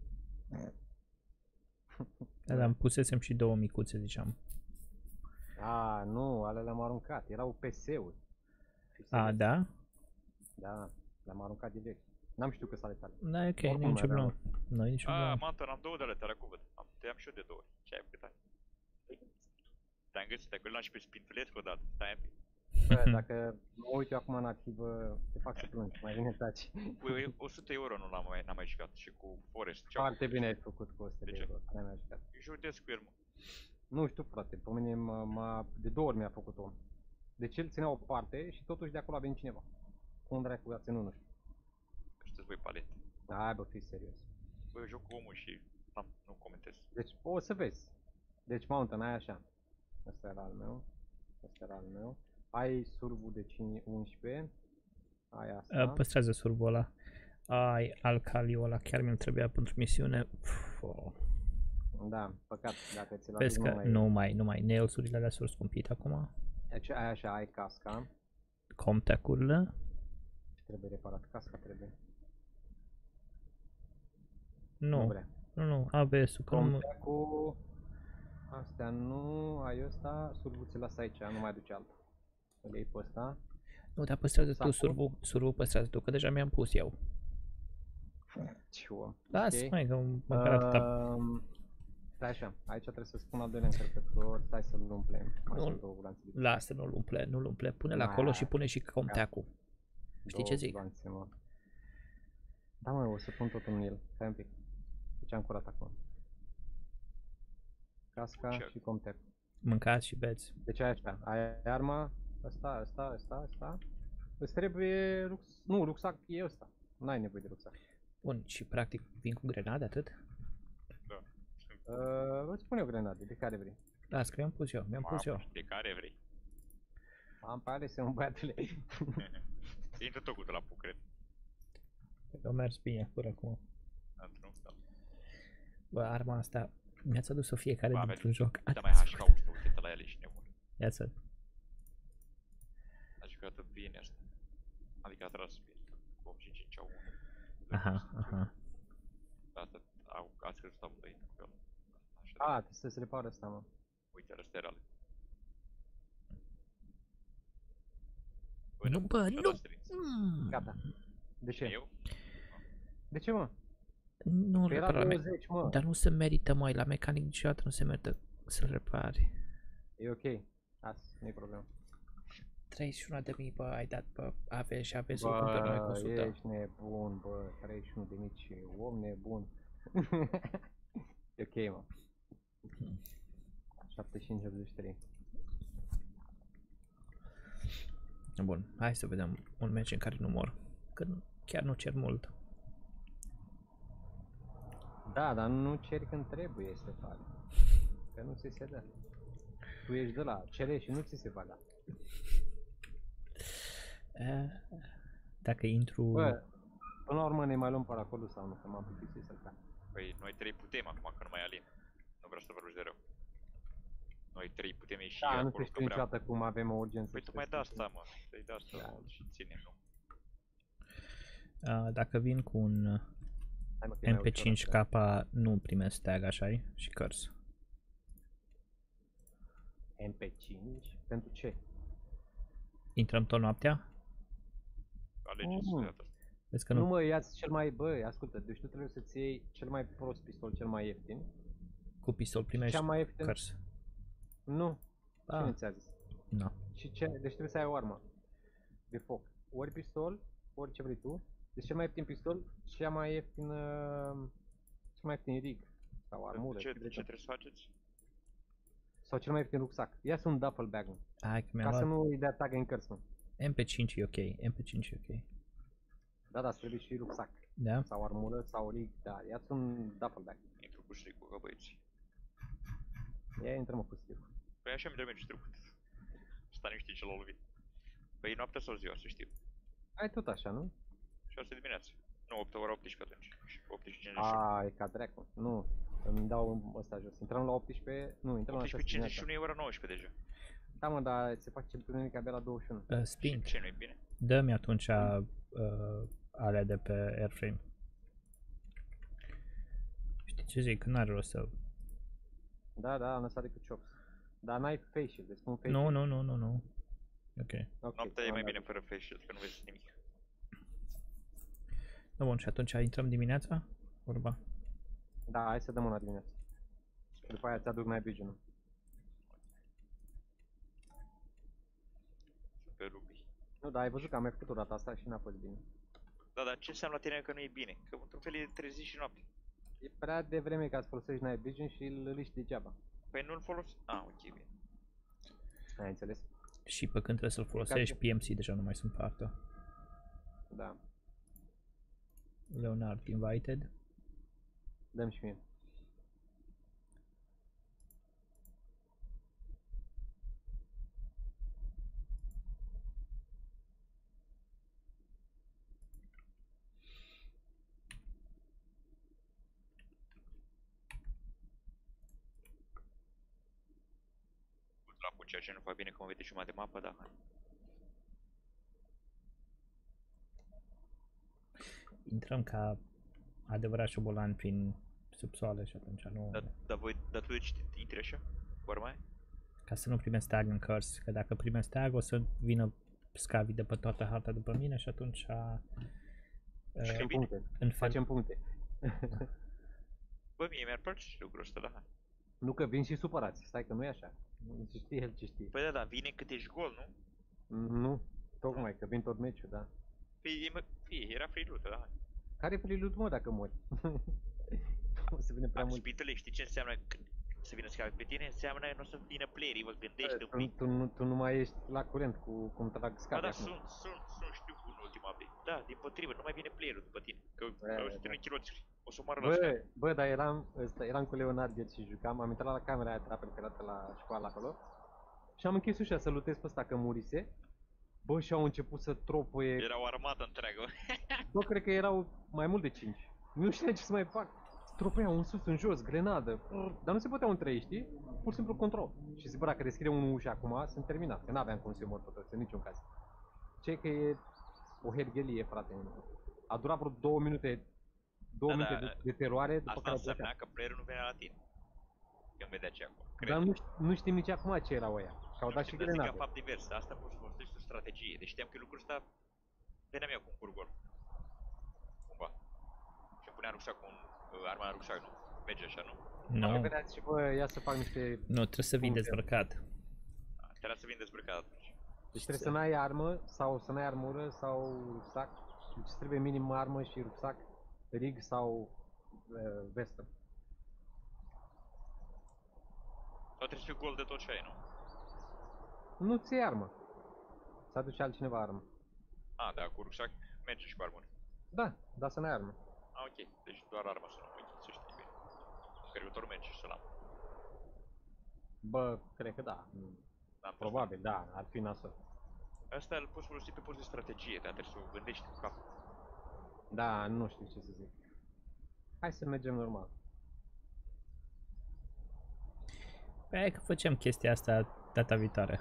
Da, îmi pusesem și două micuțe, ziceam. A, nu, alea le-am aruncat. Erau PS-uri. A, da? Da, le-am aruncat direct. N-am știut că s-ale tale. Da, ok, Oricum nu e nicio aveam. problemă. Nu e nicio A, problemă. Mountain, am două de alea, te-am cuvânt. Te-am și eu de două. Ce ai făcut ai? Te-am găsit, te-am găsit și pe spintulet odată. Stai un pic. Bă, dacă mă uit eu acum în arhivă, te fac să plângi. Mai bine taci. Cu 100 euro nu n-am mai jucat și cu Forest. Foarte bine ai făcut cu 100 de De ce? euro. N-am mai jucat. Judez cu el, mă. Nu știu, frate, pe mine de două ori mi-a făcut om. Deci el ținea o parte și totuși de acolo a venit cineva. Cum dracu a ținut, nu știu. Că sunteți voi palete. Hai bă, fii serios. Bă, eu joc cu omul și nu comentez. Deci o să vezi. Deci Mountain, ai așa. Ăsta era al meu. Ăsta era al meu. Ai survul de 11. Ai asta. Păstrează survul ăla. Ai alcaliul ăla, chiar mi-l trebuia pentru misiune. Da, păcat, dacă ți-l Vezi aduc că nu mai nails-urile alea s-au scumpit acum. Deci ai așa, ai casca. Comtac-urile. Trebuie reparat, casca trebuie. Nu, vrea. nu, ABS-ul, că nu... Comtac-ul... Astea nu, ai ăsta, survul ți-l las aici, nu mai aduce altul. Îl iei pe ăsta. Nu, dar păstrează tu Sacul? survul păstrează tu, că deja mi-am pus eu. Ciu. Lasă, mai că măcar atâta. Stai așa, aici trebuie să spun al doilea încărcător, stai să-l umplem. Mai Nu, sunt două glanțe de Lasă, nu-l umple, pune-l acolo și pune și comtac-ul. Știi ce zic? glanțe, mă. Da, mă, o să pun totul în el. Stai un pic. Ce am curat acum. Casca Ce? și comtac. Mâncați și beți. Deci ai așa, ai arma, asta. Îți trebuie rucsac e ăsta. N-ai nevoie de rucsac. Bun, și practic vin cu grenade, atât? Da. Îți pun eu grenade, de care vrei. Las, că mi-am pus eu, De care vrei? Am pe alese un băiatele. Intră tot cu de la puc, cred. Eu mers bine până acum. Într-un fel. Bă, arma asta mi-ați adus-o fiecare Bă, dintr-un joc. Da, mai HK 100, uite-te la el, ești nebun. Ia-ți-l. A jucat bine asta. Adică a tras bine. Cu 85 au 1. Aha. Asta ați crezut amândoi cu el. A, trebuie să se repară asta, mă. Uite, ăsta era ale. Voi Nu, bă, și-a nu! dat strinț. Gata. De ce? Eu? De ce, mă? Nu Că era repara 20, mă. Dar nu se merită, măi, la mecanic niciodată nu se merită să-l repari. E ok. Asta nu e problemă. 31.000, bă, ai dat, bă, aveți și aveți să-l cumperi noi cu 100. Ești nebun, bă. 31.000 și om nebun. E ok, mă. 75-83. Bun, hai să vedem un meci în care nu mor. Că chiar nu cer mult. Da, dar nu ceri când trebuie să faci. Că nu ți se dă. Tu ești de la cere și nu ți se va da. Dacă intru... Bă, până la urmă ne mai luăm pe acolo sau nu? Că m-am plictisit să-l fac. Păi noi 3 putem acum, că nu mai e Alin. Nu vreau să vorbești de rău. Noi 3 putem ieși Da, nu acolo se știu că vreau. niciodată cum avem o urgență. Păi tu mai da asta, mă. Să-i da asta Da. și ține, nu? Dacă vin cu un Hai, mă, că e mai ușor MP5K, așa. nu primesc tag, așa și cărți. MP5? Pentru ce? Intrăm tot noaptea? Alegeți Nu. de data asta. Vezi că Nu nu... mă, ia-ți cel mai, bă, ascultă, deci tu trebuie să-ți iei cel mai prost pistol, cel mai ieftin. Cu pistol primești Cea mai ieftin? cărți. Nu, Ah, cine ți-a zis? nu. Și ce? Deci trebuie să ai o armă de foc. Ori pistol, ori ce vrei tu. Deci cel mai ieftin pistol, cea mai ieftin, cel mai ieftin rig sau armură. Ce ce vrei tu. trebuie să faceți? Sau cel mai ieftin rucsac. Ia-ți un duffel bag, mă. Hai că mi-am Ca să luat. nu îi dea tag în cărți, mă. MP5 e ok, MP5 e ok. Da, da, trebuie și rucsac. Da? Sau armură, sau rig, da. Ia-ți un duffel bag. Intru cu ștricul, că băieți. Ia intră mă cu stil. Păi așa mi trebuie trecut. Asta nu știi ce l-a lovit. Păi e noaptea sau ziua, să știu. Ai tot așa, nu? 6 dimineața. Nu, 8 ora 18 atunci. Și 18.58. A, e ca dracu. Nu. Îmi dau ăsta jos. Intrăm la 18, nu, intrăm la 6 dimineața. 18.51 e ora 19 deja. Da, mă, dar se face întuneric abia la 21. Și Spink, ce nu-i bine? dă-mi atunci alea de pe airframe. Știi ce zic? N-are rost să... Da, da, am lăsat decât chops. Dar n-ai face shield, îți spun face Nu, shield. nu, nu, nu, nu. Ok. Ok, Noaptea e am mai dat. bine fără face shield, că nu vezi nimic. Da, bun, și atunci intrăm dimineața? Vorba. Da, hai să dăm una dimineața. Și după aia ți-aduc night vision-ul. Super rubii. Nu, dar ai văzut că am mai făcut o dată asta și n-a fost bine. Da, dar ce înseamnă la tine că nu e bine? Că într-un fel e între zi și noapte. E prea devreme ca să folosești night vision și îl liști degeaba. Păi nu-l folosi... Ah, ok, bine. Ai înțeles? Și pe când trebuie să-l folosești, PMC deja nu mai sunt partea. Da. Leonard invited. Dăm și mie. La ceea ce nu fac bine că mă vede jumătate de mapă, da. Intrăm ca adevărat șobolan prin subsoale și atunci nu... Dar tu de ce intri așa? Vorba Ca să nu primesc tag în cărți, că dacă primesc tag o să vină scavi de pe toată harta după mine și atunci... Facem puncte. în fel... Facem puncte. Bă, mie mi-ar place și lucrul ăsta, da. Nu că vin și supărați, stai că nu e așa. Nu știe el ce știe. Păi da, da, vine cât ești gol, nu? Nu, tocmai că vin tot meciul, da. Păi era free loot, da. Care free loot, mă, dacă mori? O să vină prea Am mult. spitele, știi ce înseamnă când să vină scavi pe tine? Înseamnă că nu o să vină playerii, vă gândește un pic. Tu nu mai ești la curent cu cum trag Da, scape da, acum. sunt, știu în ultima update. Da, din potrivă, nu mai vine playerul după tine. Că Da, o să te da. închiroți, o să moară la scavi. Bă, dar eram cu Leonard ieri și jucam, am intrat la camera aia era preferată la școală acolo. Și am închis ușa să lutez pe ăsta că murise. Bă, și au început să tropoie. Era o armată întreagă. Bă, cred că erau mai mult de 5. Nu știam ce să mai fac. Tropoiau în sus, în jos, grenadă. Dar nu se puteau între ei, știi? Pur și simplu control. Și zic, bă, dacă deschide unul ușa acum, sunt terminat. Că n-aveam cum să-i mor pe toți, în niciun caz. Ce că e o herghelie, frate. A durat vreo 2 minute. 2 Da, minute da, de teroare, după Asta care a însemna plecat. că playerul nu venea la tine. Când vedea ce acolo. Dar nu știm nici acum ce erau ăia. Că au dat și Dar zic ca grenade. fapt divers, asta poți să folosești strategie. Deci știam că lucrul ăsta veneam eu cu un curgol. Cumva. Și îmi puneam rucsac cu arma în rucsac, nu? Merge așa, nu? Nu, Vedeați și bă, ia să fac niște... nu, trebuie să vii Cum dezbrăcat. Trebuia să vin dezbrăcat atunci. Deci trebuie să n-ai armă, sau să n-ai armură, sau rucsac. Deci trebuie minim armă și rucsac, rig sau vestă. Sau trebuie să fiu gol de tot ce ai, nu? Nu ți iei armă. Să aduce altcineva armă. Da, cu rucsac merge și cu armură. Da, dar să n-ai armă. Ok. Deci doar arma să nu mă să știi bine. Că viitorul merge și să l-am. Bă, cred că da. N-am Probabil, da, ar fi nasol. Asta îl poți folosi pe post de strategie, dar trebuie să o gândești cu cap. Da, nu știu ce să zic. Hai să mergem normal. Păi hai că facem chestia asta data viitoare.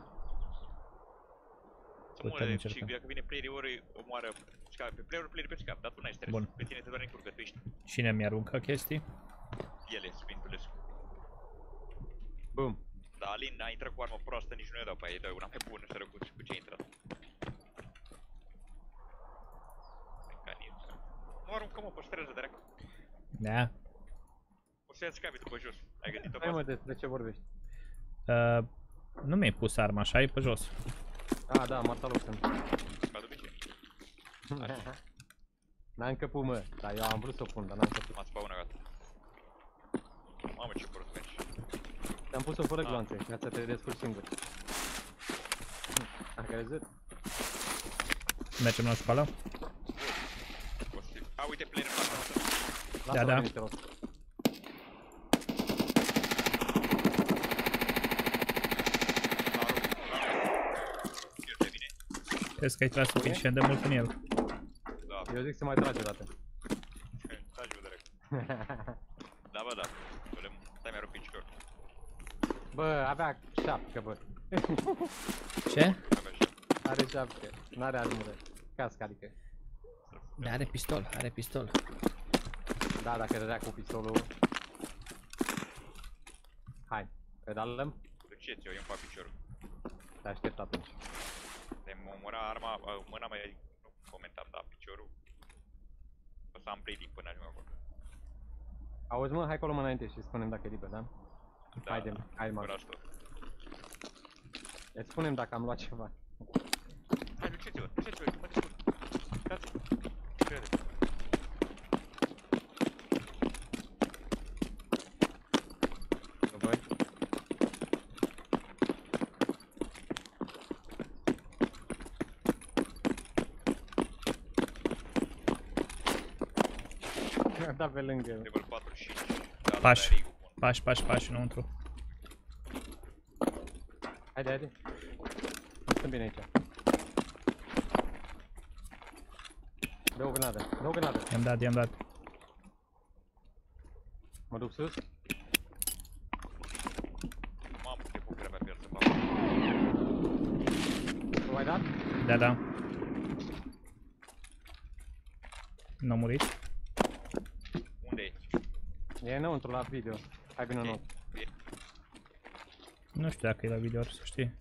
Să Putem moare încerca. și dacă vine playerii ori omoară pe player pe scap, dar tu n-ai stres. Bun. Pe tine te doar încurcă, tu ești Cine mi-aruncă chestii? ele, Sfintulescu. Bum. Dar Alin a intrat cu armă proastă, nici nu i-a dat pe aia, dă una mai bună și răcut și cu ce a intrat. Mecanism. Nu aruncă mă, păstrează, dracu. Da. O să ia scapi după jos. Ai gândit-o pe Hai mă, asta? despre ce vorbești? Nu mi-ai pus arma așa, e pe jos. Da, Martalu sunt. Ca de obicei. N-am încăput, mă, dar eu am vrut să o pun, dar n-am încăput. M-a spawnat, gata. Mamă, ce prost mergi. Te-am pus-o fără gloanțe, ca să te descurci singur. Am crezut? Mergem la școală? Uite, player în fața asta. Lasă-mă da. liniște, rog. El te vine? Crezi că ai tras suficient de mult în el? Da. Eu zic să mai trage o dată. Tragi-o direct. Da, bă, da. Stai, mi-a rupt piciorul. Bă, avea șapcă, bă. Ce? Avea și Are șapcă, n-are armură. Cască, adică. Da, are pistol, are pistol. Da, dacă dădea cu pistolul... Hai, pedalăm? duceți, eu îmi fac piciorul. Te aștept atunci. De mă omora arma, mâna mea, nu comentam, da, piciorul. O să am bleeding până ajung acolo. Auzi, mă, hai colo înainte și spunem dacă e liber, da? Da, Haide, hai, mă. curaj tot. Îți spunem dacă am luat ceva. Hai, duceți-vă, că mă descurc. Dați-vă. Crede. Voi? Da, pe lângă. Level 45. Da, Pași. da, Rigu, bun. Pași, pași, pași înăuntru. Haide, haide. Nu sunt bine aici. Dă o grenadă, dă o grenadă. I-am dat, i-am dat. Mă duc sus. Mamă, ce bucură mea pierd să fac. Nu mai dat? Da, da. Nu a murit? Unde e? E înăuntru la video. Hai bine înăuntru. Nu știu dacă e la video, să știi.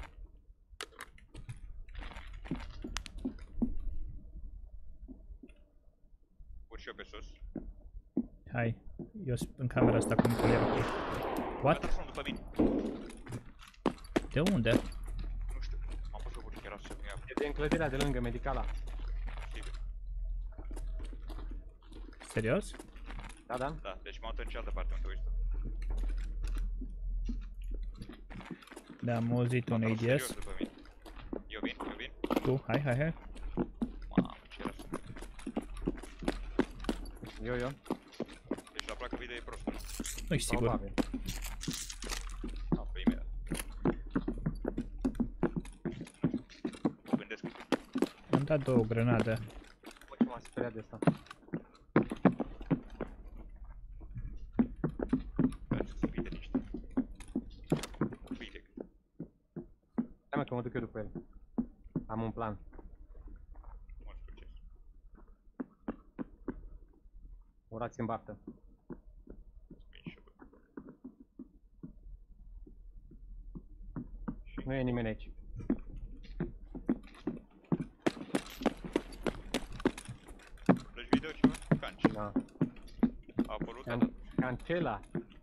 Urc și eu pe sus. Hai, eu sunt în camera asta cu Nicolae. What? Gata, sunt după mine. De unde? Nu știu. M-am pus pe burnic, era să-mi ia. E din clădirea de lângă, medicala. Sigur. Serios? Da, da? Da, deci m-am întâlnit în cealaltă parte unde uiți tu. Da, am auzit un M-am serios ADS. după mine. Eu vin, eu vin. Tu, hai, hai, hai. Mamă, ce era să... Eu. Deci la placă video e prost, nu? Nu-i sigur. Probabil. Pe imediat. Mă gândesc că Am dat două grenade. Bă, ce m-a speriat de asta. trebuie să fii de niște. Uite. Hai mă că mă duc eu după el. Am un plan. Mă scurces. Urați în baftă. Vin și eu. Nu e nimeni aici. Cancela.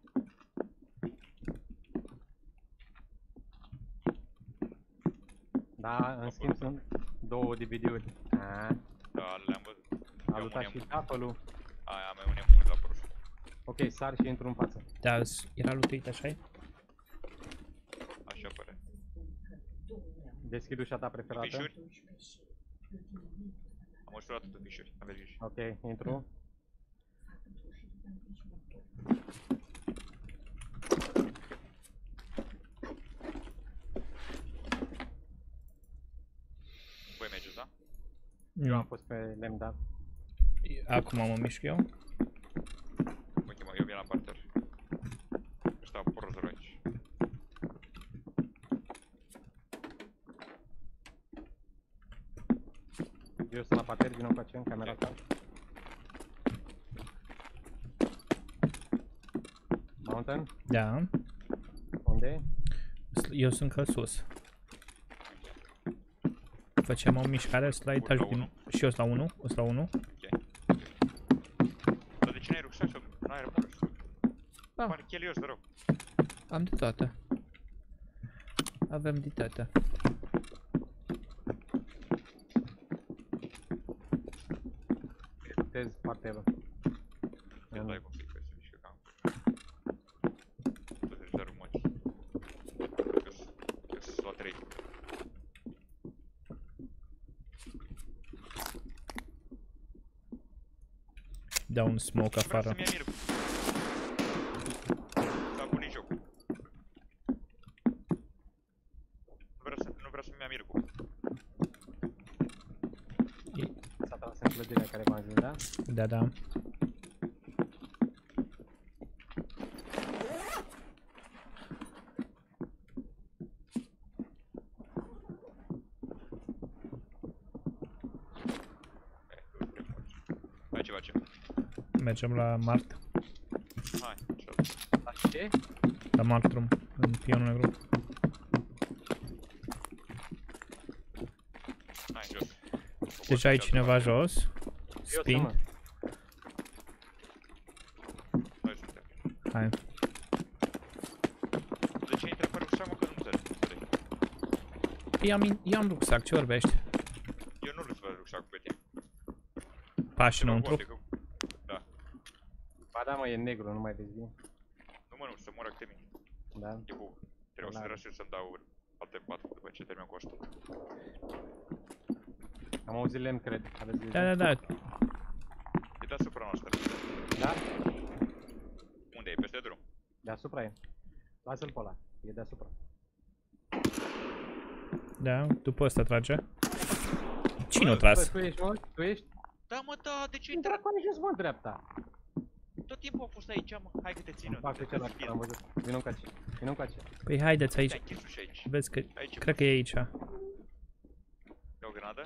Da, în schimb sunt două DVD-uri. Da, le-am văzut. A luat și tatălul. Aia am un emun la proșu. Ok, sar și intru în față. Da, era lutuit, așa-i? Așa pare. Deschid ușa ta preferată. Fișuri? Am ușurat tot fișuri, aveți grijă. Ok, intru. Voi mergeți, da? Eu am fost pe lemn, da. Acum mă mișc eu. Ok, mă, eu vin la parter. Ăștia au porozul aici. Eu sunt la parter, vin încoace în camera ta. Mountain? Da. Unde? Eu sunt ca sus. Facem o mișcare, sunt la etajul din... Și eu sunt la 1, sunt la 1. Ok. Dar de ce n-ai rucsac sau n-ai rămas? Da. Pare chelios, te rog. Am de toate. Avem de toate. Tez parterul. Îți dai un pic, că se mișcă cam. Tu treci de rumoți. Eu sunt la 3. Dau un smoke Vreau afară. să-mi ia Mircu. S-a bunit jocul. Nu vreau să-mi ia Mircu. S-a tras în clădirea care m-a ajuns, da? Da, da. Hai ce facem? Mergem la Mart. Hai, ce La ce? La Martrum, în pionul negru. Hai, jos. Deja ai cineva jos. Spin. mă. Noi suntem. Hai. De ce intră fără rucsac, mă, că nu înțeleg. Eu am rucsac, ce vorbești? Eu nu-l fără rucsacul pe tine. Pași înăuntru. Da. Ba da, mă, e negru, nu mai vezi bine. Nu mă, nu, să mor acte mine. Da? E bun. Trebuie să răsesc să-mi dau alte 4 după ce termin cu asta. Am auzit lemn, cred. Aveți grijă. Da, da, da. E deasupra noastră. Da? Unde e? Peste drum. Deasupra e. Lasă-l pe ăla. E deasupra. Da, după ăsta trage. Cine o Bă, tras? tu ești, mă? Tu ești? Da, mă, da, de ce Intră intră? acolo jos, mă, în dreapta. Tot timpul a fost aici, mă. Hai că te țin. Îmi fac pe celălalt, că l-am văzut. Vino încoace. Vino încoace. Păi haideți aici. Ai închis ușa aici. Vezi că... Aici. Cred că e aici. E o grenadă?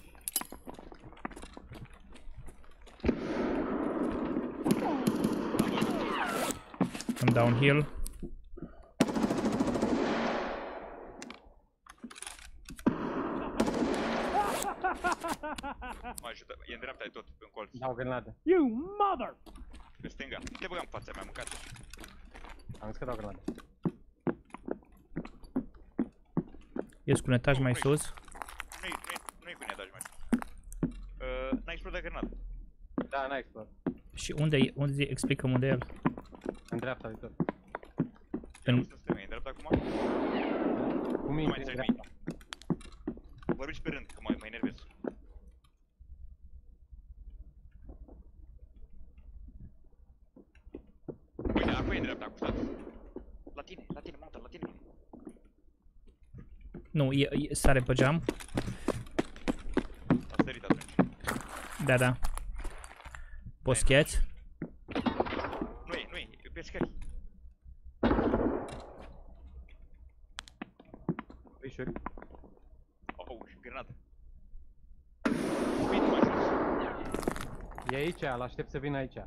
Am downhill. Mă ajută. E în dreapta, e tot, în colț. Dau o grenadă. Pe stânga. Te băgam în fața mea, mâncat. Am zis că dau o grenadă. Ești cu un etaj mai sus. Nu-i cu netaj mai. N-a explodat grenada. Da, n-a explodat. Și unde e? Unde explicăm unde e el? În dreapta de tot. În stânga, e în dreapta acum? Cum Nu mai intri în înțeleg dreapta? Vorbiți pe rând, că mă enervez. Uite, acolo e în dreapta, acustat. La tine, mata, la tine. Nu, sare pe geam. A sărit atunci. Da, da. Poscheți. Nu-i, e pe scări. Ușuri. Oh, grenadă. Bine, mai jos. E aici, l-aștept să vină aici.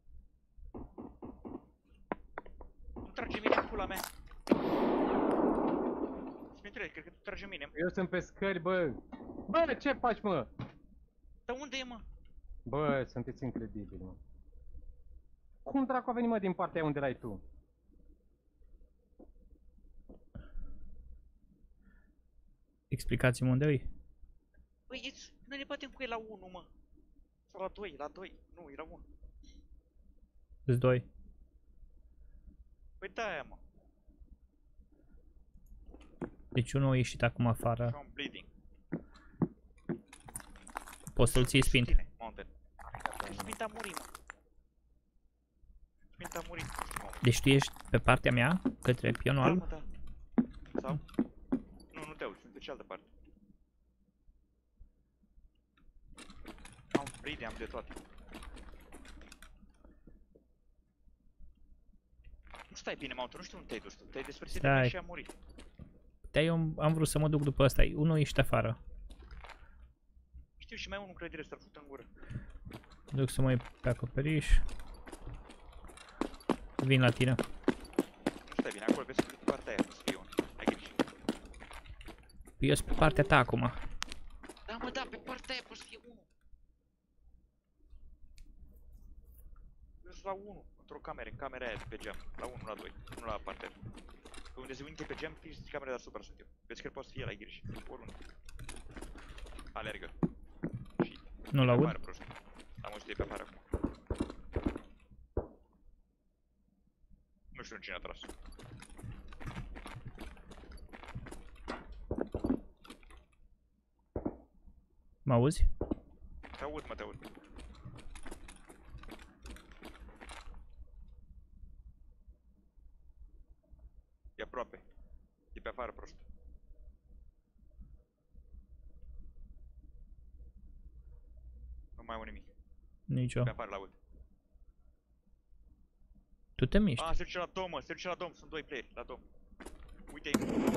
Nu trage mine în pula mea. Smitule, cred că tu trage mine. Eu sunt pe scări, bă. Bă, ce faci, mă? Dar unde e, mă? Bă, sunteți incredibili, mă. Cum dracu a venit, mă, din partea aia unde erai tu? Explicați-mi unde e. Băi, noi ne batem cu el la 1, mă. Sau la 2, la 2. Nu, era 1. Îți doi. Păi da, aia, mă. Deci unul a ieșit acum afară. Și un bleeding. Poți să-l ții Spint. Tine, Mountain. Spint a murit, mă. Spint a murit. Deci tu ești pe partea mea, către pionul Da, alb? mă, da. Sau? Nu, nu te auzi, sunt pe cealaltă parte. Am bleeding, am de toate. Nu stai bine, Mountain, nu știu unde te-ai dus tu. Te-ai despărțit de mine și a murit. Da, eu am vrut să mă duc după ăsta. Unul ești afară. Știu, și mai unul cred direct, s-a făcut în gură. Duc să mă uit pe acoperiș. Vin la tine. Nu stai bine, acolo vezi că pe partea aia, să fie unul. Ai grijă. Eu sunt pe partea ta acum. Da, mă, da, pe partea aia poți să fie unul. Eu sunt la 1, într-o cameră, în camera aia de pe geam. La 1, la 2, nu la partea aia. Pe unde se uite pe geam, fix camera deasupra sunt eu. Vezi că el poate să fie, la ai grijă. Oriunde. Alergă. Și... Nu-l aud? Afară, prost. Am auzit ei pe afară acum. Nu știu cine a tras. Mă auzi? Te aud, mă, te aud. E aproape. E pe afară, prost. Nu mai au nimic. Nicio. Pe afară la aud. Tu te miști. Se duce la dom, mă, se duce la dom. Sunt 2 playeri, la dom. Uite-i.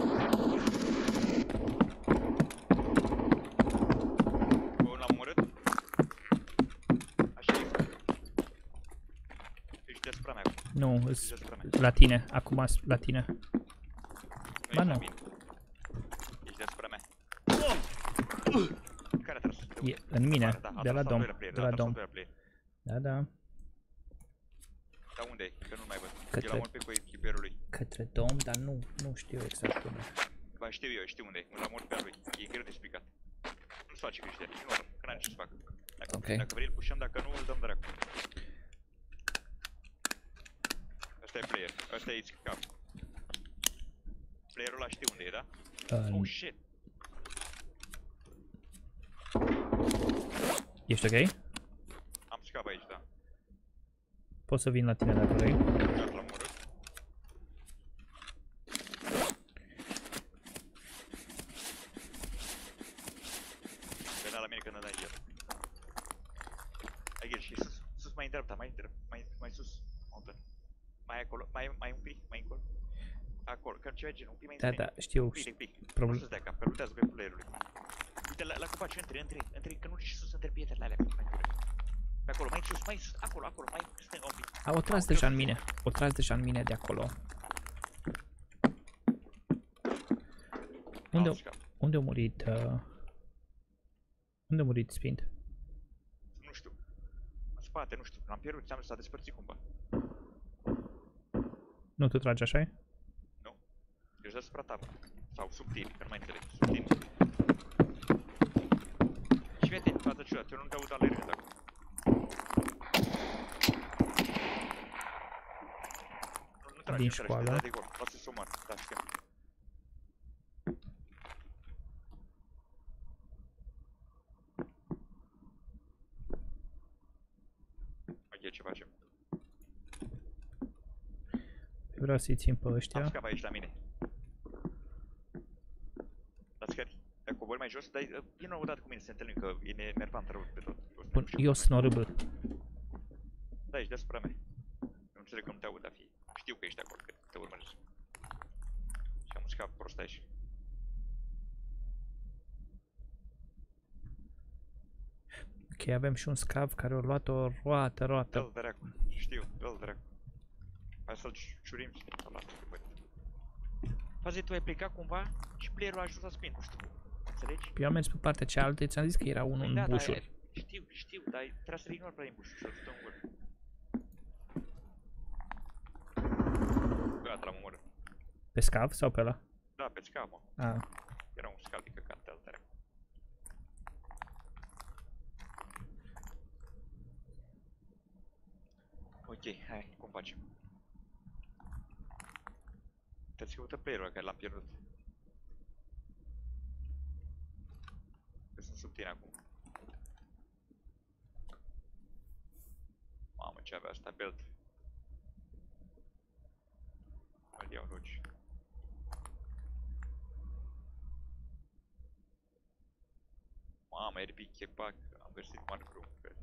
Bun, l-am omorât. Așa e. Ești deasupra mea acum. Nu, Ești îs deasupra mea. la tine. Acum la tine. Nu Ba, ești nu. la mine. Ești deasupra mea. Care a tras? E în mine. Da, a De la tras al dom. doilea player, De a la tras al dom. doilea player. Da, da. Dar unde e? Că nu-l mai văd. Către- El a mult pe coechiperul lui. Către dom, dar nu știu exact unde. Ba știu eu, știu unde e. Îl amor pe al lui. E greu de explicat. Nu-ți face griji de el. Ignoră, că n-am ce să facă. Ok. Dacă vrei îl pușăm, dacă nu îl dăm dracu. Asta e player. Asta e cap. Playerul ăla știu unde e, da? Oh shit. Ești ok? Am scap aici, da. Poți să vin la tine dacă vrei. Gata, l-am omorât. Venea la mine când dai el. Ai grijă, și sus mai în dreapta, mai sus. Mountain. Mai acolo, mai un pic, mai încolo. Acolo, că ceva genul, un pic mai Da, în spate. da, știu. Un pic. Nu să-ți dea cap, că luptează pe playerului. Uite, la copaci, între, că nu și sus între pietrele alea. Pe acolo, mai sus, acolo, mai stânga un pic. O tras deja în mine. O tras deja în mine de acolo. Unde a murit? Unde a murit Spint? Nu știu. În spate, nu știu. L-am pierdut, s-a despărțit cumva. Nu tu tragi așa? Nu. Ești deasupra ta, bă. Sau sub tine, că nu mai înțeleg. Sub tine. Și vede, față ciudat, eu nu te aud alergând acum. Nu trage, Din nu trage, școală. te dai de gol. Lasă să omoară, da, știu. Ok, ce facem? Vreau să-i țin pe Am ăștia. scap aici la mine. La scări. Dacă cobori mai jos, dai, vină o dată cu mine să ne întâlnim, că e nervant rău pe tot. Bun, eu sunt horrible. Da, ești deasupra mea. Eu înțeleg că nu te aud, dar fi. Știu că ești acolo, că te urmăresc. Și am un scap prost aici. Ok, avem și un scav care a luat o roată. Dă-l dracu. Știu, dă-l dracu. Hai să-l ciurim și să-l las. Fazi, tu ai plecat cumva și playerul a ajuns să spin, nu știu cum. Înțelegi? Eu am mers pe partea cealaltă, ți-am zis că era unul în bușuri. Știu, dar trebuie să-l ignori pe ăla din bușuri, să-l stă în gură. Gata, l-am omorât. Pe scav sau pe ăla? Da, pe scav, mă. Ah. Era un scav de căcat de altare. Ok, hai, cum facem? Trebuie să căută player-ul care l-am pierdut. Că sunt sub tine acum. Mamă, ce avea asta, belt. Îl iau roci. Mamă, RP chepac, am găsit markerul, cred.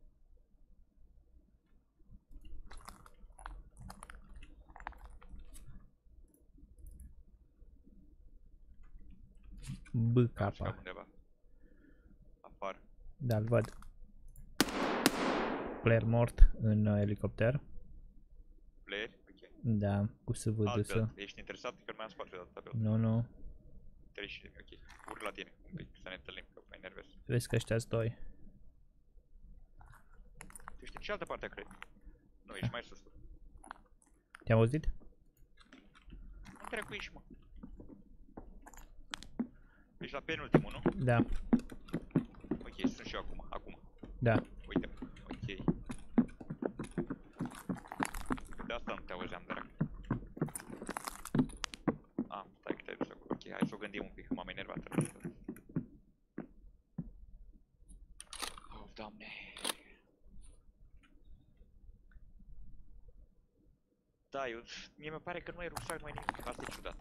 B Am capa. scav undeva. Afară. Da, îl văd. Player mort în elicopter. Player, ok. Da, cu SV Alt dus. belt. Ești interesat că mai am spate de atâta belt. Nu, nu. 30, ok. Urc la tine un pic, să ne întâlnim, că mă enervez. Vezi că ăștia-s doi. Tu ești în cealaltă parte, cred. Nu, ești mai sus tu. Te-am auzit? Nu trecu ești, mă. Ești la penultimul, nu? Da, Ok, sunt și eu acum, acum. da. Uite, ok. De asta nu te auzeam, drac. Ah, stai că te-ai dus acolo. Ok, hai să o gândim un pic, că m-am enervat. Oh, Doamne. Da, mie mi pare că nu e rucsac, nu e nimic. Asta e ciudat.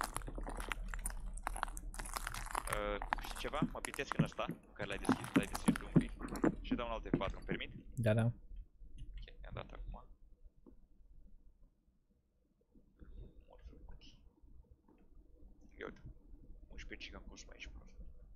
Știi ceva? Mă pitesc în ăsta, în care l-ai deschis tu un pic. Și dau un alt F4, îmi permit? Da, da. Ok, mi-am dat acum. Mult frumos. Ia uite, 11 giga am pus mai aici prost.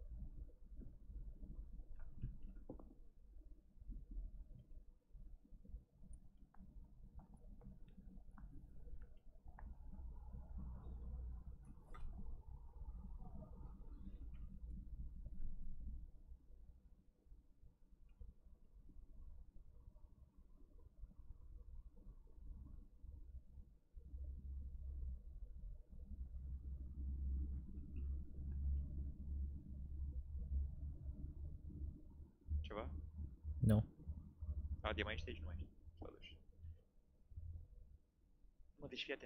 Ceva? Nu. Adi, mai ești aici? Nu mai ești. S-a dus. Mă, deci fii atent.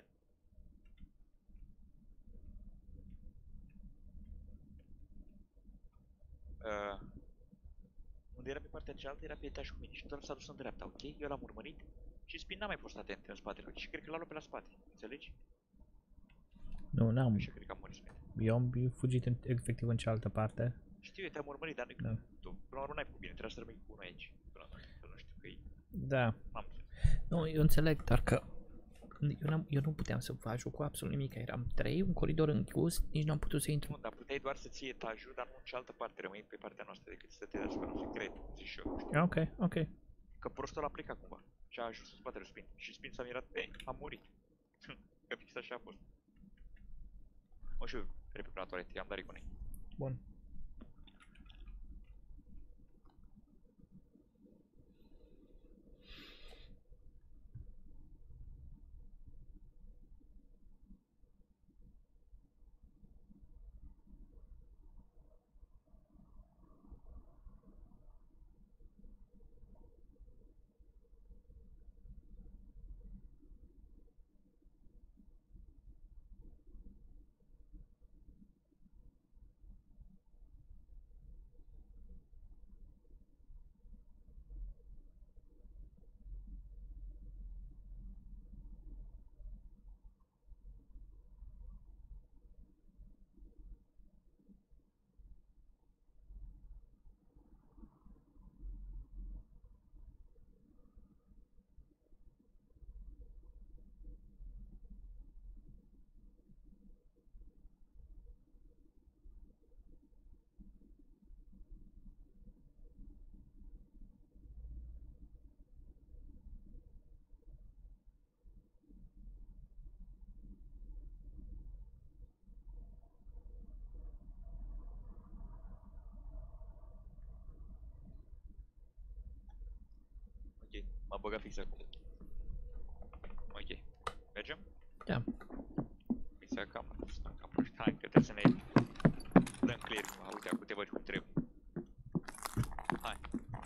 Unde era pe partea cealaltă, era pe etaj cu mine și doar s-a dus în dreapta, ok? Eu l-am urmărit și Spin n-a mai fost atent în spatele lui și cred că l-a luat pe la spate, înțelegi? Nu, n-am. Așa cred că am murit Spin. Eu am fugit efectiv în cealaltă parte. Știu, eu te-am urmărit, dar Da. tu până la urmă n-ai făcut bine, trebuia să rămâi cu unul aici. Până atunci, că nu știu că e... Da. Am Nu, eu înțeleg, dar că eu nu puteam să ajung cu absolut nimic. Eram 3, un coridor închis, nici n-am putut să intru. Nu, dar puteai doar să ții etajul, dar nu în cealaltă parte, rămâi pe partea noastră decât să te deasupra, nu secret, zic și eu, nu știu. Ok, ok. Că prostul a plecat cumva și a ajuns în spatele Spin și Spin s-a mirat, ei, a murit. Că fix așa a fost. O și eu, repede la toaletă, i-am dat iconei. Bun. Ok, m-am băgat fix acum. Ok, mergem? Da. Mi se cam proști. Hai, că trebuie să ne dăm clear. Uite, acum te văd cum trebuie. Hai.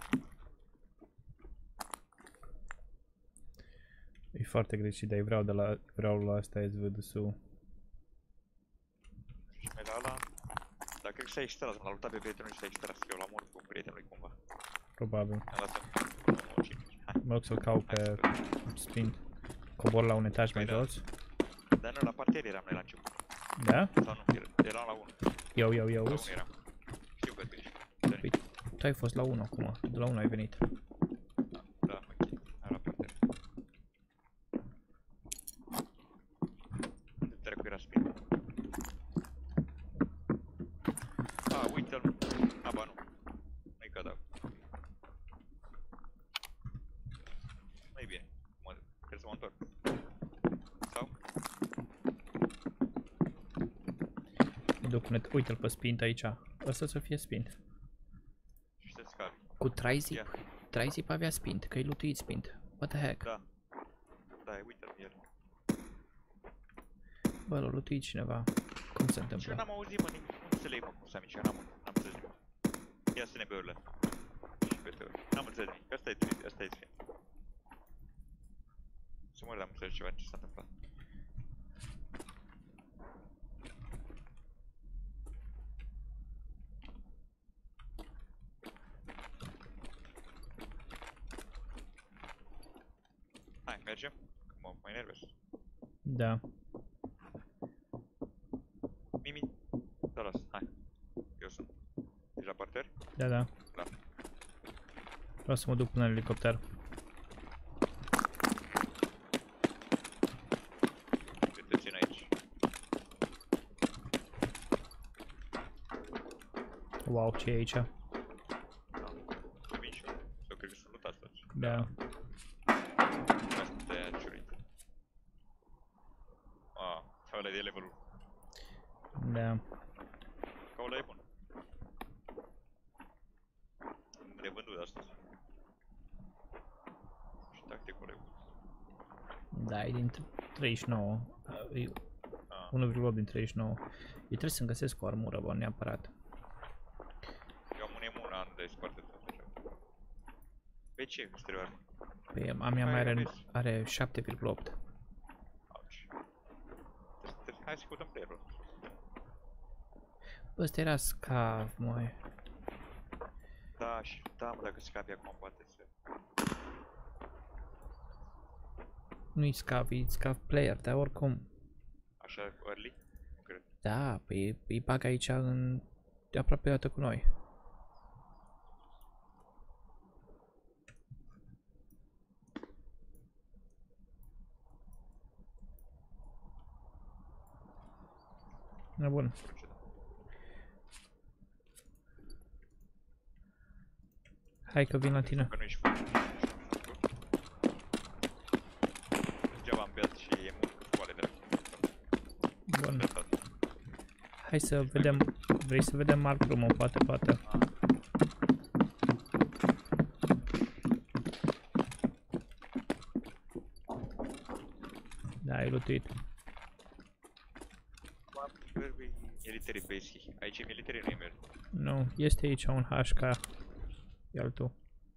E foarte greșit, dar vreau la asta SVDS-ul. Și mai la ăla... Dar cred că s-a extras, m-a luptat pe prietenul și s-a extras. Eu l-am omorât cu prietenului cumva. Probabil. Am lăsat. Mă rog să-l caut pe spin. Cobor la un etaj mai Păi da. jos. Dar nu, la parter eram noi la început. Da? Sau nu, eram la 1. Eu, La 1 uzi. eram. Știu că tu ești. Tu ai fost la 1 acum, de la 1 ai venit. Da, ok. Am la parter. De trecu era spin. Uite-l. Ba nu. Nu-i cadav. Nu-i bine. Trebuie să mă întorc. Sau? Uite-l pe spint aici. Ăsta să fie spint. Și să scapi. Cu trizip. Ia. Trizip avea spint, că-i lutuit spint. What the heck? Da. Da, uite-l pe el. Bă, l-a lutuit cineva. Cum se Și eu întâmplă? n-am auzit, mă, nu înțeleg, mă, cum s-a mișcat, n-am înțeles nimic. Ia SNB-urile. Și PT-uri. N-am înțeles nimic, asta e trist, asta e trist. Să mă, n-am înțeles ceva, ce s-a întâmplat. Hai, mergem? Că mă enervez. Da. Mimi, da, las, hai. Eu sunt. Ești la parter? Da, da. Da. Vreau să mă duc până în elicopter. Eu te țin aici. Wow, ce e aici? Da. Vin și eu. Sau cred că sunt lutați toți. Da. Asta te-a ciurit. Ăla e de levelul. Da. Ca ăla e bun. Revândut astăzi. Și tacticul e bun. Da, e din 39. E 1,8 din 39. Eu trebuie să-mi găsesc o armură, bă, neapărat. Eu am un M1 an de sparte tot așa. Pe ce îți trebuie armă? Păi a mea mai are 7,8. Auci. Hai să căutăm player-ul. Bă, ăsta era scav, măi. Da, și da, mă, dacă scapi acum poate să... Nu-i scav, e scav player, dar oricum. Așa, early? Nu cred. Da, păi îi bag aici în... aproape dată cu noi. Na bun. Hai că vin la tine. Că nu ești fără. Degeaba am beat și e mult cu foale de Bun. Hai să vedem. Vrei să vedem Mark Room-ul? Poate. Da, e lutuit. Military base. Aici e military, nu e merg. Nu, este aici un HK. Ia-l tu.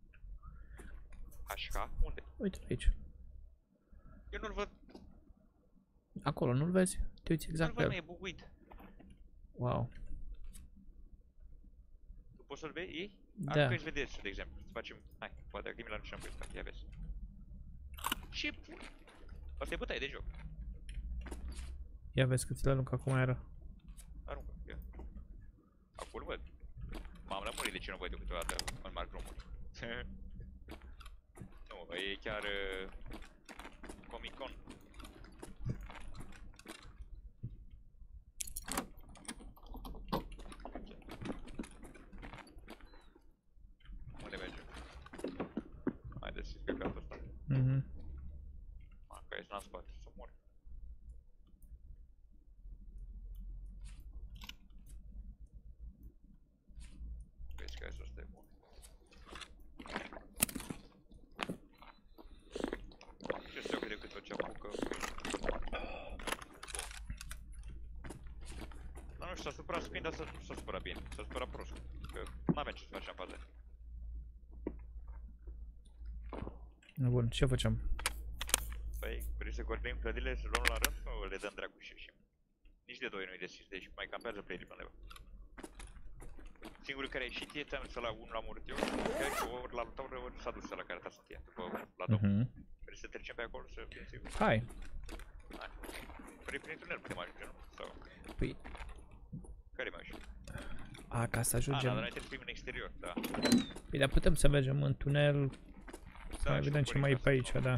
HK? Unde? Uite aici. Eu nu-l văd. Acolo, nu-l vezi? Te uiți exact Nu-l pe văd, nu el. e buguit. Wow. Tu poți să-l vezi? Ei? Da. Acum ești vedeți, de exemplu. Să facem... Hai, poate dacă Milan nu și-am ia vezi. Ce pun? Asta e bătaie de joc. Ia vezi că ți-l arunc acum era. Aruncă, ia. Acolo văd. M-am lămurit de ce nu văd eu câteodată în Mark Room-ul. Nu, e chiar Comic Con. Unde mergem? Haideți să-i căcatul ăsta. Mhm. Că ești la spate, să mor. Vezi că ăsta e bun. Ce să eu cred că tot ce apucă. dar să nu s-a supărat bine, s-a supărat prost. Că n-avem ce să facem în fază. Bun, ce facem? Păi, vrei să gorbim clădirile, să luăm la rând sau le dăm dracu și ieșim? Nici de doi nu-i deschis, deci mai campează playerii pe undeva. Singurul care a ieșit e ți-am la unul l-am urât eu, că ori la tău ori s-a dus la care ta sunt ea, după la domnul. Vrei să trecem pe acolo să fim siguri? Hai. Hai. Vrei prin tunel putem ajunge, nu? Sau... Păi... Care mai ajunge? Ca să Da, ajungem... dar noi trebuie să fim în exterior, da. Păi, dar putem să mergem în tunel. Să mai și vedem ce mai e pe aici, da.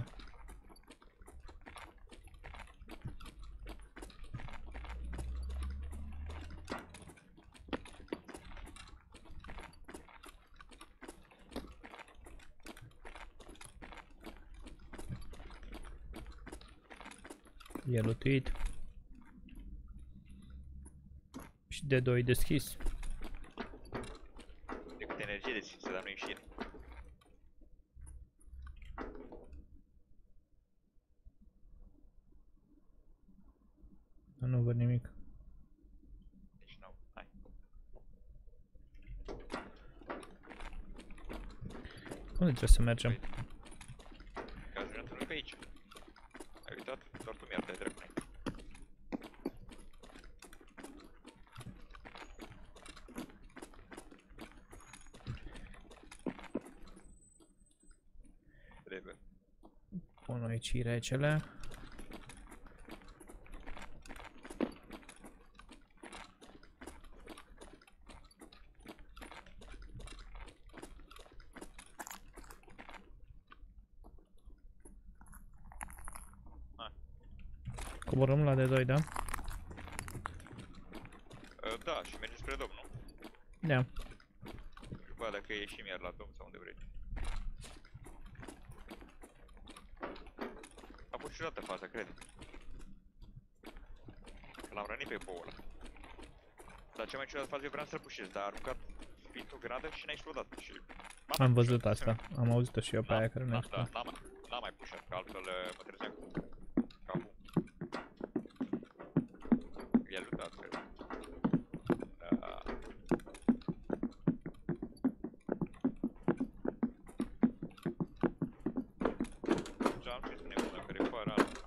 E lutuit. Și de 2 deschis. De câte energie deschisă, dar nu ieșire. Nu văd nimic. Deci nu, hai. Unde trebuie să mergem? Că ajungem tunel pe aici. Ai uitat? Doar tu mi-ar dai dracu înainte. Trebuie. Pun aici recele. Coborăm la D2, da? Da, și mergem spre domn, nu? Da. Bă, dacă ieșim iar la domn sau unde vrei. A fost și o dată faza, cred. L-am rănit pe boul ăla. Dar cea mai ciudată fază, eu vreau să-l pușesc, dar a aruncat spintul granadă și n-a explodat. Și am văzut asta, am auzit-o și eu pe aia care nu a explodat. Da, n-am mai pușat, că altfel mă trezeam cu capul. E lutat, cred. Da. Ce am și spune una care fără alta.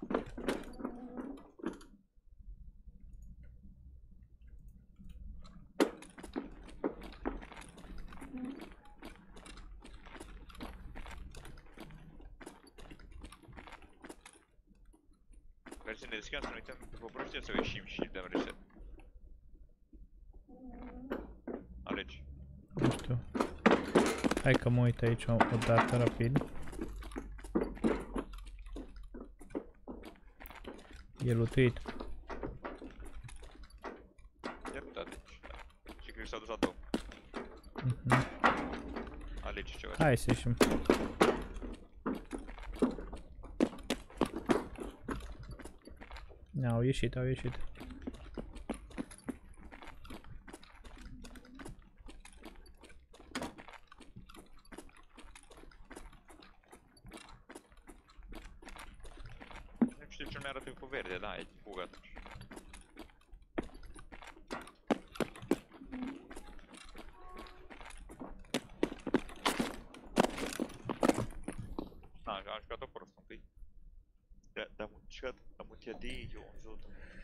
Vrei să ne deschidem, să ne uităm după prostie sau ieșim și dăm reset? Alegi. Nu știu. Hai că mă uit aici o dată rapid. E lutuit. Ia da, deci. Da. Și cred că s-a dus la două. Alegi ceva. Hai să ieșim. Au ieșit, au ieșit. Nu știu ce mi arată cu verde, da, e fugă atunci. Am jucat-o prost un pic. Am munciat de eu în zonă.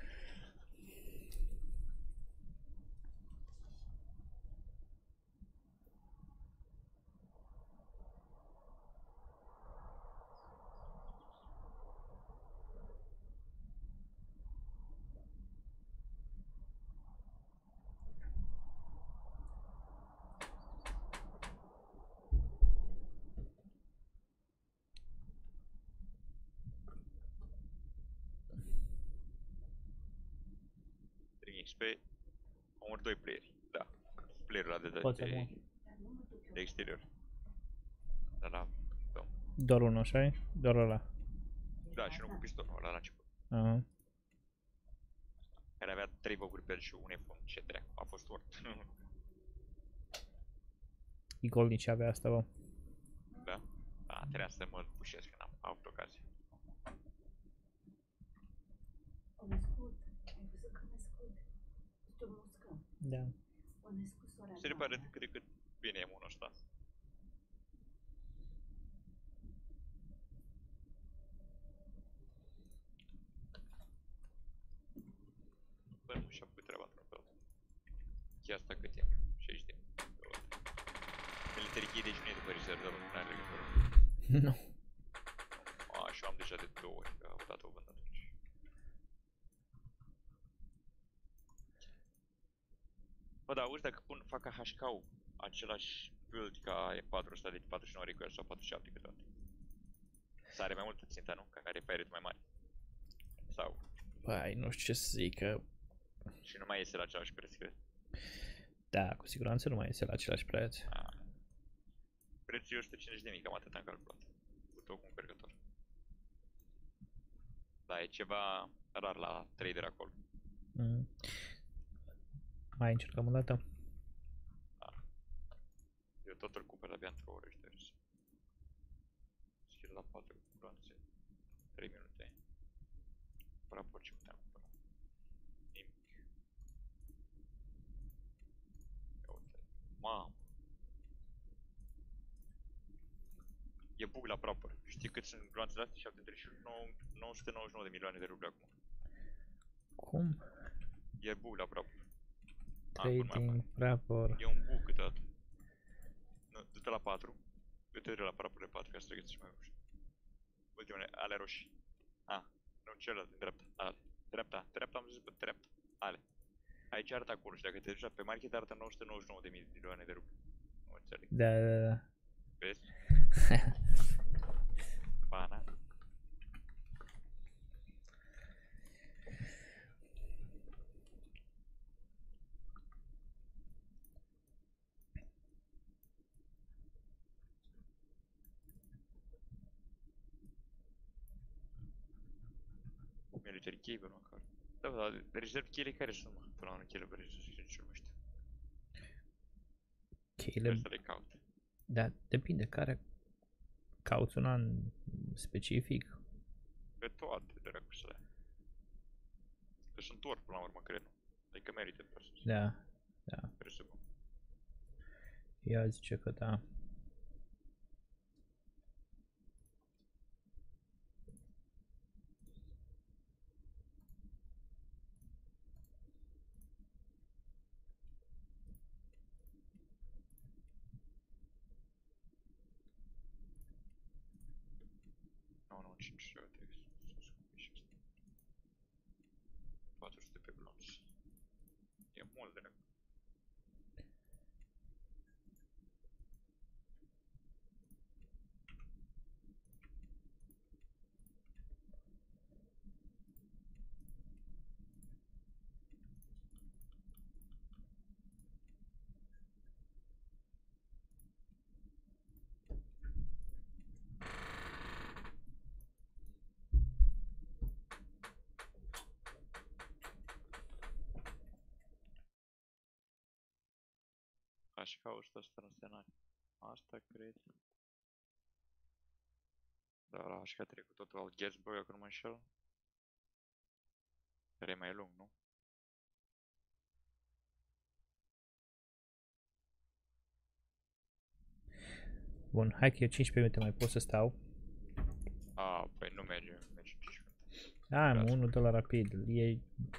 XP, omor 2 playeri, da. Playerul ăla de exterior. Da, da. Doar unul, așa-i? Doar ăla. Da, și unul cu pistolul ăla la început. Care avea 3 băguri pe el și un iPhone, ce dracu, a fost ort. Igor nici avea asta, bă. Da? Da, trebuia să mă pușesc, că n-am avut ocazie. Da. Se repare cât de cât bine e unul ăsta. Bă, nu și-a făcut treaba într-un fel. Chiar asta cât timp? 60 de minute. Military deci nu e după reservă, dar nu are legătură. Nu. A, și eu am deja de 2 ori, că au dat o vândă atunci. Bă, dar auzi, dacă fac ca HK-ul același build ca E400 de 49 recoil sau 47 câteodată. Să are mai multă țintă, nu? Ca care fire mai mare. Sau... Păi, nu știu ce să zic, că... Și nu mai iese la același preț, cred. Da, cu siguranță nu mai iese la același preț. Prețul e 150.000, cam atât am calculat. Cu tot cu încărcător. Da, e ceva rar la trader acolo. Mai încercăm o dată? Da. Eu tot îl cumpăr abia într-o oră, ștergi. Skill la 4 bronze. 3 minute. Fără aport ce puteam cumpăra. Nimic. Ia uite. Mamă. E bug la proper. Știi cât sunt gloanțele astea? 999 de milioane de ruble acum. Cum? E bug la proper. Trading, proper. E un bug câteodată. Du-te la 4. Du-te la proper 4 ca să te găsești mai ușor. Ultimele, ale roșii. Nu celălalt din dreapta. Ale. Dreapta am zis pe dreapta. Ale. Aici arată acolo și dacă te duci pe market arată 999 de milioane de ruble. Nu înțeleg. Da. Vezi? Bana. Military cable măcar. Da, dar reserve chile care sunt, mă? Până la urmă chile pe reserve, nici nu știu. Chile... Să le caut. Da, depinde care cauți un an specific. Pe toate, dracu să le. Că sunt ori până la urmă, cred. Adică merită doar să Da. presupun. Ea zice că da. Nu, 5 trebuie să scumpi și asta. 400 pe glonț. E mult, dracu. Aș ca 100 strânsenari. Asta cred. Dar la HK a trecut totul al Gersburg, dacă nu mă înșel. Care e mai lung, nu? Bun, hai că eu 15 minute mai pot să stau. Păi nu merge 15 minute. Am unul de la rapid. E...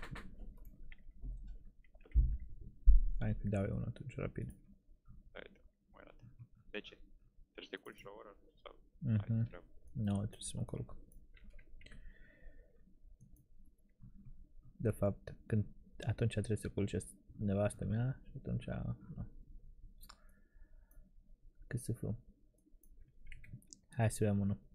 Hai că dau eu unul atunci rapid. Mai arată. De ce? Trebuie să te culci la oră? Sau Mhm. ai treabă? Nu, trebuie să mă culc. De fapt, atunci trebuie să culce nevastă mea și atunci... Nu. Cât să fiu? Hai să vedem unul.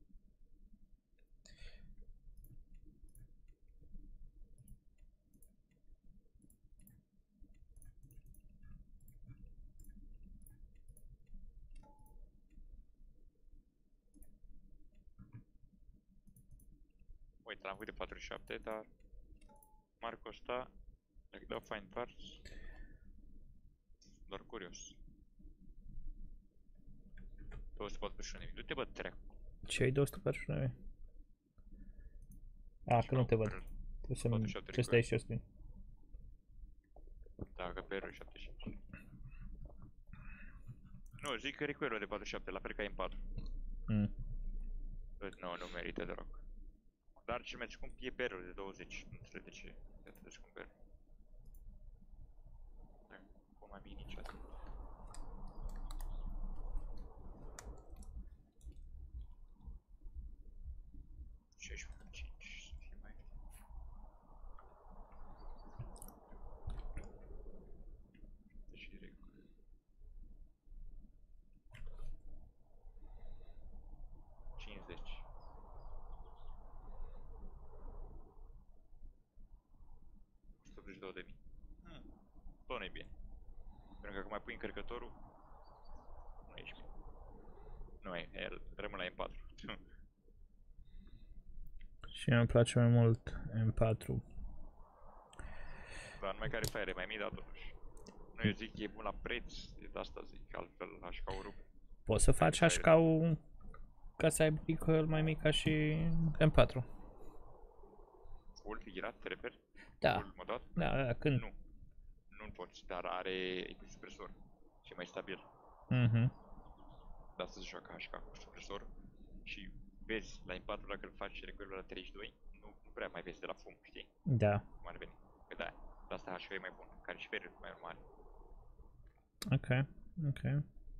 Uite, l-am făcut de 47, dar marcul ăsta, dacă dau find parts, doar curios. 241.000, du-te bă, treacu. Ce-ai 249? Că nu te văd. Trebuie să stai și eu screen. Da, că pe 75. Nu, zic că recoil de 47, la fel ca M4. Nu merită deloc. Dar cel mai scump e perul de 20, nu înțeleg de ce e atât de scump perul. Cum mai bine nici atât. Tot nu-i bine. Pentru că acum mai pui încărcătorul, nu ești bine. Nu e, el rămâne la M4. Și îmi place mai mult M4. Dar numai care fire mai mic, dar totuși. Nu, eu zic că e bun la preț, de asta zic, altfel HK-ul rup. Poți să faci HK-ul ca să aibă recoil mai mic ca și M4. Full figurat, te referi? Da. Full modat? Da, când? Nu. Nu poți, dar are cu supresor. Și e mai stabil. De asta se joacă HK cu supresor. Și vezi, la M4 dacă îl faci recoilul la 32, nu prea mai vezi de la fum, știi? Da. Cum ar veni. Păi da, de asta HK e mai bun, care și ferul mai mare. Ok, ok.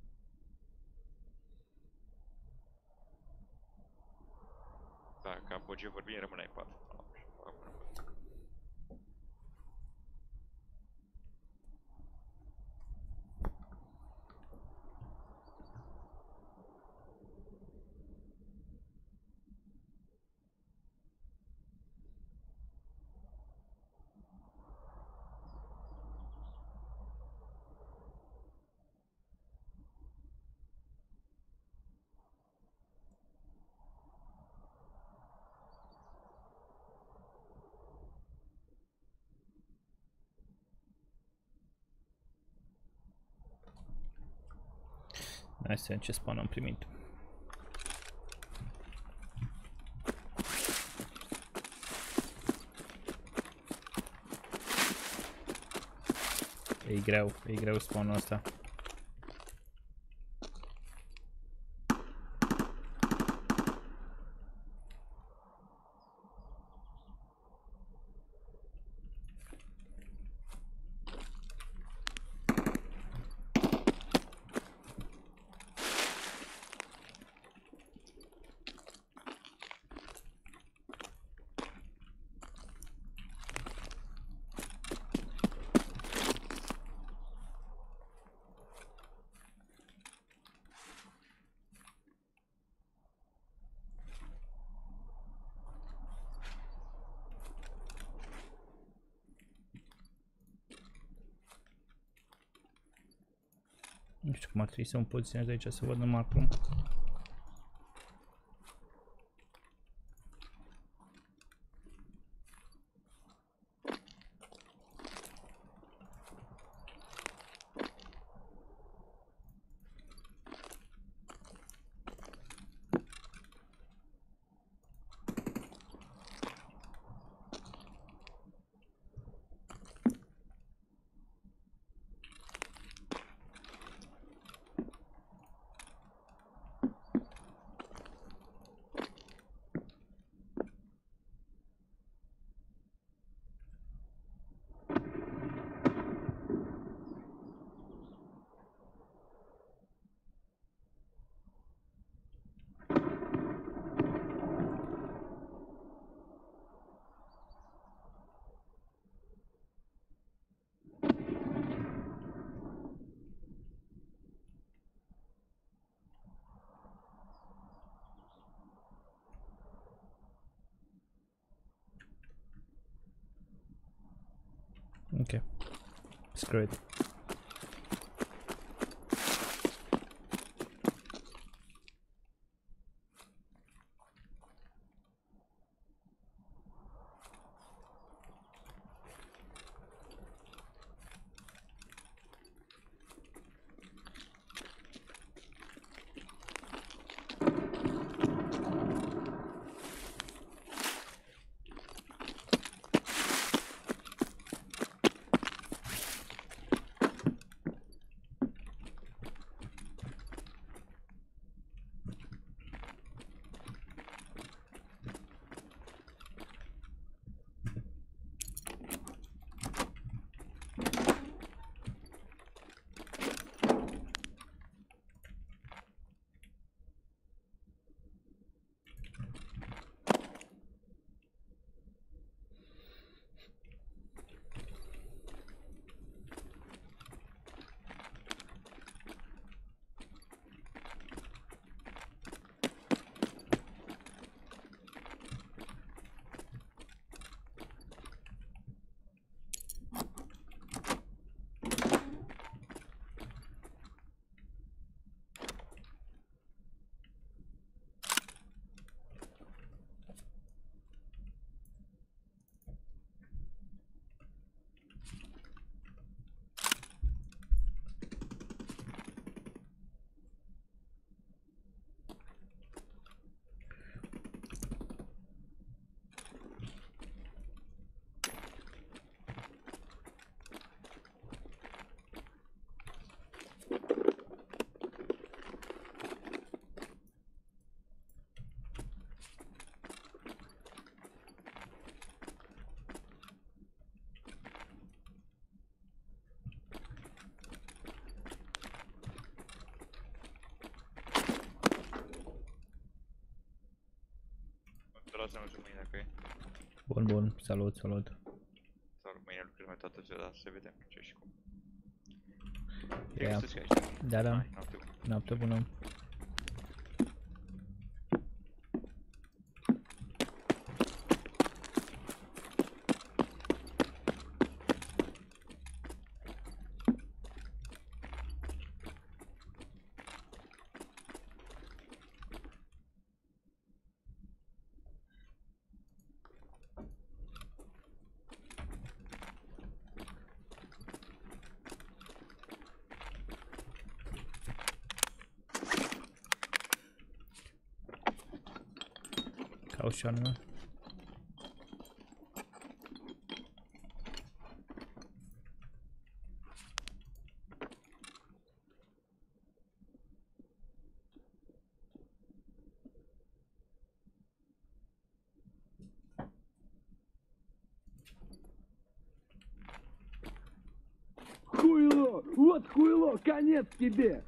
Da, ca apogeu vorbim, rămâne la M4. Hai să vedem ce spawn am primit. E greu spawnul ăsta. Nu știu cum ar trebui să mă poziționez aici să văd numai acum. Okay, screw it. să mergem mâine dacă e. Bun, bun, salut, salut. Sau mâine lucrez mai toată ziua, dar să vedem ce și cum. Ia. Știți că aici. Da, da, Hai, noapte bună. noapte bună. Caut și anume. Хуйло! Вот хуйло! Конец тебе!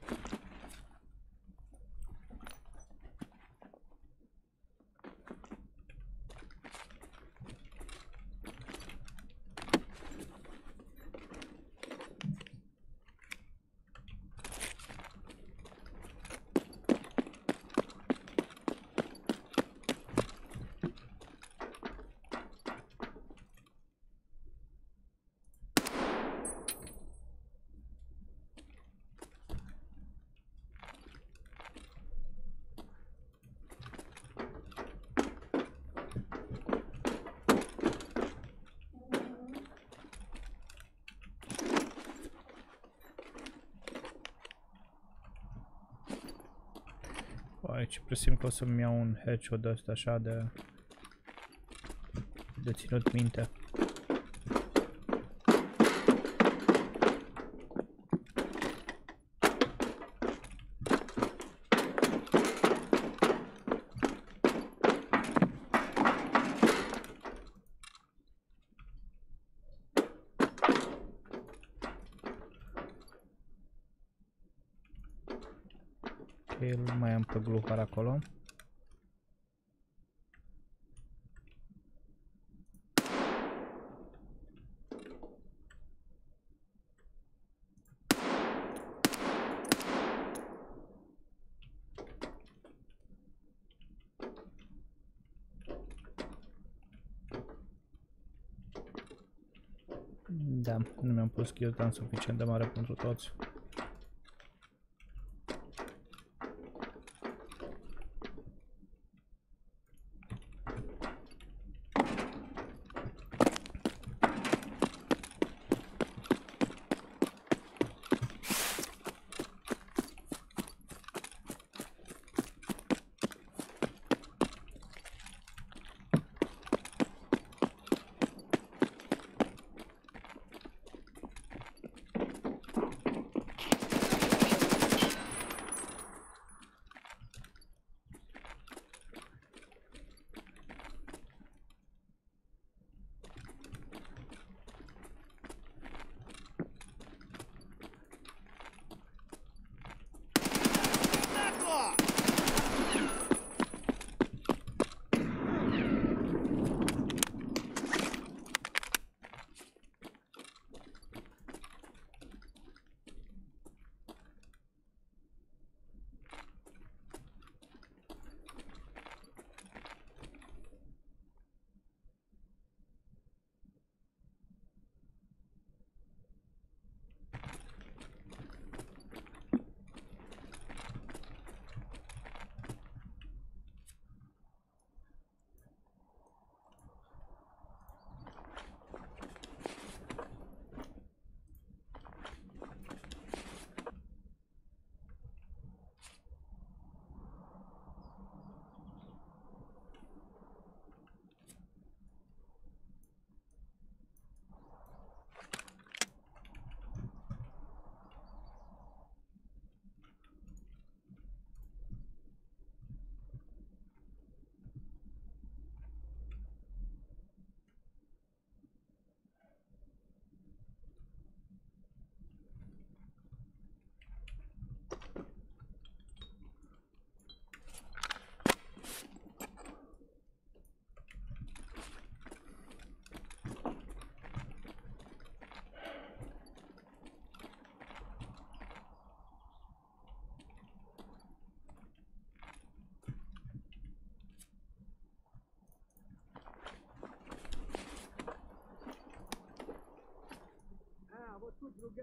Aici presimt că o să-mi iau un headshot de ăsta așa de ținut minte. Îl mai am pe gluhar acolo. Da, nu mi-am pus kill cam suficient de mare pentru toți.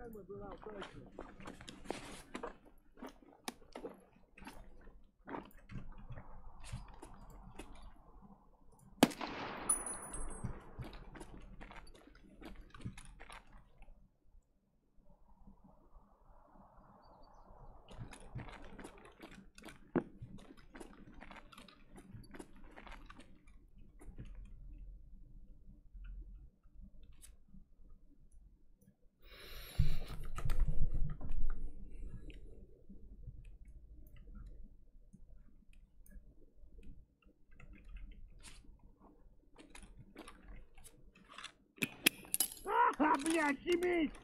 А, блядь, семейство!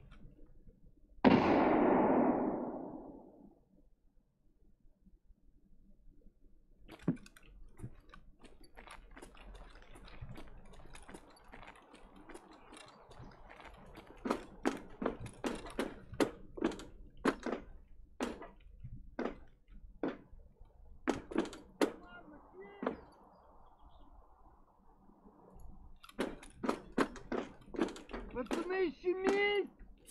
Пацаны, семей!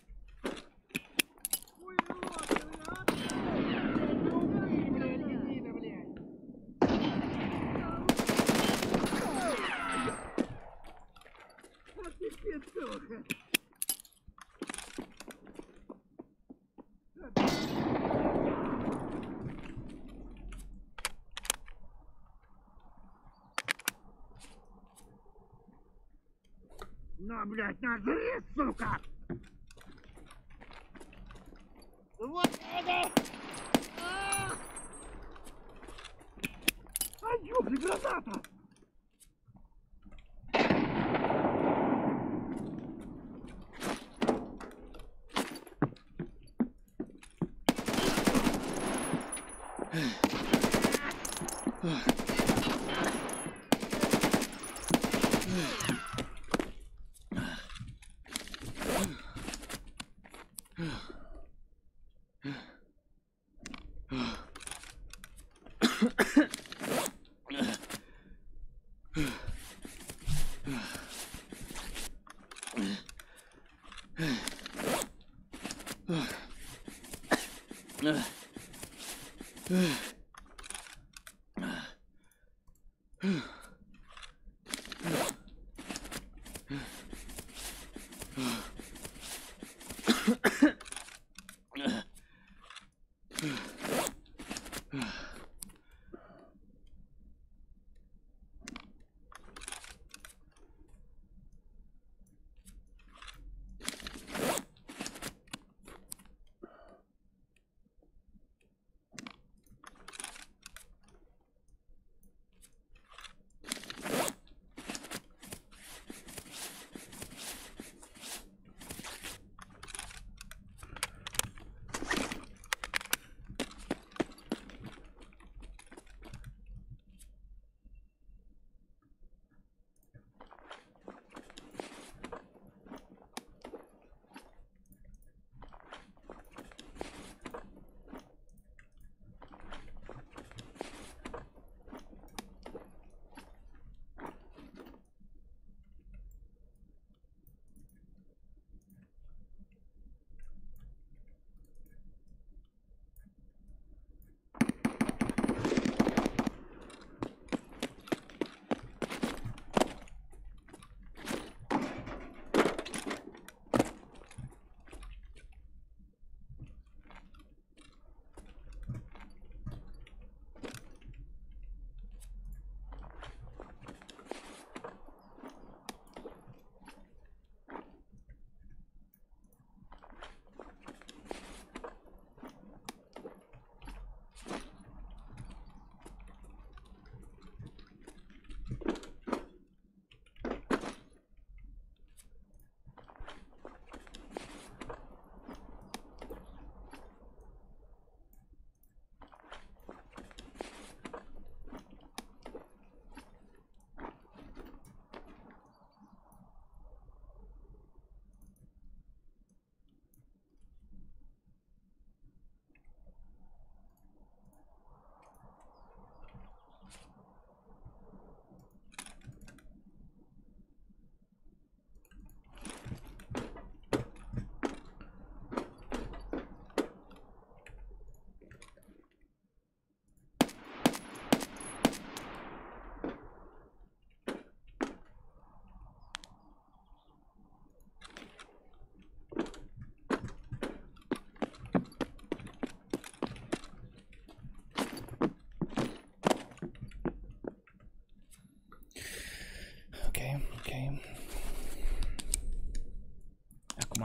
На, блядь, на, жри, сука! Вот это! А, ёбли, граната!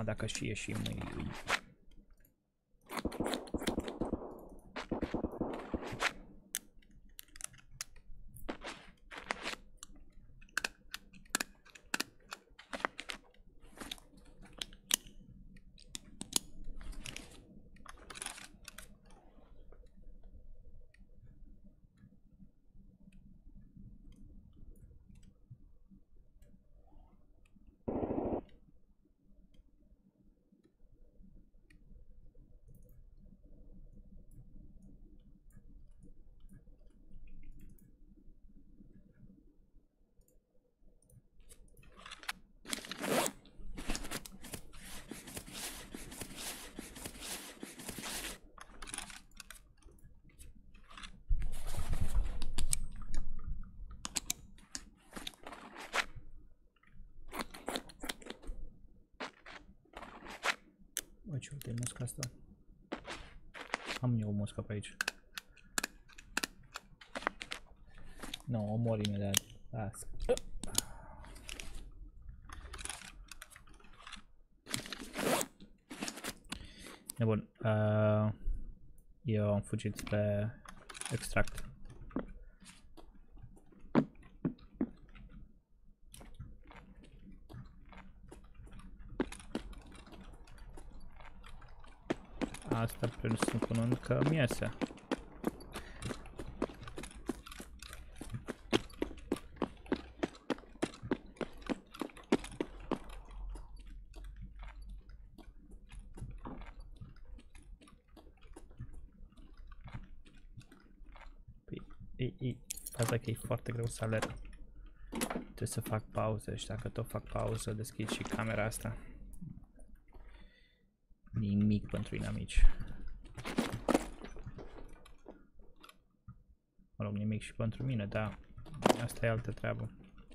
Acum dacă și ieșim, bă, ce uite, e musca asta. Am eu o muscă pe aici. Nu, o mor imediat. Las. E bun. Eu am fugit spre extract. Asta presupunând că mi iese. Asta că e foarte greu să alerg. Trebuie să fac pauză și dacă tot fac pauză, deschid și camera asta. Nimic pentru inamici. Mă rog, nimic și pentru mine, da. Asta e altă treabă.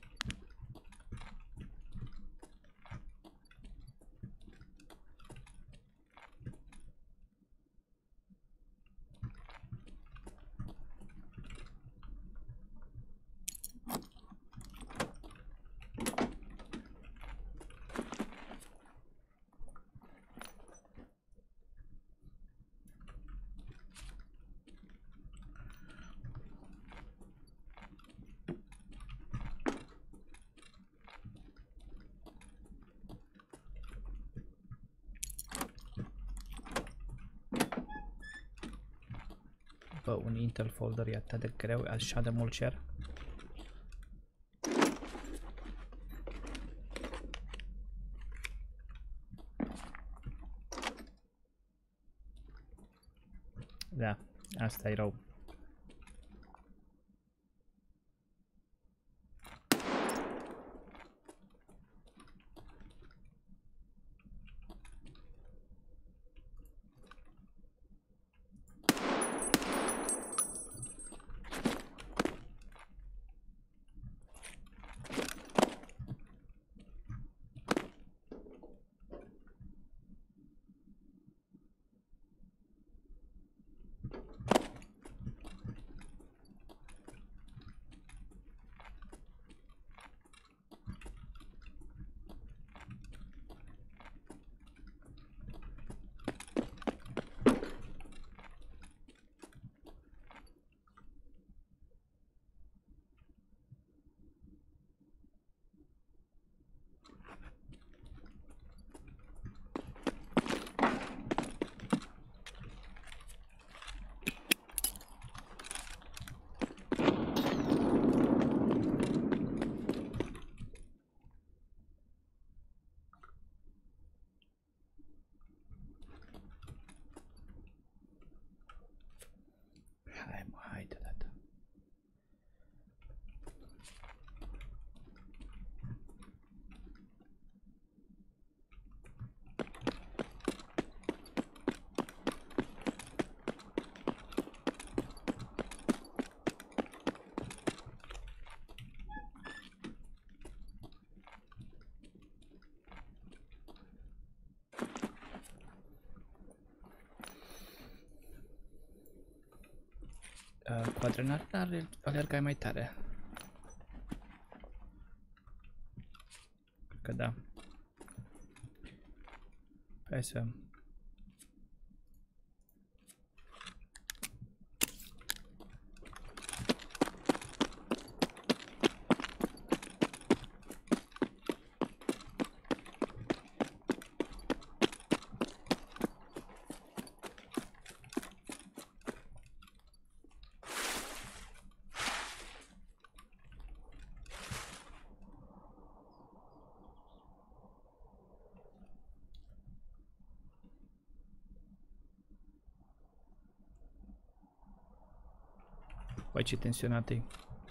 Bă, un Intel folder e atât de greu, așa de mult cer. Da, asta e rău. Cu adrenalina alergai mai tare. Cred că da. Hai să... Păi ce tensionat e.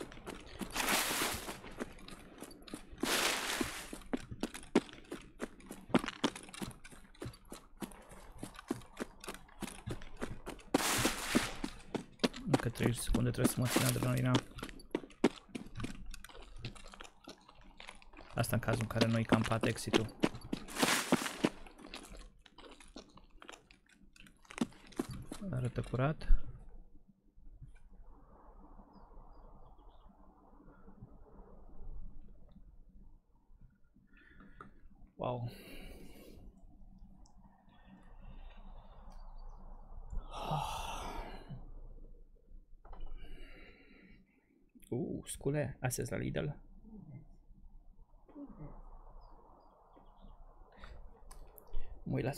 Încă 30 secunde trebuie să mă țin adrenalina. Asta în cazul în care noi campat exit-ul. Arată curat. Wow. Scule, astăzi la Lidl. Mă uit la...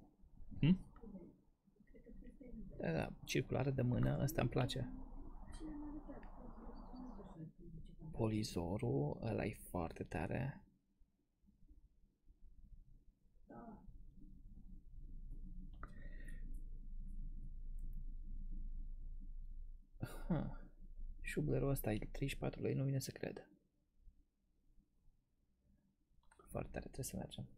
Da, da, circulară de mână, ăsta îmi place. Polizorul, ăla e foarte tare. Șublerul ăsta e 34 lei, nu vine să cred. Foarte tare, trebuie să mergem.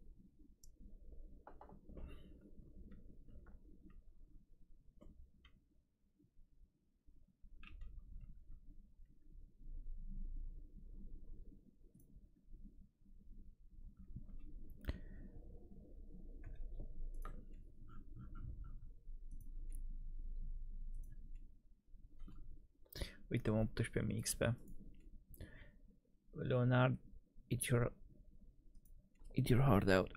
Uite, mă 18.000 XP. Leonard, eat your heart out.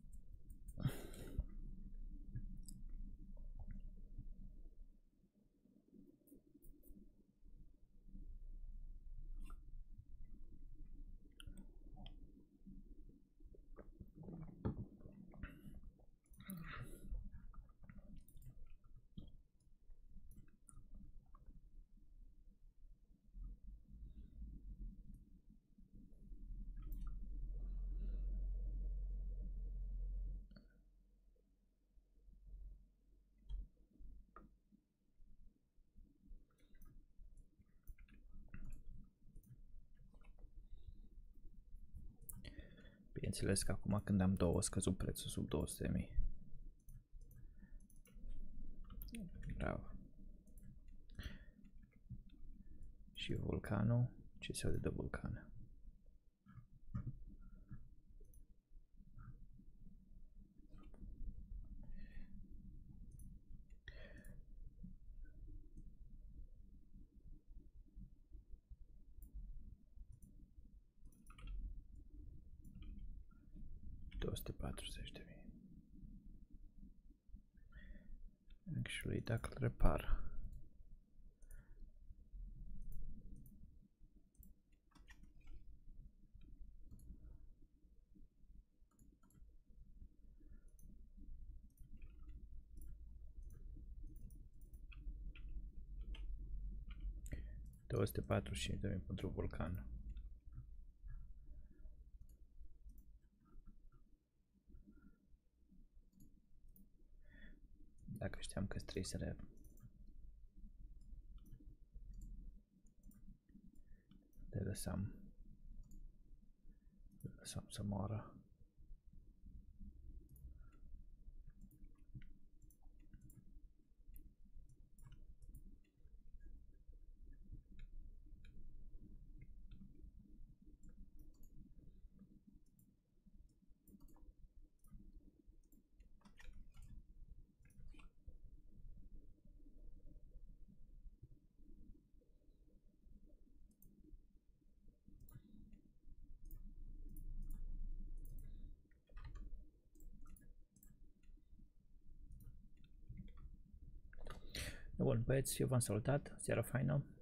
Bineînțeles că acum când am două, scăzut prețul sub 200.000. Bravo. Și vulcanul, ce se aude de vulcan? Actually, dacă îl repar. $245.000 pentru vulcan. Dacă știam că trebuie să le lăsam să moară. Bun, băieți, eu v-am salutat, seara faină.